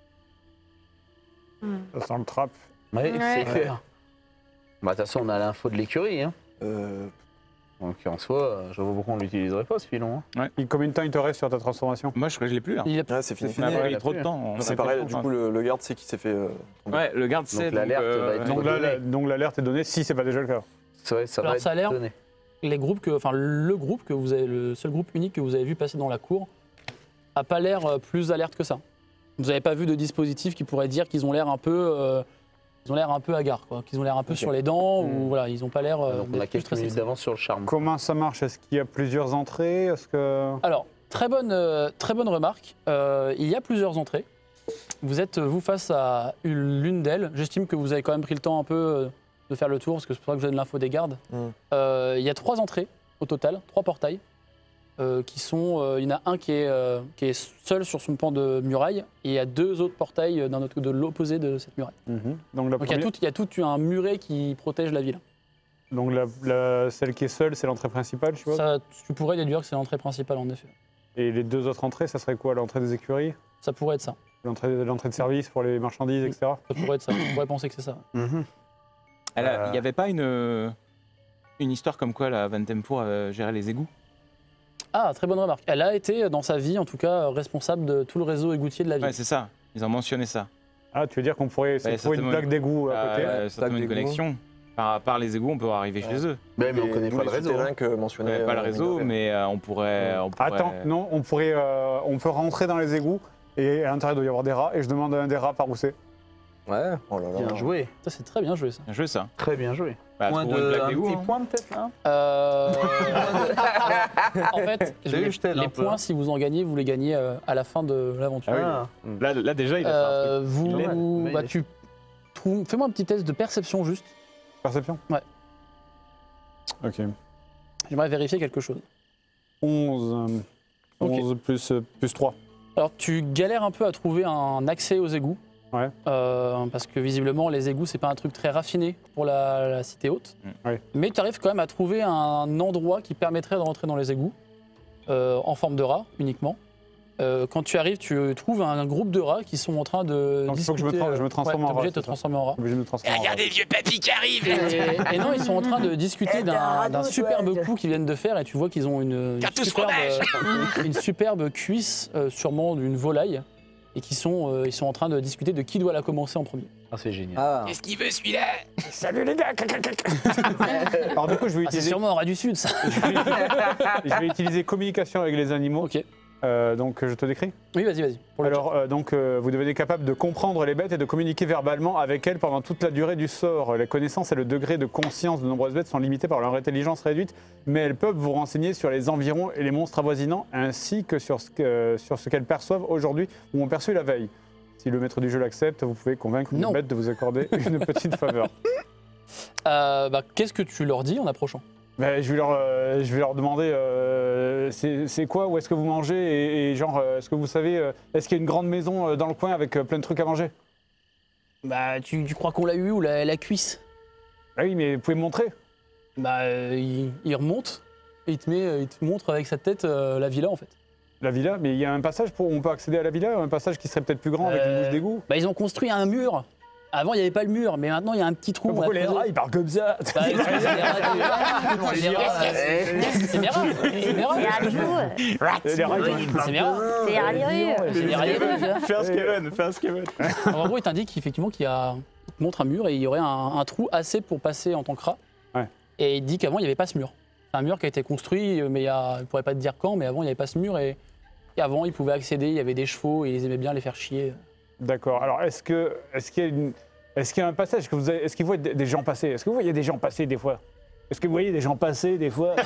Ça sent le trap. Oui, Ouais. c'est clair. Bah, de toute façon, on a l'info de l'écurie. Hein. Donc en soi, je vois pourquoi on l'utiliserait pas ce filon. Hein. Combien de temps il te reste sur ta transformation? Moi, je crois que je l'ai plus là. Il a- Ouais, c'est fini. On a Ouais, pris il a trop plus, de temps. C'est pareil, du coup, le garde sait qu'il s'est fait... tomber. Ouais, le garde sait. l'alerte va être- Donc donné. là, donc l'alerte est donnée si c'est pas déjà le cas. C'est vrai, ça Alors, va ça a être l'air- donné. le groupe que vous avez, le seul groupe unique que vous avez vu passer dans la cour, a pas l'air plus alerte que ça. Vous n'avez pas vu de dispositif qui pourrait dire qu'ils ont l'air un peu, hagards, quoi, qu'ils ont l'air un peu sur les dents, ou voilà, ils n'ont pas l'air. Donc on a d'être plus quelques stressés. minutes d'avance sur le charme. Comment ça marche? Est-ce qu'il y a plusieurs entrées? Est-ce que... Alors, très bonne remarque. Il y a plusieurs entrées. Vous êtes, vous, face à l'une d'elles. J'estime que vous avez quand même pris le temps un peu de faire le tour, parce que c'est pour ça que je donne l'info des gardes. Il y a 3 entrées au total, 3 portails, qui sont... il y en a un qui est seul sur son pan de muraille, et il y a 2 autres portails de l'opposé de cette muraille. Donc, la Donc il y a tout un muret qui protège la ville. Donc celle qui est seule, c'est l'entrée principale, tu vois. Ça, tu pourrais déduire que c'est l'entrée principale, en effet. Et les 2 autres entrées, ça serait quoi? L'entrée des écuries? Ça pourrait être ça. L'entrée de service pour les marchandises, etc. Ça pourrait être ça. On pourrait penser que c'est ça. Il n'y avait pas une histoire comme quoi la Vantempur gérait les égouts? Ah, très bonne remarque. Elle a été, dans sa vie, en tout cas, responsable de tout le réseau égoutier de la ville. Ouais, c'est ça. Ils ont mentionné ça. Ah, tu veux dire qu'on pourrait trouver certainement une plaque d'égout à côté? Certainement une d'égout. connexion. Par les égouts, on peut arriver chez eux. Mais on connaît pas le réseau. C'est rien que On mentionné. connaît pas le réseau, mais on pourrait... Attends, non, on peut rentrer dans les égouts et à l'intérieur il doit y avoir des rats et je demande à un des rats par où c'est. Ouais. Oh là là. Bien joué. Ça, c'est très bien joué, ça. Bien joué ça. Très bien joué. Bah, Point trouvons une de, blague un d'égout, petit hein. point peut-être là. En fait, J'ai vu, je t'aide les un peu. points, si vous en gagnez, vous les gagnez à la fin de l'aventure. Ah oui. Là déjà, il a fait un truc. Vous, Il est- bah, tu trouves. Fais-moi un petit test de perception juste. Perception? Ouais. Ok. J'aimerais vérifier quelque chose. 11. Ok. 11 plus 3. Alors, tu galères un peu à trouver un accès aux égouts. Ouais. Parce que visiblement, les égouts, c'est pas un truc très raffiné pour la cité haute. Ouais. Mais tu arrives quand même à trouver un endroit qui permettrait de rentrer dans les égouts, en forme de rat uniquement. Quand tu arrives, tu trouves un groupe de rats qui sont en train de. Donc il faut que je me transforme ouais, en t'es obligé rat. de te transformer en rat. Obligé de me transformer en rat. vieux papy qui arrive. Et non, ils sont en train de discuter d'un superbe coup qu'ils viennent de faire et tu vois qu'ils ont une superbe cuisse, sûrement d'une volaille, et ils sont en train de discuter de qui doit la commencer en premier. Ah, c'est génial. Ah. Qu'est-ce qu'il veut celui-là? Salut les gars. Alors du coup, je vais Ah, c'est utiliser, sûrement un rat du sud, ça. je vais utiliser communication avec les animaux. Ok. Donc je te décris. Oui, vas-y. Pour le Alors vous devenez capable de comprendre les bêtes et de communiquer verbalement avec elles pendant toute la durée du sort. Les connaissances et le degré de conscience de nombreuses bêtes sont limités par leur intelligence réduite, mais elles peuvent vous renseigner sur les environs et les monstres avoisinants, ainsi que sur ce qu'elles perçoivent aujourd'hui ou ont perçu la veille. Si le maître du jeu l'accepte, vous pouvez convaincre une Non. bête de vous accorder une petite faveur. Qu'est-ce que tu leur dis en approchant? Ben, je vais leur demander c'est quoi, où est-ce que vous mangez et genre, est-ce que vous savez, est-ce qu'il y a une grande maison dans le coin avec plein de trucs à manger? Bah, tu crois qu'on l'a eu où, la cuisse? Ah oui, mais vous pouvez me montrer? Bah, il remonte et il te montre avec sa tête la villa en fait. La villa? Mais il y a un passage où on peut accéder à la villa, un passage qui serait peut-être plus grand avec une bouche d'égout? Bah, ils ont construit un mur. Avant, il n'y avait pas le mur, mais maintenant, il y a un petit trou. Pourquoi les rats, ils parlent comme ça? Bah, c'est des rats. C'est des rats. C'est des rats. Les rats, C'est des rats. C'est des rats. Fais un Skeven. En gros, il t'indique effectivement il te montre un mur et il y aurait un trou assez pour passer en tant que rat. Ouais. Et il dit qu'avant, il n'y avait pas ce mur. C'est un mur qui a été construit, mais il ne pourrait pas te dire quand, mais avant, il n'y avait pas ce mur. Et avant, ils pouvaient accéder, il y avait des chevaux et ils aimaient bien les faire chier. D'accord. Alors, est-ce qu'il y a un passage, est-ce qu'ils voient des gens passer? Est-ce que vous voyez des gens passer des fois? Est-ce que vous voyez des gens passer des fois?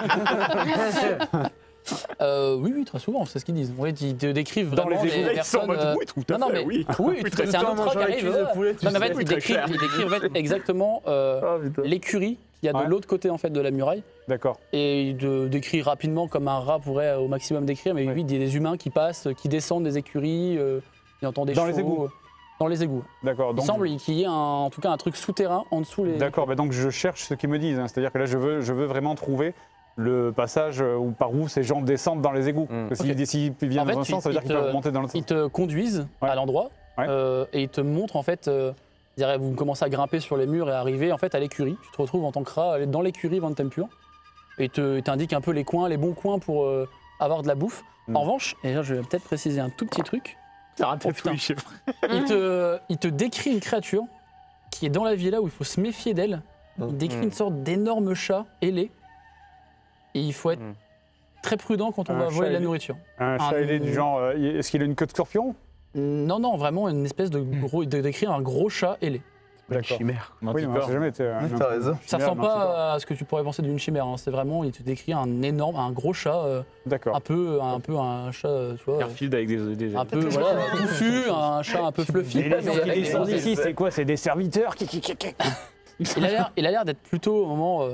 Oui, très souvent, c'est ce qu'ils disent. Oui, ils te décrivent Dans vraiment les des égouts, personnes. oui, tout à non, fait, mais oui. c'est un autre rat qui arrive. Non, mais en fait, ils décrivent en fait, exactement l'écurie qu'il y a de Ouais. l'autre côté en fait de la muraille. D'accord. Et il te décrit rapidement comme un rat pourrait au maximum décrire, mais Ouais. oui, il y a des humains qui passent, qui descendent des écuries, il entend des Dans chevaux. les égouts. Dans les égouts. D'accord. Il Donc, semble qu'il y ait en tout cas un truc souterrain en dessous les. d'accord. Bah donc je cherche ce qu'ils me disent. Hein. C'est-à-dire que là, je veux vraiment trouver le passage par où ces gens descendent dans les égouts. Parce que s'ils viennent En fait, dans un sens, ça veut dire qu'ils peuvent monter dans l'autre sens. Ils te conduisent Ouais. à l'endroit Ouais. et ils te montrent en fait. Je dirais, vous commencez à grimper sur les murs et à arriver en fait à l'écurie. Tu te retrouves en tant que rat dans l'écurie Van Tempur et il t'indique un peu les bons coins pour avoir de la bouffe. En revanche, et là je vais peut-être préciser un tout petit truc. T'as raté putain. tous les chiffres. Il te décrit une créature qui est dans la villa où il faut se méfier d'elle. Il décrit une sorte d'énorme chat ailé. Et il faut être très prudent quand on Un va chat voler la ailé. nourriture. Un chat ailé du genre, est-ce qu'il a une queue de scorpion? Non, vraiment une espèce de gros. De décrire un gros chat ailé. D'accord. Chimère. Oui, mais ça n'a jamais été. T'as raison. Ça ressemble pas à ce que tu pourrais penser d'une chimère. Hein. C'est vraiment, il te décrit un gros chat, D'accord. un peu un chat, tu vois. Garfield avec des Un peu voilà, touffu, un chat un peu fluffy. Et les gens qui avec- descendent ici, c'est quoi? C'est des serviteurs qui. Il a l'air d'être plutôt au moment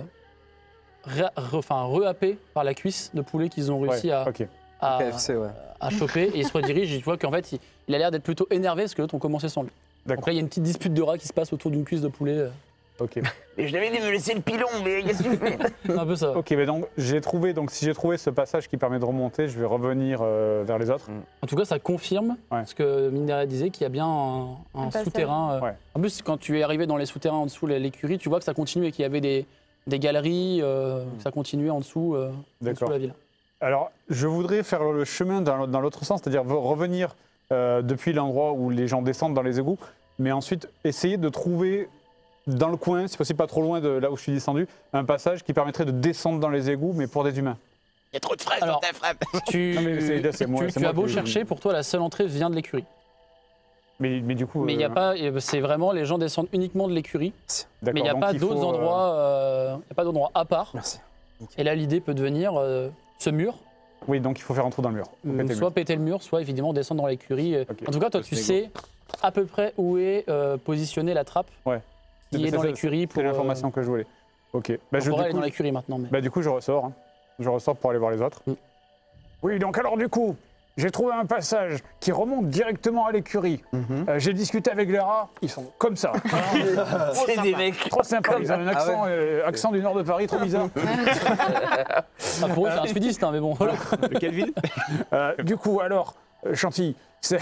rehappé par la cuisse de poulet qu'ils ont réussi à, Ok. à, KFC, ouais. à choper et il se redirige. Et tu vois qu'en fait, il a l'air d'être plutôt énervé parce que l'autre ont commencé sans lui. Donc D'accord. là, il y a une petite dispute de rats qui se passe autour d'une cuisse de poulet. Ok. Mais je t'avais dit de me laisser le pilon, mais qu'est-ce que tu fais? Un peu ça. Ok, mais donc si j'ai trouvé ce passage qui permet de remonter, je vais revenir vers les autres. En tout cas, ça confirme Ouais. ce que Minera disait, qu'il y a bien un passage. souterrain. Ouais. En plus, quand tu es arrivé dans les souterrains en dessous de l'écurie, tu vois que ça continuait et qu'il y avait des galeries, que ça continuait en dessous, en dessous D'accord. de la ville. Alors, je voudrais faire le chemin dans l'autre sens, c'est-à-dire revenir depuis l'endroit où les gens descendent dans les égouts, mais ensuite essayer de trouver dans le coin, si possible pas trop loin de là où je suis descendu, un passage qui permettrait de descendre dans les égouts, mais pour des humains. Il y a trop de fraises Alors, dans ta frappe. Tu, Non, mais c'est moi tu as beau qui- chercher, pour toi, la seule entrée vient de l'écurie. Mais du coup. Mais il y a pas, c'est vraiment les gens descendent uniquement de l'écurie. Mais il n'y a pas d'autres endroits à part. Merci. Et là, l'idée peut devenir ce mur. Oui, donc il faut faire un trou dans le mur. Soit péter le mur, soit évidemment descendre dans l'écurie. Ok. En tout cas, toi, tu sais à peu près où est positionnée la trappe qui est dans l'écurie. C'est l'information que je voulais. Ok. Bah, je pourrais aller dans l'écurie maintenant. Mais... Bah, du coup, je ressors. Hein. Je ressors pour aller voir les autres. Oui, donc alors du coup, j'ai trouvé un passage qui remonte directement à l'écurie. J'ai discuté avec les rats, ils sont comme ça. C'est des mecs. Trop sympa, ils ont un accent, accent du nord de Paris, trop bizarre. Pour eux, c'est un sudiste, hein, mais bon. De quelle ville? Du coup, alors, Chantilly.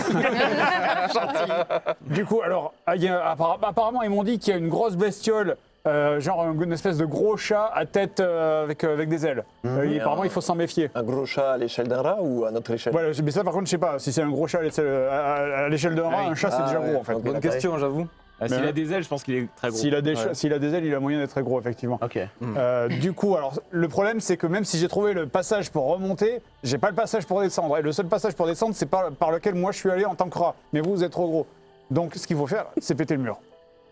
Du coup, alors, apparemment, ils m'ont dit qu'il y a une grosse bestiole. Genre une espèce de gros chat à tête avec des ailes. Apparemment, il faut s'en méfier. Un gros chat à l'échelle d'un rat ou à notre échelle? Voilà, mais ça, par contre, je sais pas. Si c'est un gros chat à l'échelle d'un rat, un chat, c'est déjà gros, en fait. Bonne question, j'avoue. S'il a des ailes, je pense qu'il est très gros. S'il a des ailes, il a moyen d'être très gros, effectivement. Ok. Du coup, alors, le problème, c'est que même si j'ai trouvé le passage pour remonter, j'ai pas le passage pour descendre. Et le seul passage pour descendre, c'est par lequel moi je suis allé en tant que rat. Mais vous êtes trop gros. Donc, ce qu'il faut faire, c'est péter le mur.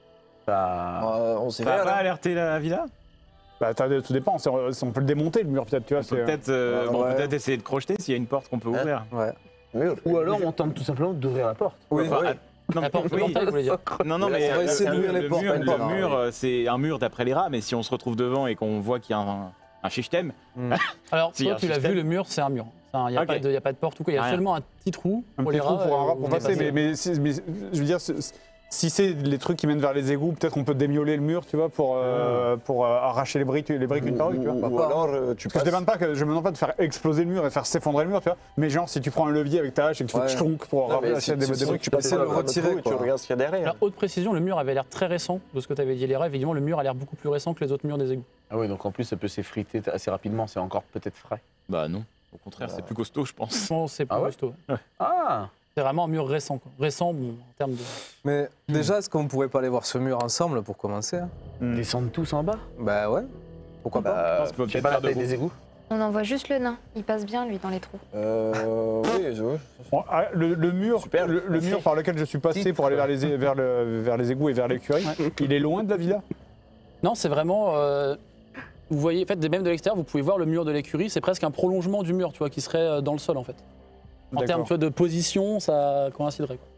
On s'est T'as pas alerté la villa? Bah, tout dépend. On peut le démonter, le mur, peut-être. Tu vois, peut-être essayer de crocheter s'il y a une porte qu'on peut ouvrir. Ou alors on tente tout simplement d'ouvrir la porte. Oui, non, la porte oui. vous voulez dire. Non, mais on va essayer d'ouvrir les portes. le mur, c'est un mur d'après les rats, mais si on se retrouve devant et qu'on voit qu'il y a un système. Alors, Si, toi, un tu l'as système. vu, le mur, c'est un mur. Il n'y a, a pas de porte ou quoi. Il y a Rien. seulement un petit trou un pour petit les trou rats. pour un rat où pour on est passer. passé. Mais je veux dire, si c'est les trucs qui mènent vers les égouts, peut-être on peut démioler le mur, tu vois, pour arracher les briques une par une, tu vois. Ou alors tu passes. Je me demande pas de faire exploser le mur et faire s'effondrer le mur, tu vois. Mais genre, si tu prends un levier avec ta hache et que tu fais tchonk pour arracher des briques, tu tu passes peux le retirer, retirer et tu quoi. regardes ce qu'il y a derrière. Alors, haute précision, le mur avait l'air très récent de ce que tu avais dit les rats. Évidemment, le mur a l'air beaucoup plus récent que les autres murs des égouts. Ah oui, donc en plus ça peut s'effriter assez rapidement, c'est encore peut-être frais. Bah non. Au contraire, c'est plus costaud, je pense. Je pense que c'est plus costaud. Ah. C'est vraiment un mur récent. Quoi. Récent, bon, en termes de. Mais déjà, est-ce qu'on pourrait pas aller voir ce mur ensemble pour commencer? Descendre tous en bas. Bah ouais. Pourquoi pas? Ça peut Je sais peut-être pas la faire de taille gros. des égouts. On envoie juste le nain. Il passe bien, lui, dans les trous. Oui, Bon, le mur, Super. le mur par lequel je suis passé pour aller vers les égouts et vers l'écurie, il est loin de la villa. Non, c'est vraiment. Vous voyez, en fait, même de l'extérieur, vous pouvez voir le mur de l'écurie. C'est presque un prolongement du mur, tu vois, qui serait dans le sol, en fait. En termes tu vois, de position, ça coïnciderait. Quoi.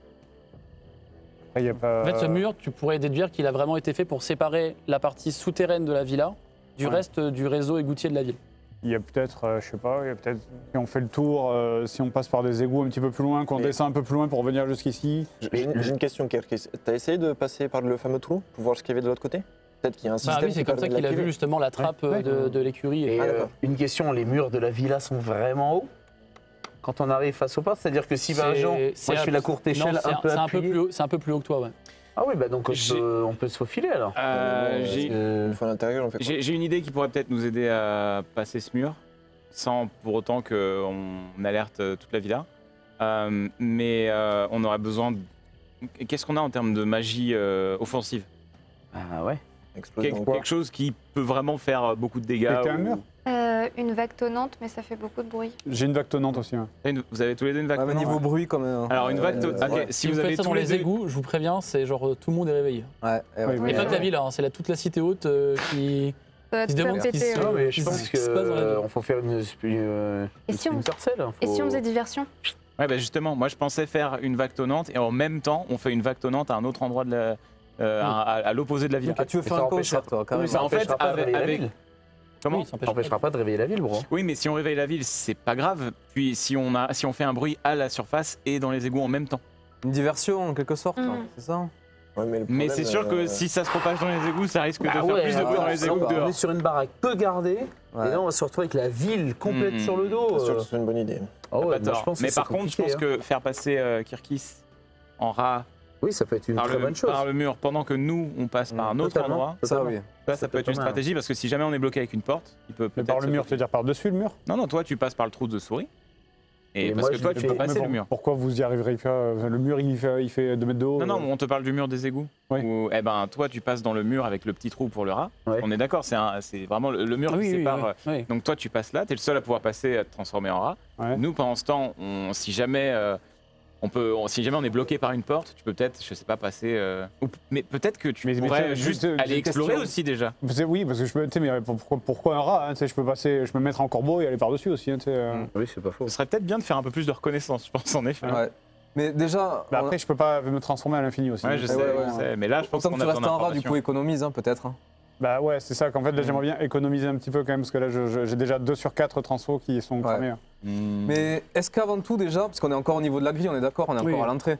Après, y a pas... En fait, ce mur, tu pourrais déduire qu'il a vraiment été fait pour séparer la partie souterraine de la villa du reste du réseau égoutier de la ville. Il y a peut-être, je sais pas, il y a peut-être, si on fait le tour, si on passe par des égouts un petit peu plus loin, qu'on descend un peu plus loin pour revenir jusqu'ici. J'ai une question, Kirkis. T'as essayé de passer par le fameux trou pour voir ce qu'il y avait de l'autre côté? Peut-être qu'il y a un système. Bah oui, c'est comme ça qu'il a vu justement la trappe de l'écurie. Et d'accord. une question, les murs de la villa sont vraiment hauts quand on arrive face aux portes? C'est-à-dire que si par exemple, moi je suis la courte échelle un peu appuyée. C'est un peu plus haut que toi, ouais. Ah oui, bah donc on peut se faufiler alors. Une fois à l'intérieur, on fait quoi? J'ai une idée qui pourrait peut-être nous aider à passer ce mur, sans pour autant qu'on alerte toute la villa. Mais on aurait besoin de... Qu'est-ce qu'on a en termes de magie offensive? Ah ouais. Quelque chose qui peut vraiment faire beaucoup de dégâts. Péter un mur? Une vague tonnante, mais ça fait beaucoup de bruit. J'ai une vague tonnante aussi. Vous avez tous les deux une vague Ouais, mais tonnante? niveau bruit, quand même. Alors une vague tonnante, ok, si vous avez faites ça tous dans les les deux... égouts, je vous préviens, c'est genre tout le monde est réveillé. Ouais, Oui, Et pas que la ville, hein, c'est toute la cité haute qui Ça va se te demande faire ce qui péter, se ouais. Non, mais je Qu'est-ce pense qui se passe dans la ville qu'on faut faire une si on- sorcelle. Et si on faisait diversion? Ouais, bah justement, moi je pensais faire une vague tonnante et en même temps, on fait une vague tonnante à un autre endroit de la, à l'opposé de la ville. Ah, tu veux faire un concert, toi, quand même. ça en fait, avec... Comment? Oui, ça Ça empêche n'empêchera pas de réveiller la ville, bro. Oui, mais si on réveille la ville, c'est pas grave. Puis si on fait un bruit à la surface et dans les égouts en même temps. Une diversion, en quelque sorte, Mhm. c'est ça? Ouais, mais Mais c'est sûr que si ça se propage dans les égouts, ça risque de Ah faire ouais, plus de bruit dans les égouts que on dehors. est sur une baraque peu gardée, Ouais. et là on va se retrouver avec la ville complète Mhm. sur le dos. C'est sûr que c'est une bonne idée. Ah ouais, Pas moi, tort. je pense que Mais c'est par contre, je pense compliqué, hein. que faire passer Kirkis en rat Oui, ça peut être une par très bonne chose. le mur pendant que nous, on passe par un autre Totalement. endroit, Ça, oui. ça peut être une pas mal. stratégie parce que si jamais on est bloqué avec une porte, il peut Mais peut-être... par le se- mur, tu veux dire par-dessus le mur? Non, non, toi, tu passes par le trou de souris. Et Et parce moi, que toi, je tu peux fais- passer Mais le mur. Pourquoi vous y arriverez pas? Le mur, il fait 2 mètres de haut. Non, non, on te parle du mur des égouts. Oui. Où, eh ben, toi, tu passes dans le mur avec le petit trou pour le rat. Ouais. On est d'accord, c'est vraiment le mur qui sépare. oui. Donc toi, tu passes là, tu es le seul à pouvoir passer, à te transformer en rat. Ouais. Nous, pendant ce temps, si jamais Si jamais on est bloqué par une porte, tu peux peut-être, je sais pas, passer. Mais peut-être que tu pourrais juste aller explorer aussi déjà. Oui, parce que je peux. Mais pourquoi un rat, hein, je peux me mettre en corbeau et aller par-dessus aussi. Hein, Oui, c'est pas faux. Ce serait peut-être bien de faire un peu plus de reconnaissance, je pense, en effet. Ouais. Mais déjà. Après, je peux pas me transformer à l'infini aussi. Ouais, je sais. Mais là, je pense Tant qu'on que a tu restes besoin un rat, du coup, d'informations. économise, hein, peut-être. Hein. Bah ouais, c'est ça qu'en fait, là, j'aimerais bien économiser un petit peu quand même, parce que là, j'ai déjà 2 sur 4 transfos qui sont cramés. Hein. Mais est-ce qu'avant tout, déjà, parce qu'on est encore au niveau de la grille, on est d'accord, on est encore à l'entrée,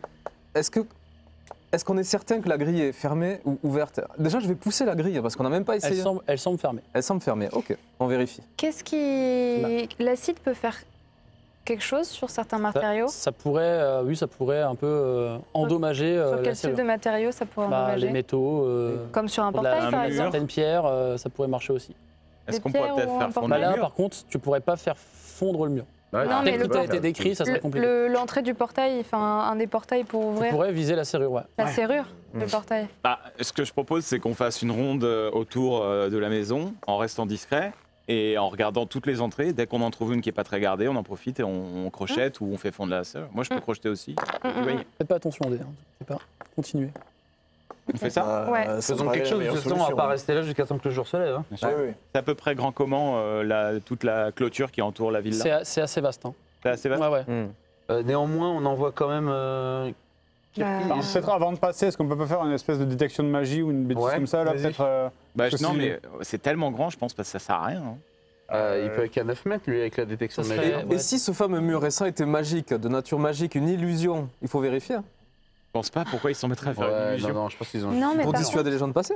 est-ce qu'on est certain que la grille est fermée ou ouverte? Déjà, je vais pousser la grille, parce qu'on n'a même pas essayé. Elle semble fermée. Elle semble fermée, ok, on vérifie. Qu'est-ce qui. L'acide peut faire quelque chose sur certains matériaux? Ça pourrait, ça pourrait un peu endommager Sur la quel type serrure. de matériaux ça pourrait endommager? Les métaux, Comme sur un de la- portail, par mur. exemple. certaines pierres, ça pourrait marcher aussi. Est-ce Des qu'on pourrait pierres peut-être ou faire un fondre Bah le là, mur? par contre, tu pourrais pas faire fondre le mur. Ouais, Non, mais Dès que le tout a portail- été décrit, ça serait compliqué. L'entrée du portail, enfin un des portails pour Tu ouvrir pourrais viser la serrure, ouais. la serrure du portail. Ce que je propose, c'est qu'on fasse une ronde autour de la maison, en restant discret, et en regardant toutes les entrées. Dès qu'on en trouve une qui est pas très gardée, on en profite et on crochette ou on fait fondre la serrure. Moi, je peux crocheter aussi. Vous voyez. Faites pas attention, Dé. Continuez. On fait ça? Ouais. Faisons quelque chose, de toute façon, on va pas rester là jusqu'à temps que le jour se lève. Hein. Bien sûr. C'est à peu près grand comment toute la clôture qui entoure la villa? C'est assez vaste. Hein. C'est assez vaste. Ouais. Néanmoins, on envoie quand même. Peut-être avant de passer, est-ce qu'on peut pas faire une espèce de détection de magie ou une bêtise comme ça là, vas-y. peut-être Non, mais c'est tellement grand, je pense, parce que ça sert à rien. Hein. Il peut être qu'à 9 mètres, lui, avec la détection de Ça magie. serait- Et si ce fameux mur récent était magique, de nature magique, une illusion, il faut vérifier. hein, Je pense pas pourquoi ils s'en mettraient à faire une Ouais, illusion. non, je pense qu'ils ont. Non, mais pour par dissuader les gens de passer,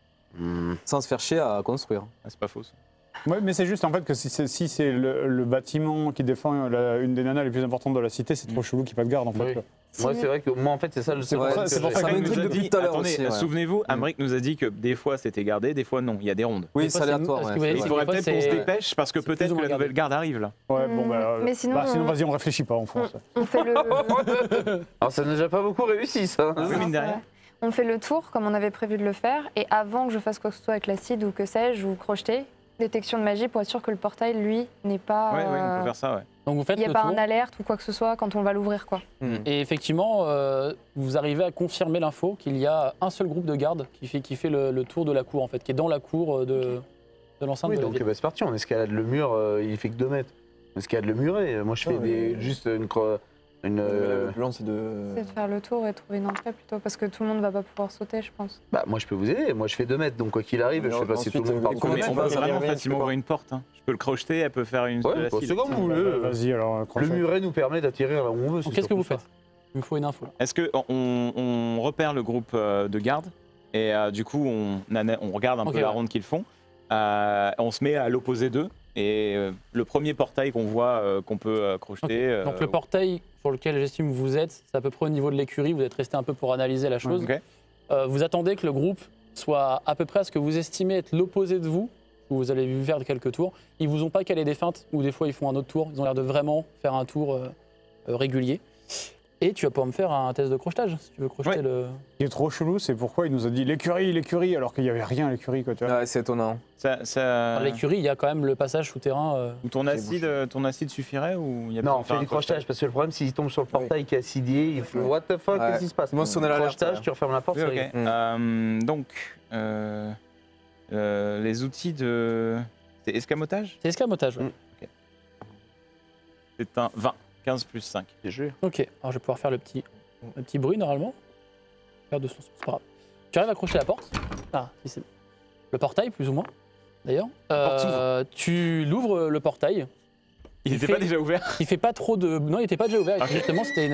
sans se faire chier à construire. Ah, c'est pas faux. Ça. Ouais, mais c'est juste en fait que si c'est le bâtiment qui défend une des nanas les plus importantes de la cité, c'est trop chelou qu'il n'y ait pas de garde en fait. Oui. quoi. Moi, c'est vrai que moi, en fait, c'est ça le C'est vrai, problème c'est que pour j'ai. ça que Ambric m'intrigue nous a depuis dit- tout à l'heure attendez, aussi, ouais. souvenez-vous, Ambric nous a dit que des fois c'était gardé, des fois non. Il y a des rondes. Oui, Des c'est fois, aléatoire. est-ce que ouais, vous voyez, c'est Il vrai. faudrait fois, peut-être qu'on se c'est- dépêche parce que c'est plus peut-être ou que moins la nouvelle garde arrive là. Ouais, bon bah. Mais sinon, sinon vas-y, on réfléchit pas, on fonce. on fait le. Alors, ça n'a déjà pas beaucoup réussi, ça. Oui, mine de rien. On fait le tour comme on avait prévu de le faire et avant que je fasse quoi que ce soit avec l'acide ou que sais-je ou crocheter, détection de magie pour être sûr que le portail lui n'est pas. Ouais, on peut faire ça, ouais. Donc vous faites Il n'y a le pas tour. un alerte ou quoi que ce soit quand on va l'ouvrir quoi. Et effectivement, vous arrivez à confirmer l'info qu'il y a un seul groupe de gardes qui fait le tour de la cour, en fait, qui est dans la cour de l'enceinte Oui, de la donc ville. bah, c'est parti, on escalade le mur, il fait que 2 mètres. On escalade le muret. Moi, je fais juste Le plan, c'est de. C'est de faire le tour et trouver une entrée plutôt parce que tout le monde va pas pouvoir sauter je pense. Bah, moi, je peux vous aider. Moi, je fais 2 mètres, donc quoi qu'il arrive, je sais pas si tout le monde part. Combien Mais de on mètres, peut ça vraiment va, facilement c'est ouvrir une porte. Hein. Je peux le crocheter, elle peut faire une. Ouais, de la bah, cire. c'est comme vous voulez. Vas-y alors, Le crochet. muret nous permet d'attirer là où on veut. Donc qu'est-ce que vous faites? Il me faut une info. Là. Est-ce qu'on repère le groupe de garde et du coup on regarde un Ok, peu la ouais. ronde qu'ils font. On se met à l'opposé d'eux et le premier portail qu'on voit qu'on peut crocheter. Donc le portail sur lequel j'estime que vous êtes, c'est à peu près au niveau de l'écurie, vous êtes resté un peu pour analyser la chose. ok. Vous attendez que le groupe soit à peu près à ce que vous estimez être l'opposé de vous, où vous allez faire quelques tours. Ils vous ont pas calé des feintes, ou des fois ils font un autre tour, ils ont l'air de vraiment faire un tour régulier. Et tu vas pouvoir me faire un test de crochetage, si tu veux crocheter Ouais. le... Ce qui est trop chelou, c'est pourquoi il nous a dit l'écurie, alors qu'il n'y avait rien à l'écurie quoi. Tu vois. Ouais, c'est étonnant. Dans l'écurie, il y a quand même le passage souterrain. Ou ton acide suffirait ou il y a Non, besoin de fais faire du un crochetage parce que le problème, s'il tombe sur le portail qui est acidier, il faut what the fuck, Ouais. qu'est-ce qui se passe? Moi, sonner l'alerte, Crochetage, ouais. tu refermes la porte, Oui, ça ok. arrive. Donc les outils de. C'est escamotage? C'est escamotage, ouais. C'est un 20. 15 plus 5. Bien joué. Ok, alors je vais pouvoir faire le petit bruit normalement. Faire de son, c'est pas grave. Tu arrives à accrocher la porte. Ah, si c'est le portail, plus ou moins, d'ailleurs. porte s'ouvre. Tu l'ouvres le portail. Il n'était pas déjà ouvert? Il fait pas trop de. Non, il n'était pas déjà ouvert. Ok. Justement, c'était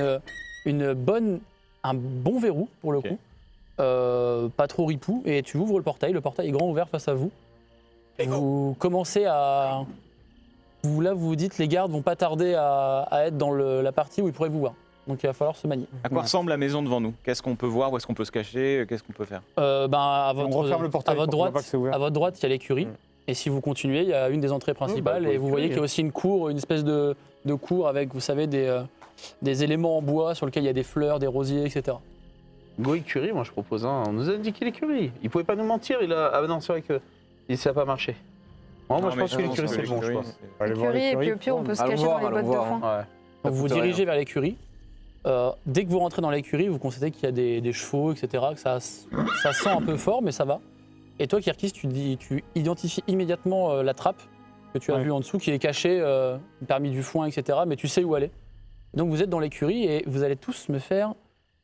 un bon verrou pour le Ok. coup. Pas trop ripou. Et tu ouvres le portail est grand ouvert face à vous. Vous commencez à. Là, vous vous dites, les gardes vont pas tarder à être dans la partie où ils pourraient vous voir. Donc il va falloir se manier. À quoi ressemble la maison devant nous? Qu'est-ce qu'on peut voir? Où est-ce qu'on peut se cacher? Qu'est-ce qu'on peut faire? À On referme le portail à votre pour qu'on voit droite, pas que c'est ouvert. à votre droite, il y a l'écurie. Et si vous continuez, il y a une des entrées principales. bah, et vous voyez qu'il y a aussi une cour, une espèce de cour avec, vous savez, des éléments en bois sur lesquels il y a des fleurs, des rosiers, etc. Go écurie, moi je propose. On nous a indiqué l'écurie. Il pouvait pas nous mentir. Ah non, c'est vrai que ça n'a pas marché. Moi, Non, je mais pense que l'écurie, c'est bon, je l'écurie, pense. c'est- Allez voir Écurie et puis l'écurie. au pire on peut se Allons cacher voir, dans les allons bottes de voir, foin. Ouais. Donc vous coûte dirigez rien. vers l'écurie. Dès que vous rentrez dans l'écurie, vous constatez qu'il y a des chevaux, etc., que ça sent un peu fort, mais ça va. Et toi, Kirkis, tu identifies immédiatement la trappe que tu as vue en dessous, qui est cachée, parmi du foin, etc., mais tu sais où elle est. Donc vous êtes dans l'écurie et vous allez tous me faire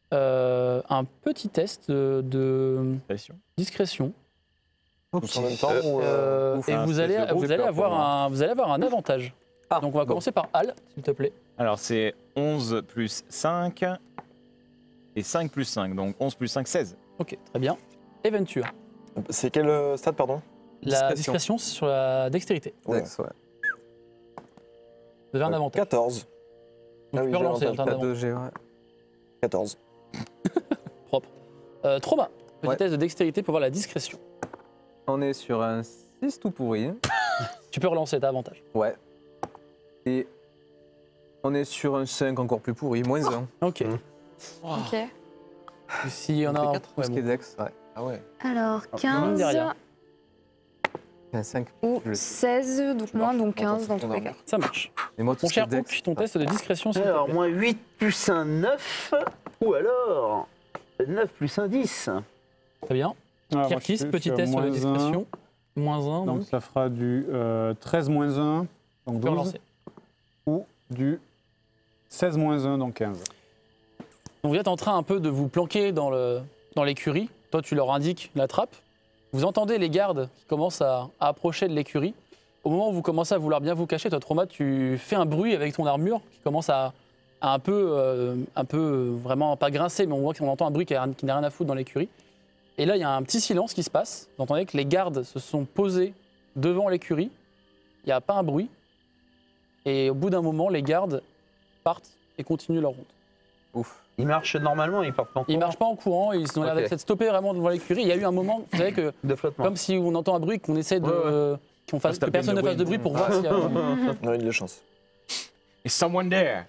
un petit test de discrétion. En même temps, et vous allez avoir un avantage. Donc on va commencer par Al, s'il te plaît. Alors c'est 11 plus 5 et 5 plus 5, donc 11 plus 5, 16. Ok, très bien. Et Venture. c'est quel stade, pardon? La discrétion, c'est sur la dextérité. Dex, ouais. Vous avez un avantage. 14. Donc tu peux relancer. T'as un avantage. 14. Propre. Trauma, petit test de dextérité pour voir la discrétion. On est sur un 6 tout pourri. Tu peux relancer, t'as avantage. Ouais. Et on est sur un 5 encore plus pourri, moins 1. Ok. Ok. S'il y en a un. Tout ce qui est Dex, ouais. Ah ouais. Alors, même 15 derrière. Un 5. ou 16, donc moins, donc 15 dans tous les cas. Ça marche. Et moi, tout Mon ce qui est cher Dex. Hook, ton test de discrétion, s'il te Alors, plaît. moins 8 plus un 9, ou alors 9 plus un 10. Très bien. Kirkis, petit test sur la discrétion. Moins 1, Donc ça fera du 13 moins 1, donc tu peux 12. relancer. Ou du 16 moins 1, donc 15. Donc vous êtes en train un peu de vous planquer dans l'écurie. Toi, tu leur indiques la trappe. Vous entendez les gardes qui commencent à approcher de l'écurie. Au moment où vous commencez à vouloir bien vous cacher, toi, Trauma, tu fais un bruit avec ton armure qui commence à un peu vraiment pas grincer, mais on voit qu'on entend un bruit qui n'a rien à foutre dans l'écurie. Et là, il y a un petit silence qui se passe. Vous entendez que les gardes se sont posés devant l'écurie. Il n'y a pas un bruit. Et au bout d'un moment, les gardes partent et continuent leur ronde. Ouf. Ils marchent normalement, ils partent en Ils ne marchent pas en courant, ils ont l'air Ok. d'être stoppés vraiment devant l'écurie. Il y a eu un moment, vous savez, que de flottement. comme si on entend un bruit, qu'on essaie de. Que personne ne fasse de bruit pour voir s'il y a. On a eu de la chance. Is someone there?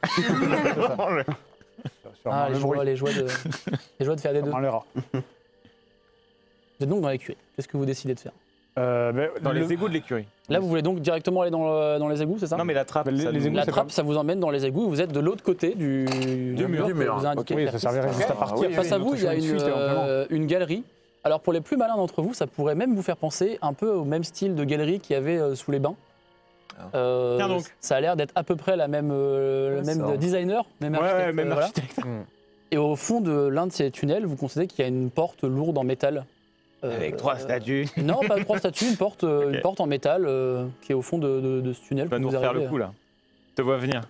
Ah, les joies de faire des deux. Dans les rats. Vous êtes donc dans l'écurie. Qu'est-ce que vous décidez de faire? Dans les égouts de l'écurie. Là, vous voulez donc directement aller dans les égouts, c'est ça? Non, mais la trappe, Les ça nous- égouts, La c'est trappe, ça vous emmène dans les égouts. Vous êtes de l'autre côté du mur. que vous a indiqué Oui, ça Kirkis. servirait juste à partir. Face à vous, il y a une galerie. Alors pour les plus malins d'entre vous, ça pourrait même vous faire penser un peu au même style de galerie qu'il y avait sous les bains. Tiens donc. Ça a l'air d'être à peu près le même designer, même architecte. Ouais, même voilà. architecte. Et au fond de l'un de ces tunnels, vous constatez qu'il y a une porte lourde en métal. Avec 3 statues. Non, pas 3 statues, une porte en métal qui est au fond de ce tunnel. Tu vas que nous vous refaire arrivez le coup là. Je te vois venir.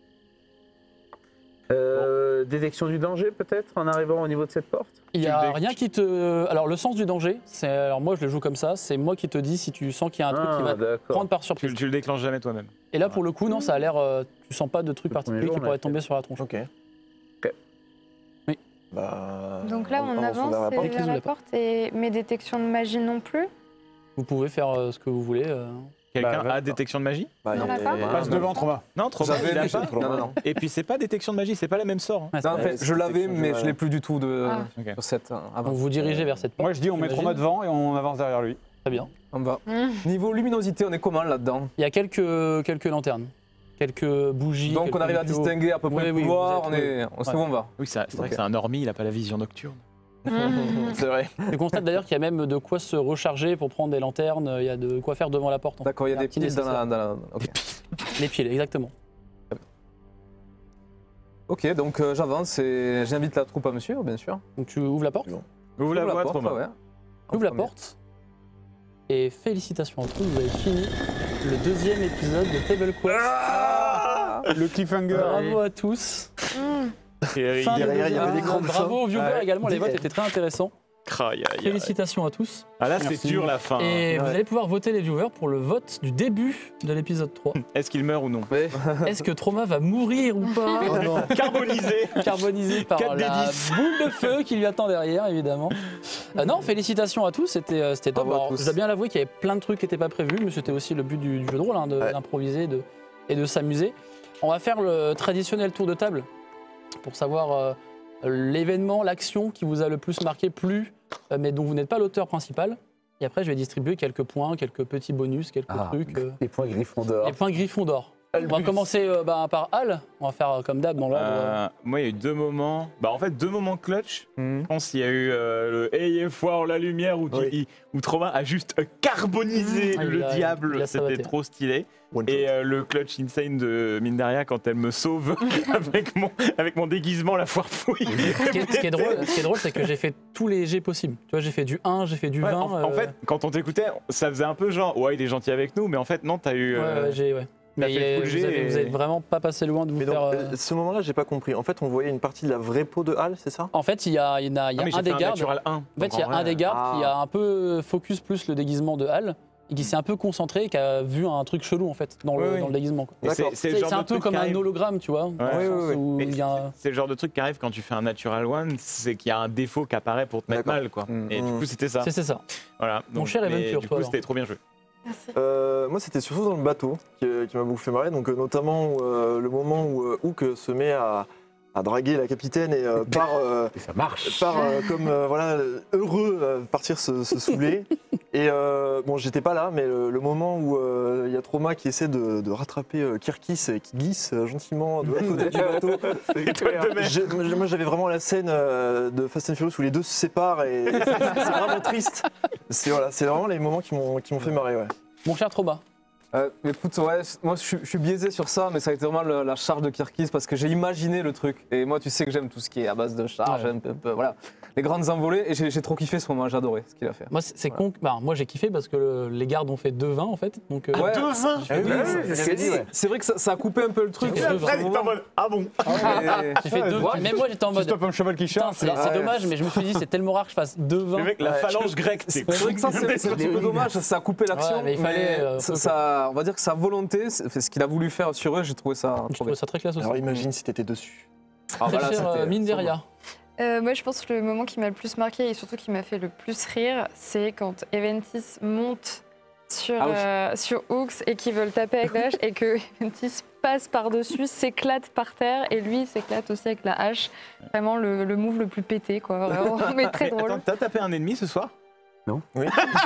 Détection du danger peut-être en arrivant au niveau de cette porte. Il n'y a rien qui te. Alors, le sens du danger, c'est. Alors, moi, je le joue comme ça, c'est moi qui te dis si tu sens qu'il y a un truc qui va te d'accord. prendre par surprise. Tu le déclenches jamais toi-même. Et là, pour le coup, non, ça a l'air. Tu sens pas de truc Le particulier premier jour, qui on pourrait l'a tomber sur la tronche. Ok. Oui. Bah, Donc là, on avance avance vers la porte. vers la porte et mes détections de magie non plus. Vous pouvez faire ce que vous voulez. Quelqu'un Bah, a détection de magie? Bah, Non, on l'a pas. Passe devant, Trauma. Non, trop J'avais, bien. mais j'ai- non. Et puis c'est pas détection de magie, c'est pas la même sort. hein. Ouais, Non, en fait, je l'avais, détection, mais ouais. je l'ai plus du tout Ah. Ok. sur cette. Avant. Donc, vous dirigez vers cette porte. Moi, je dis, on met J'imagine. Trauma devant et on avance derrière lui. Très bien. On va. Mmh. Niveau luminosité, on est comment là-dedans? Il y a quelques lanternes, quelques bougies. Donc on quelques arrive à tuyaux. distinguer à peu près Oui, le oui, couloir, vous on êtes- sait où on va. Oui, c'est vrai Ok. que c'est un normie, il a pas la vision nocturne. C'est vrai. Je constate d'ailleurs qu'il y a même de quoi se recharger pour prendre des lanternes. Il y a de quoi faire devant la porte. en fait. D'accord, il y a un des petit piles dans nécessaire. la. Ok. Les piles, exactement. Ok, donc j'avance et j'invite la troupe à me suivre, bien sûr. Donc tu ouvres la porte. Vous la J'ouvre voix, porte, Trauma. ouais. Tu ouvres la premier. porte. Et félicitations à tous, vous avez fini le 2e épisode de Table Quest. Le cliffhanger. Bravo à tous. Et Fin de derrière, il y avait des épisode. grandes Bravo aux viewers Ouais. également, les votes étaient très intéressants. Félicitations à tous. Ah là, c'est Merci. dur la fin. Et hein. vous allez pouvoir voter les viewers pour le vote du début de l'épisode 3. Est-ce qu'il meurt ou non? Est-ce que Trauma va mourir ou pas? Carbonisé. Carbonisé par 4 des la 10. boule de feu qui lui attend derrière, évidemment. Non, félicitations à tous, c'était top. Bravo à Alors, tous. je dois bien l'avouer qu'il y avait plein de trucs qui n'étaient pas prévus, mais c'était aussi le but du jeu de rôle, hein, d'improviser et de s'amuser. On va faire le traditionnel tour de table pour savoir l'événement, l'action qui vous a le plus marqué, mais dont vous n'êtes pas l'auteur principal. Et après, je vais distribuer quelques points, quelques petits bonus, quelques trucs. Les points Gryffondor. Les points Gryffondor. On va commencer par Al. On va faire comme d'hab dans l'ordre. Moi, il y a eu 2 moments. En fait, 2 moments clutch. Je pense qu'il y a eu le ayez foi en la lumière où Trauma a juste carbonisé le diable. C'était trop stylé. Et le clutch insane de Mindaria quand elle me sauve avec mon déguisement, la foire fouille. Ce qui est drôle, c'est que j'ai fait tous les jets possibles. Tu vois, j'ai fait du 1, j'ai fait du 20. En fait, quand on t'écoutait, ça faisait un peu genre, ouais, il est gentil avec nous, mais en fait, non, t'as eu. Mais vous avez vraiment pas passé loin de vous faire. Ce moment-là, j'ai pas compris. En fait, on voyait une partie de la vraie peau de Hal, c'est ça? En fait, il y a un des gardes. En fait, il y a un des gardes qui a un peu focus plus le déguisement de Hal et qui s'est un peu concentré et qui a vu un truc chelou en fait dans le déguisement. C'est un peu comme un hologramme, tu vois. C'est le genre de truc qui arrive quand tu fais un natural one, c'est qu'il y a un défaut qui apparaît pour te mettre mal, quoi. Et du coup, c'était ça. C'est ça. Voilà. Mon cher Eventure, du coup, c'était trop bien joué. Moi, c'était surtout dans le bateau qui m'a beaucoup fait marrer, donc notamment le moment où Hook se met à draguer la capitaine et et ça marche. comme heureux partir se saouler. Et bon, j'étais pas là, mais le moment où il y a Trauma qui essaie de rattraper Kirkis et qui glisse gentiment de l'autre côté du bateau. Moi, j'avais vraiment la scène de Fast and Furious où les deux se séparent et c'est vraiment triste. C'est vraiment les moments qui m'ont fait marrer. Ouais. Mon cher Trauma. Écoute, moi je suis biaisé sur ça, mais ça a été vraiment la charge de Kirkis parce que j'ai imaginé le truc. Et moi, tu sais que j'aime tout ce qui est à base de charge, un peu, voilà, les grandes envolées. Et j'ai trop kiffé ce moment, j'ai adoré ce qu'il a fait. Moi, c'est con. Moi, j'ai kiffé parce que les gardes ont fait 2-20 en fait. Donc, 2-20 C'est vrai que ça a coupé un peu le truc. Fred était en mode ah bon. J'ai fait 2. Même moi, j'étais en mode. Stop un cheval qui charge. C'est dommage, mais je me suis dit, c'est tellement rare que je fasse 2-20. Mec, la phalange grecque, c'est vrai que ça, c'est un peu dommage, ça a coupé l'action. Mais il fallait. On va dire que sa volonté, c'est ce qu'il a voulu faire sur eux, j'ai trouvé ça très classe aussi. Alors imagine si t'étais dessus. Très cher Mindaria. Moi, je pense que le moment qui m'a le plus marqué et surtout qui m'a fait le plus rire, c'est quand Eventis monte sur Hooks et qu'ils veulent taper avec la hache et que Eventis passe par-dessus, s'éclate par terre et lui s'éclate aussi avec la hache. Vraiment le move le plus pété, quoi. Vraiment, mais très drôle. Attends, t'as tapé un ennemi ce soir? Non. Oui.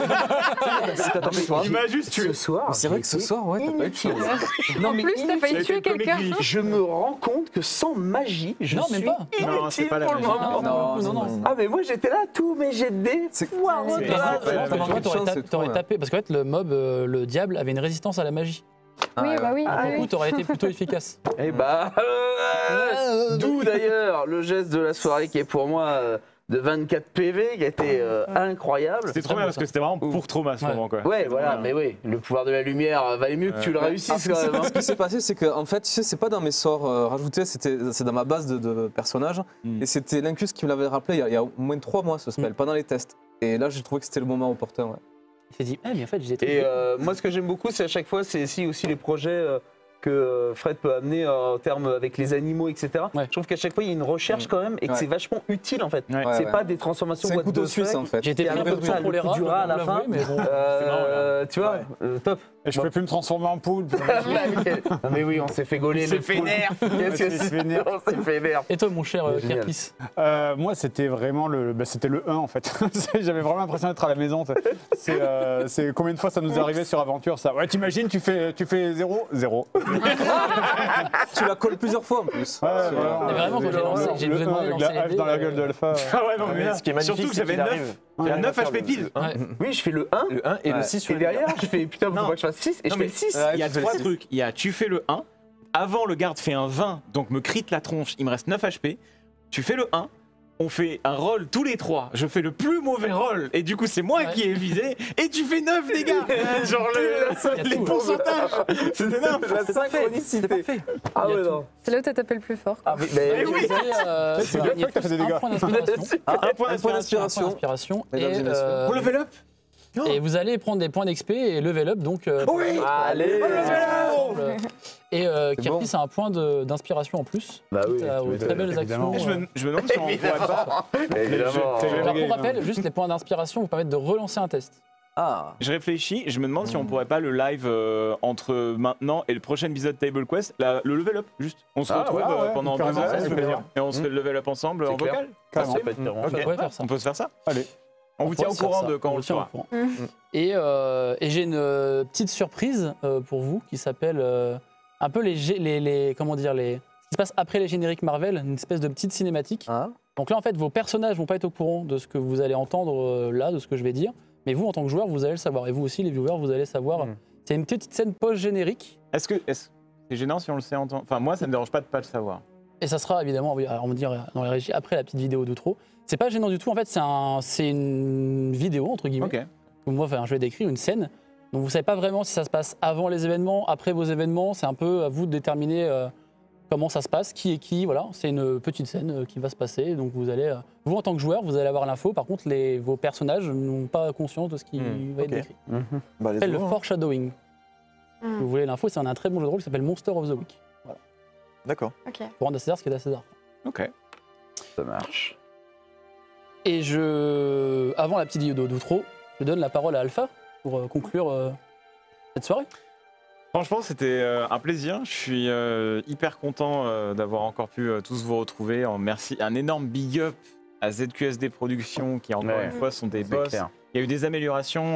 Il m'a juste tué. Ce soir. C'est vrai que ce soir, ouais, t'as pas eu de chance. En plus, t'as failli tuer quelqu'un. Je me rends compte que sans magie, je suis même pas. Non, c'est pas la pour le magie. moment. Non. Ah, mais moi j'étais là, tous mes jets de dés. T'aurais tapé parce qu'en fait, le mob, le diable, avait une résistance à la magie. Oui, bah oui. Du coup, t'aurais été plutôt efficace. Et d'où d'ailleurs le geste de la soirée qui est pour moi de 24 PV qui a été incroyable. C'était trop bien parce que c'était vraiment pour Trauma ce moment, quoi. Ouais, voilà, mais oui, le pouvoir de la lumière valait mieux que tu le réussisses quand même. Ce qui s'est passé, c'est que en fait, tu sais, c'est pas dans mes sorts rajoutés, c'est dans ma base de personnages. Et c'était Lincus qui me l'avait rappelé il y a au moins 3 mois ce spell, pendant les tests. Et là, j'ai trouvé que c'était le moment opportun. Ouais. Il s'est dit, mais en fait, j'ai Et moi, ce que j'aime beaucoup, c'est à chaque fois, c'est aussi les projets que Fred peut amener en termes avec les animaux, etc. Ouais. Je trouve qu'à chaque fois, il y a une recherche quand même et que c'est vachement utile en fait. Ouais. C'est pas des transformations C'est un boîte couteau de suisse en fait. J'ai été pris comme ça, pour les le coup rats, du rat à la faut fin. l'avouer, mais bon. Tu vois, top. Et je peux plus me transformer en poule. Non mais oui, on s'est fait gauler. C'est vénère. Qu'est-ce que c'est? On s'est fait nerf. Et toi, mon cher Kirkis? Moi, c'était vraiment le 1 en fait. J'avais vraiment l'impression d'être à la maison. C'est combien de fois ça nous est arrivé sur Aventure ça. Ouais, t'imagines, tu fais 0. Tu la colles plusieurs fois en plus. Ouais, vraiment, quand j'ai lancé, j'ai le demandé 1 avec de lancer la hache les dans la dés, gueule de Alpha. Ah ouais, non, mais Ce qui est magnifique, surtout que c'est j'avais qu'il 9. arrive. Il y a 9 HP pile. Oui, je fais le 1. Le 1 et le 6 sur Et derrière, je fais putain, faut pas que je fasse 6 et je fais le 6. Il y a 3 trucs. Il y a tu fais le 1. Avant, le garde fait un 20, donc me crit la tronche. Il me reste 9 HP. Tu fais le 1. On fait un roll tous les 3. Je fais le plus mauvais roll. Et du coup, c'est moi qui ai visé. Et tu fais 9 dégâts. Genre les pourcentages. C'était énorme. La synchronicité. parfait. Ah ouais, non. C'est là où t'as tapé le plus fort. Ah oui, mais oui. C'est bien fait que t'as fait des dégâts. Un point d'inspiration. Un point d'inspiration. Pour level up. Et vous allez prendre des points d'XP et level up, donc... Oui. Allez. Et Kirkis a un point d'inspiration en plus. Bah oui. Aux très belles actions. Je me demande si on pourrait pas. Évidemment. Alors pour rappel, juste les points d'inspiration vous permettent de relancer un test. Ah. Je réfléchis, je me demande si on pourrait pas le live entre maintenant et le prochain épisode Table Quest, le level up juste. On se retrouve pendant 2 heures et on se fait le level up ensemble en vocal. On pourrait faire ça. On peut se faire ça. Allez. On vous tient au courant de quand on le fera. Et j'ai une petite surprise pour vous qui s'appelle un peu comment dire, ce qui se passe après les génériques Marvel, une espèce de petite cinématique. Ah. Donc là, en fait, vos personnages vont pas être au courant de ce que vous allez entendre là, de ce que je vais dire. Mais vous, en tant que joueur, vous allez le savoir. Et vous aussi, les viewers, vous allez savoir. C'est une petite scène post-générique. Est-ce que c'est gênant si on le sait en temps... Enfin, moi, ça me dérange pas de pas le savoir. Et ça sera évidemment, on va dire dans les régies, après la petite vidéo d'outro. C'est pas gênant du tout. En fait, c'est une vidéo, entre guillemets. Ok. Moi, je vais décrire une scène. Donc, vous savez pas vraiment si ça se passe avant les événements, après vos événements. C'est un peu à vous de déterminer comment ça se passe, qui est qui. Voilà, c'est une petite scène qui va se passer. Donc, vous en tant que joueur, vous allez avoir l'info. Par contre, vos personnages n'ont pas conscience de ce qui va être décrit. Ça s'appelle le foreshadowing. Si vous voulez l'info, c'est un très bon jeu de rôle qui s'appelle Monster of the Week. Voilà. D'accord. Pour rendre à César ce qui est à César. Ok. Ça marche. Et avant la petite vidéo d'outro, je donne la parole à Alpha pour conclure cette soirée. Franchement, c'était un plaisir. Je suis hyper content d'avoir encore pu tous vous retrouver. Merci, un énorme big up à ZQSD Productions qui encore une fois sont des boss. Clair. Il y a eu des améliorations.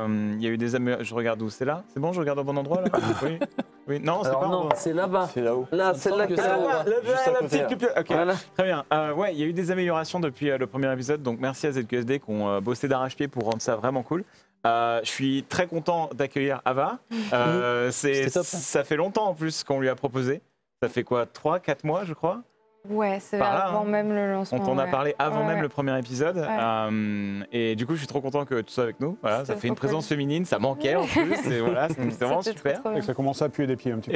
Je regarde où c'est là. C'est bon, je regarde au bon endroit là. Oui. Oui. Non, c'est pas. Non, c'est là-bas. C'est là-haut. Là, celle-là qui est là-bas. La petite coupure. Ok. Voilà. Très bien. Ouais, il y a eu des améliorations depuis le premier épisode. Donc merci à ZQSD qui ont bossé d'arrache-pied pour rendre ça vraiment cool. Je suis très content d'accueillir Ava. Ça fait longtemps en plus qu'on lui a proposé. Ça fait quoi, 3-4 mois, je crois. Ouais, c'est avant même le lancement. On t'en a parlé avant même le premier épisode. Et du coup, je suis trop content que tu sois avec nous. Voilà, ça fait une présence féminine, ça manquait en plus. Et voilà, c'est vraiment super. Et que ça commence à puer des pieds un petit peu.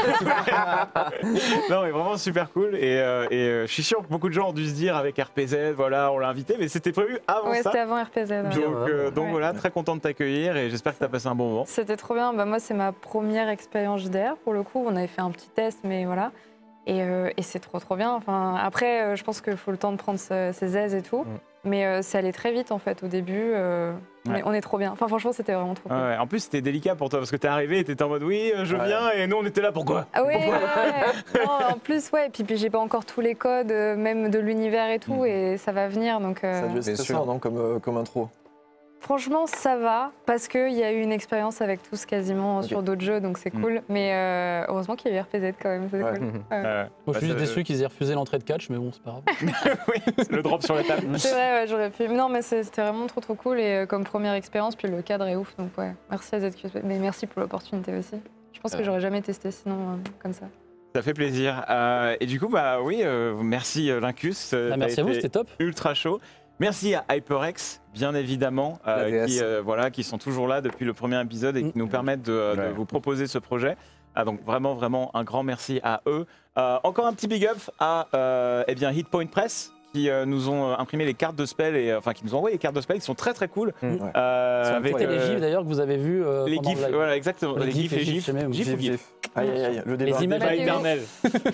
Non, mais vraiment super cool. Et je suis sûr que beaucoup de gens ont dû se dire avec RPZ, voilà, on l'a invité, mais c'était prévu avant ça. Ouais, c'était avant RPZ. Donc voilà, très content de t'accueillir et j'espère que tu as passé un bon moment. C'était trop bien. Moi, c'est ma première expérience JDR pour le coup. On avait fait un petit test, mais voilà. Et c'est trop bien. Enfin, après, je pense qu'il faut le temps de prendre ses aises et tout. Mais c'est allé très vite en fait au début. On est trop bien. Enfin, franchement, c'était vraiment trop cool. Ouais. En plus, c'était délicat pour toi parce que t'es arrivé et t'étais en mode oui, je viens. Et nous, on était là pourquoi ouais. Non, en plus, ouais. Et puis j'ai pas encore tous les codes, même de l'univers et tout. Et ça va venir. Donc, ça a dû être stressant, non, comme intro. Franchement, ça va, parce qu'il y a eu une expérience avec tous quasiment sur d'autres jeux, donc c'est cool. Mais heureusement qu'il y a eu RPZ quand même, c'est cool. Je suis juste déçu qu'ils aient refusé l'entrée de catch, mais bon, c'est pas grave. Oui, le drop sur la table. C'est vrai, j'aurais pu. Non, mais c'était vraiment trop cool, et comme première expérience, puis le cadre est ouf, donc ouais, merci à ZQSD. Mais merci pour l'opportunité aussi. Je pense que j'aurais jamais testé sinon, comme ça. Ça fait plaisir. Et du coup, merci Lincus. Merci à vous, c'était top. Ultra chaud. Merci à HyperX, bien évidemment, qui sont toujours là depuis le premier épisode et qui nous permettent de vous proposer ce projet. Donc vraiment un grand merci à eux. Encore un petit big up à Hitpoint Press qui nous ont imprimé les cartes de spell qui nous ont envoyé les cartes de spell qui sont très cool. Avec les gifs d'ailleurs que vous avez vu. Les gifs, voilà exactement. Les gifs et gifs. GIF. Aïe, le débat. Les images éternelles.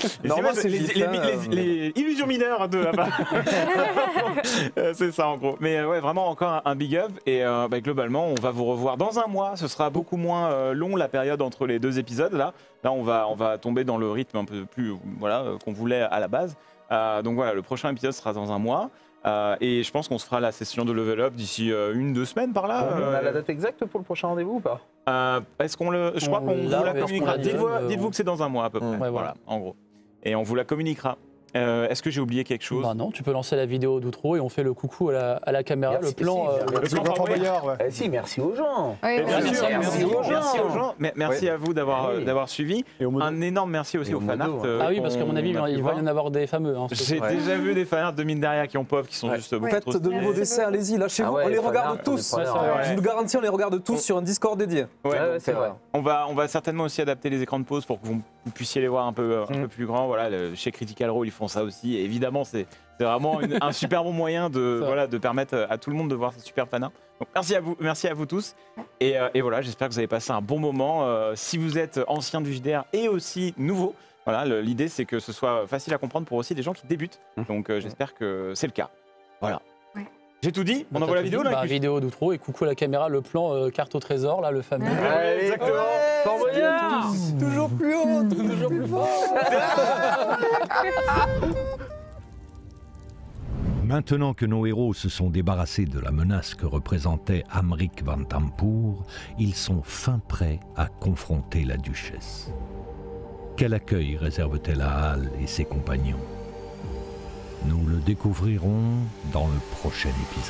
Les illusions mineures de là-bas. C'est ça en gros. Mais ouais, vraiment encore un big up. Et globalement, on va vous revoir dans un mois. Ce sera beaucoup moins long la période entre les deux épisodes. Là, on va tomber dans le rythme un peu plus qu'on voulait à la base. Donc voilà, le prochain épisode sera dans un mois. Et je pense qu'on se fera la session de level up d'ici 1-2 semaines par là. On a la date exacte pour le prochain rendez-vous ou pas? Est-ce qu'on le. Je crois qu'on vous la communiquera. Dites-vous que c'est dans un mois à peu près. Voilà, en gros. Et on vous la communiquera. Est-ce que j'ai oublié quelque chose? Non, tu peux lancer la vidéo d'outro et on fait le coucou à la caméra. Merci, le plan. Merci aux gens. Merci aux gens. Merci à vous d'avoir suivi. Un énorme merci aussi aux fanarts. Ah oui, parce qu'à mon avis, il va y en avoir des fameux. J'ai déjà vu des fanarts de mine derrière qui ont pop, qui sont juste beaucoup trop. Faites de nouveaux dessins, allez-y, lâchez-vous. On les regarde tous. Je vous garantis, on les regarde tous sur un Discord dédié. C'est vrai. On va certainement aussi adapter les écrans de pause pour que vous puissiez les voir un peu plus grands. Voilà, chez Critical Role, ils font ça aussi. Et évidemment, c'est vraiment un super bon moyen de permettre à tout le monde de voir ces super fanarts. Donc merci à vous tous. Et voilà, j'espère que vous avez passé un bon moment. Si vous êtes ancien du JDR et aussi nouveau, voilà, l'idée c'est que ce soit facile à comprendre pour aussi des gens qui débutent. Donc j'espère que c'est le cas. Voilà. J'ai tout dit, on envoie la vidéo là. Vidéo d'outro et coucou à la caméra, le plan carte au trésor, là, le fameux. Exactement. Toujours plus haut, toujours plus fort. Maintenant que nos héros se sont débarrassés de la menace que représentait Amrik van Tampour, ils sont fin prêts à confronter la duchesse. Quel accueil réserve-t-elle à Hal et ses compagnons? Nous le découvrirons dans le prochain épisode.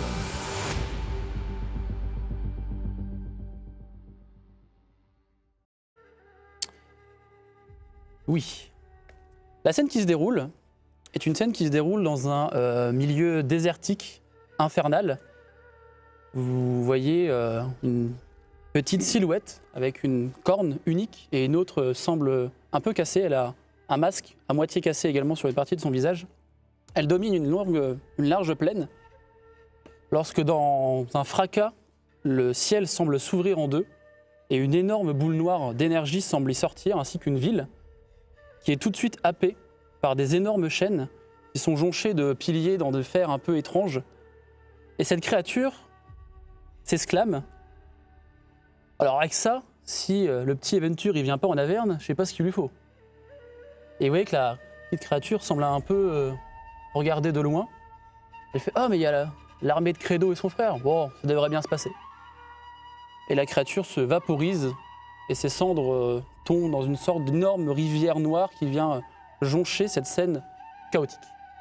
Oui. La scène qui se déroule est une scène qui se déroule dans un milieu désertique, infernal. Vous voyez une petite silhouette avec une corne unique et une autre semble un peu cassée. Elle a un masque à moitié cassé également sur une partie de son visage. Elle domine une large plaine. Lorsque dans un fracas, le ciel semble s'ouvrir en deux et une énorme boule noire d'énergie semble y sortir, ainsi qu'une ville qui est tout de suite happée par des énormes chaînes qui sont jonchées de piliers dans des fers un peu étranges. Et cette créature s'exclame. Alors avec ça, si le petit Adventure il vient pas en Averne, je sais pas ce qu'il lui faut. Et vous voyez que la petite créature semble un peu regarder de loin. Elle fait « Ah mais il y a l'armée de Credo et son frère, bon, ça devrait bien se passer. » Et la créature se vaporise et ses cendres tombent dans une sorte d'énorme rivière noire qui vient joncher cette scène chaotique.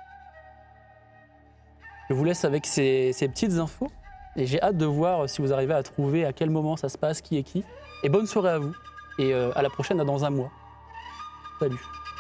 Je vous laisse avec ces petites infos et j'ai hâte de voir si vous arrivez à trouver à quel moment ça se passe, qui est qui. Et bonne soirée à vous et à la prochaine dans un mois. Salut.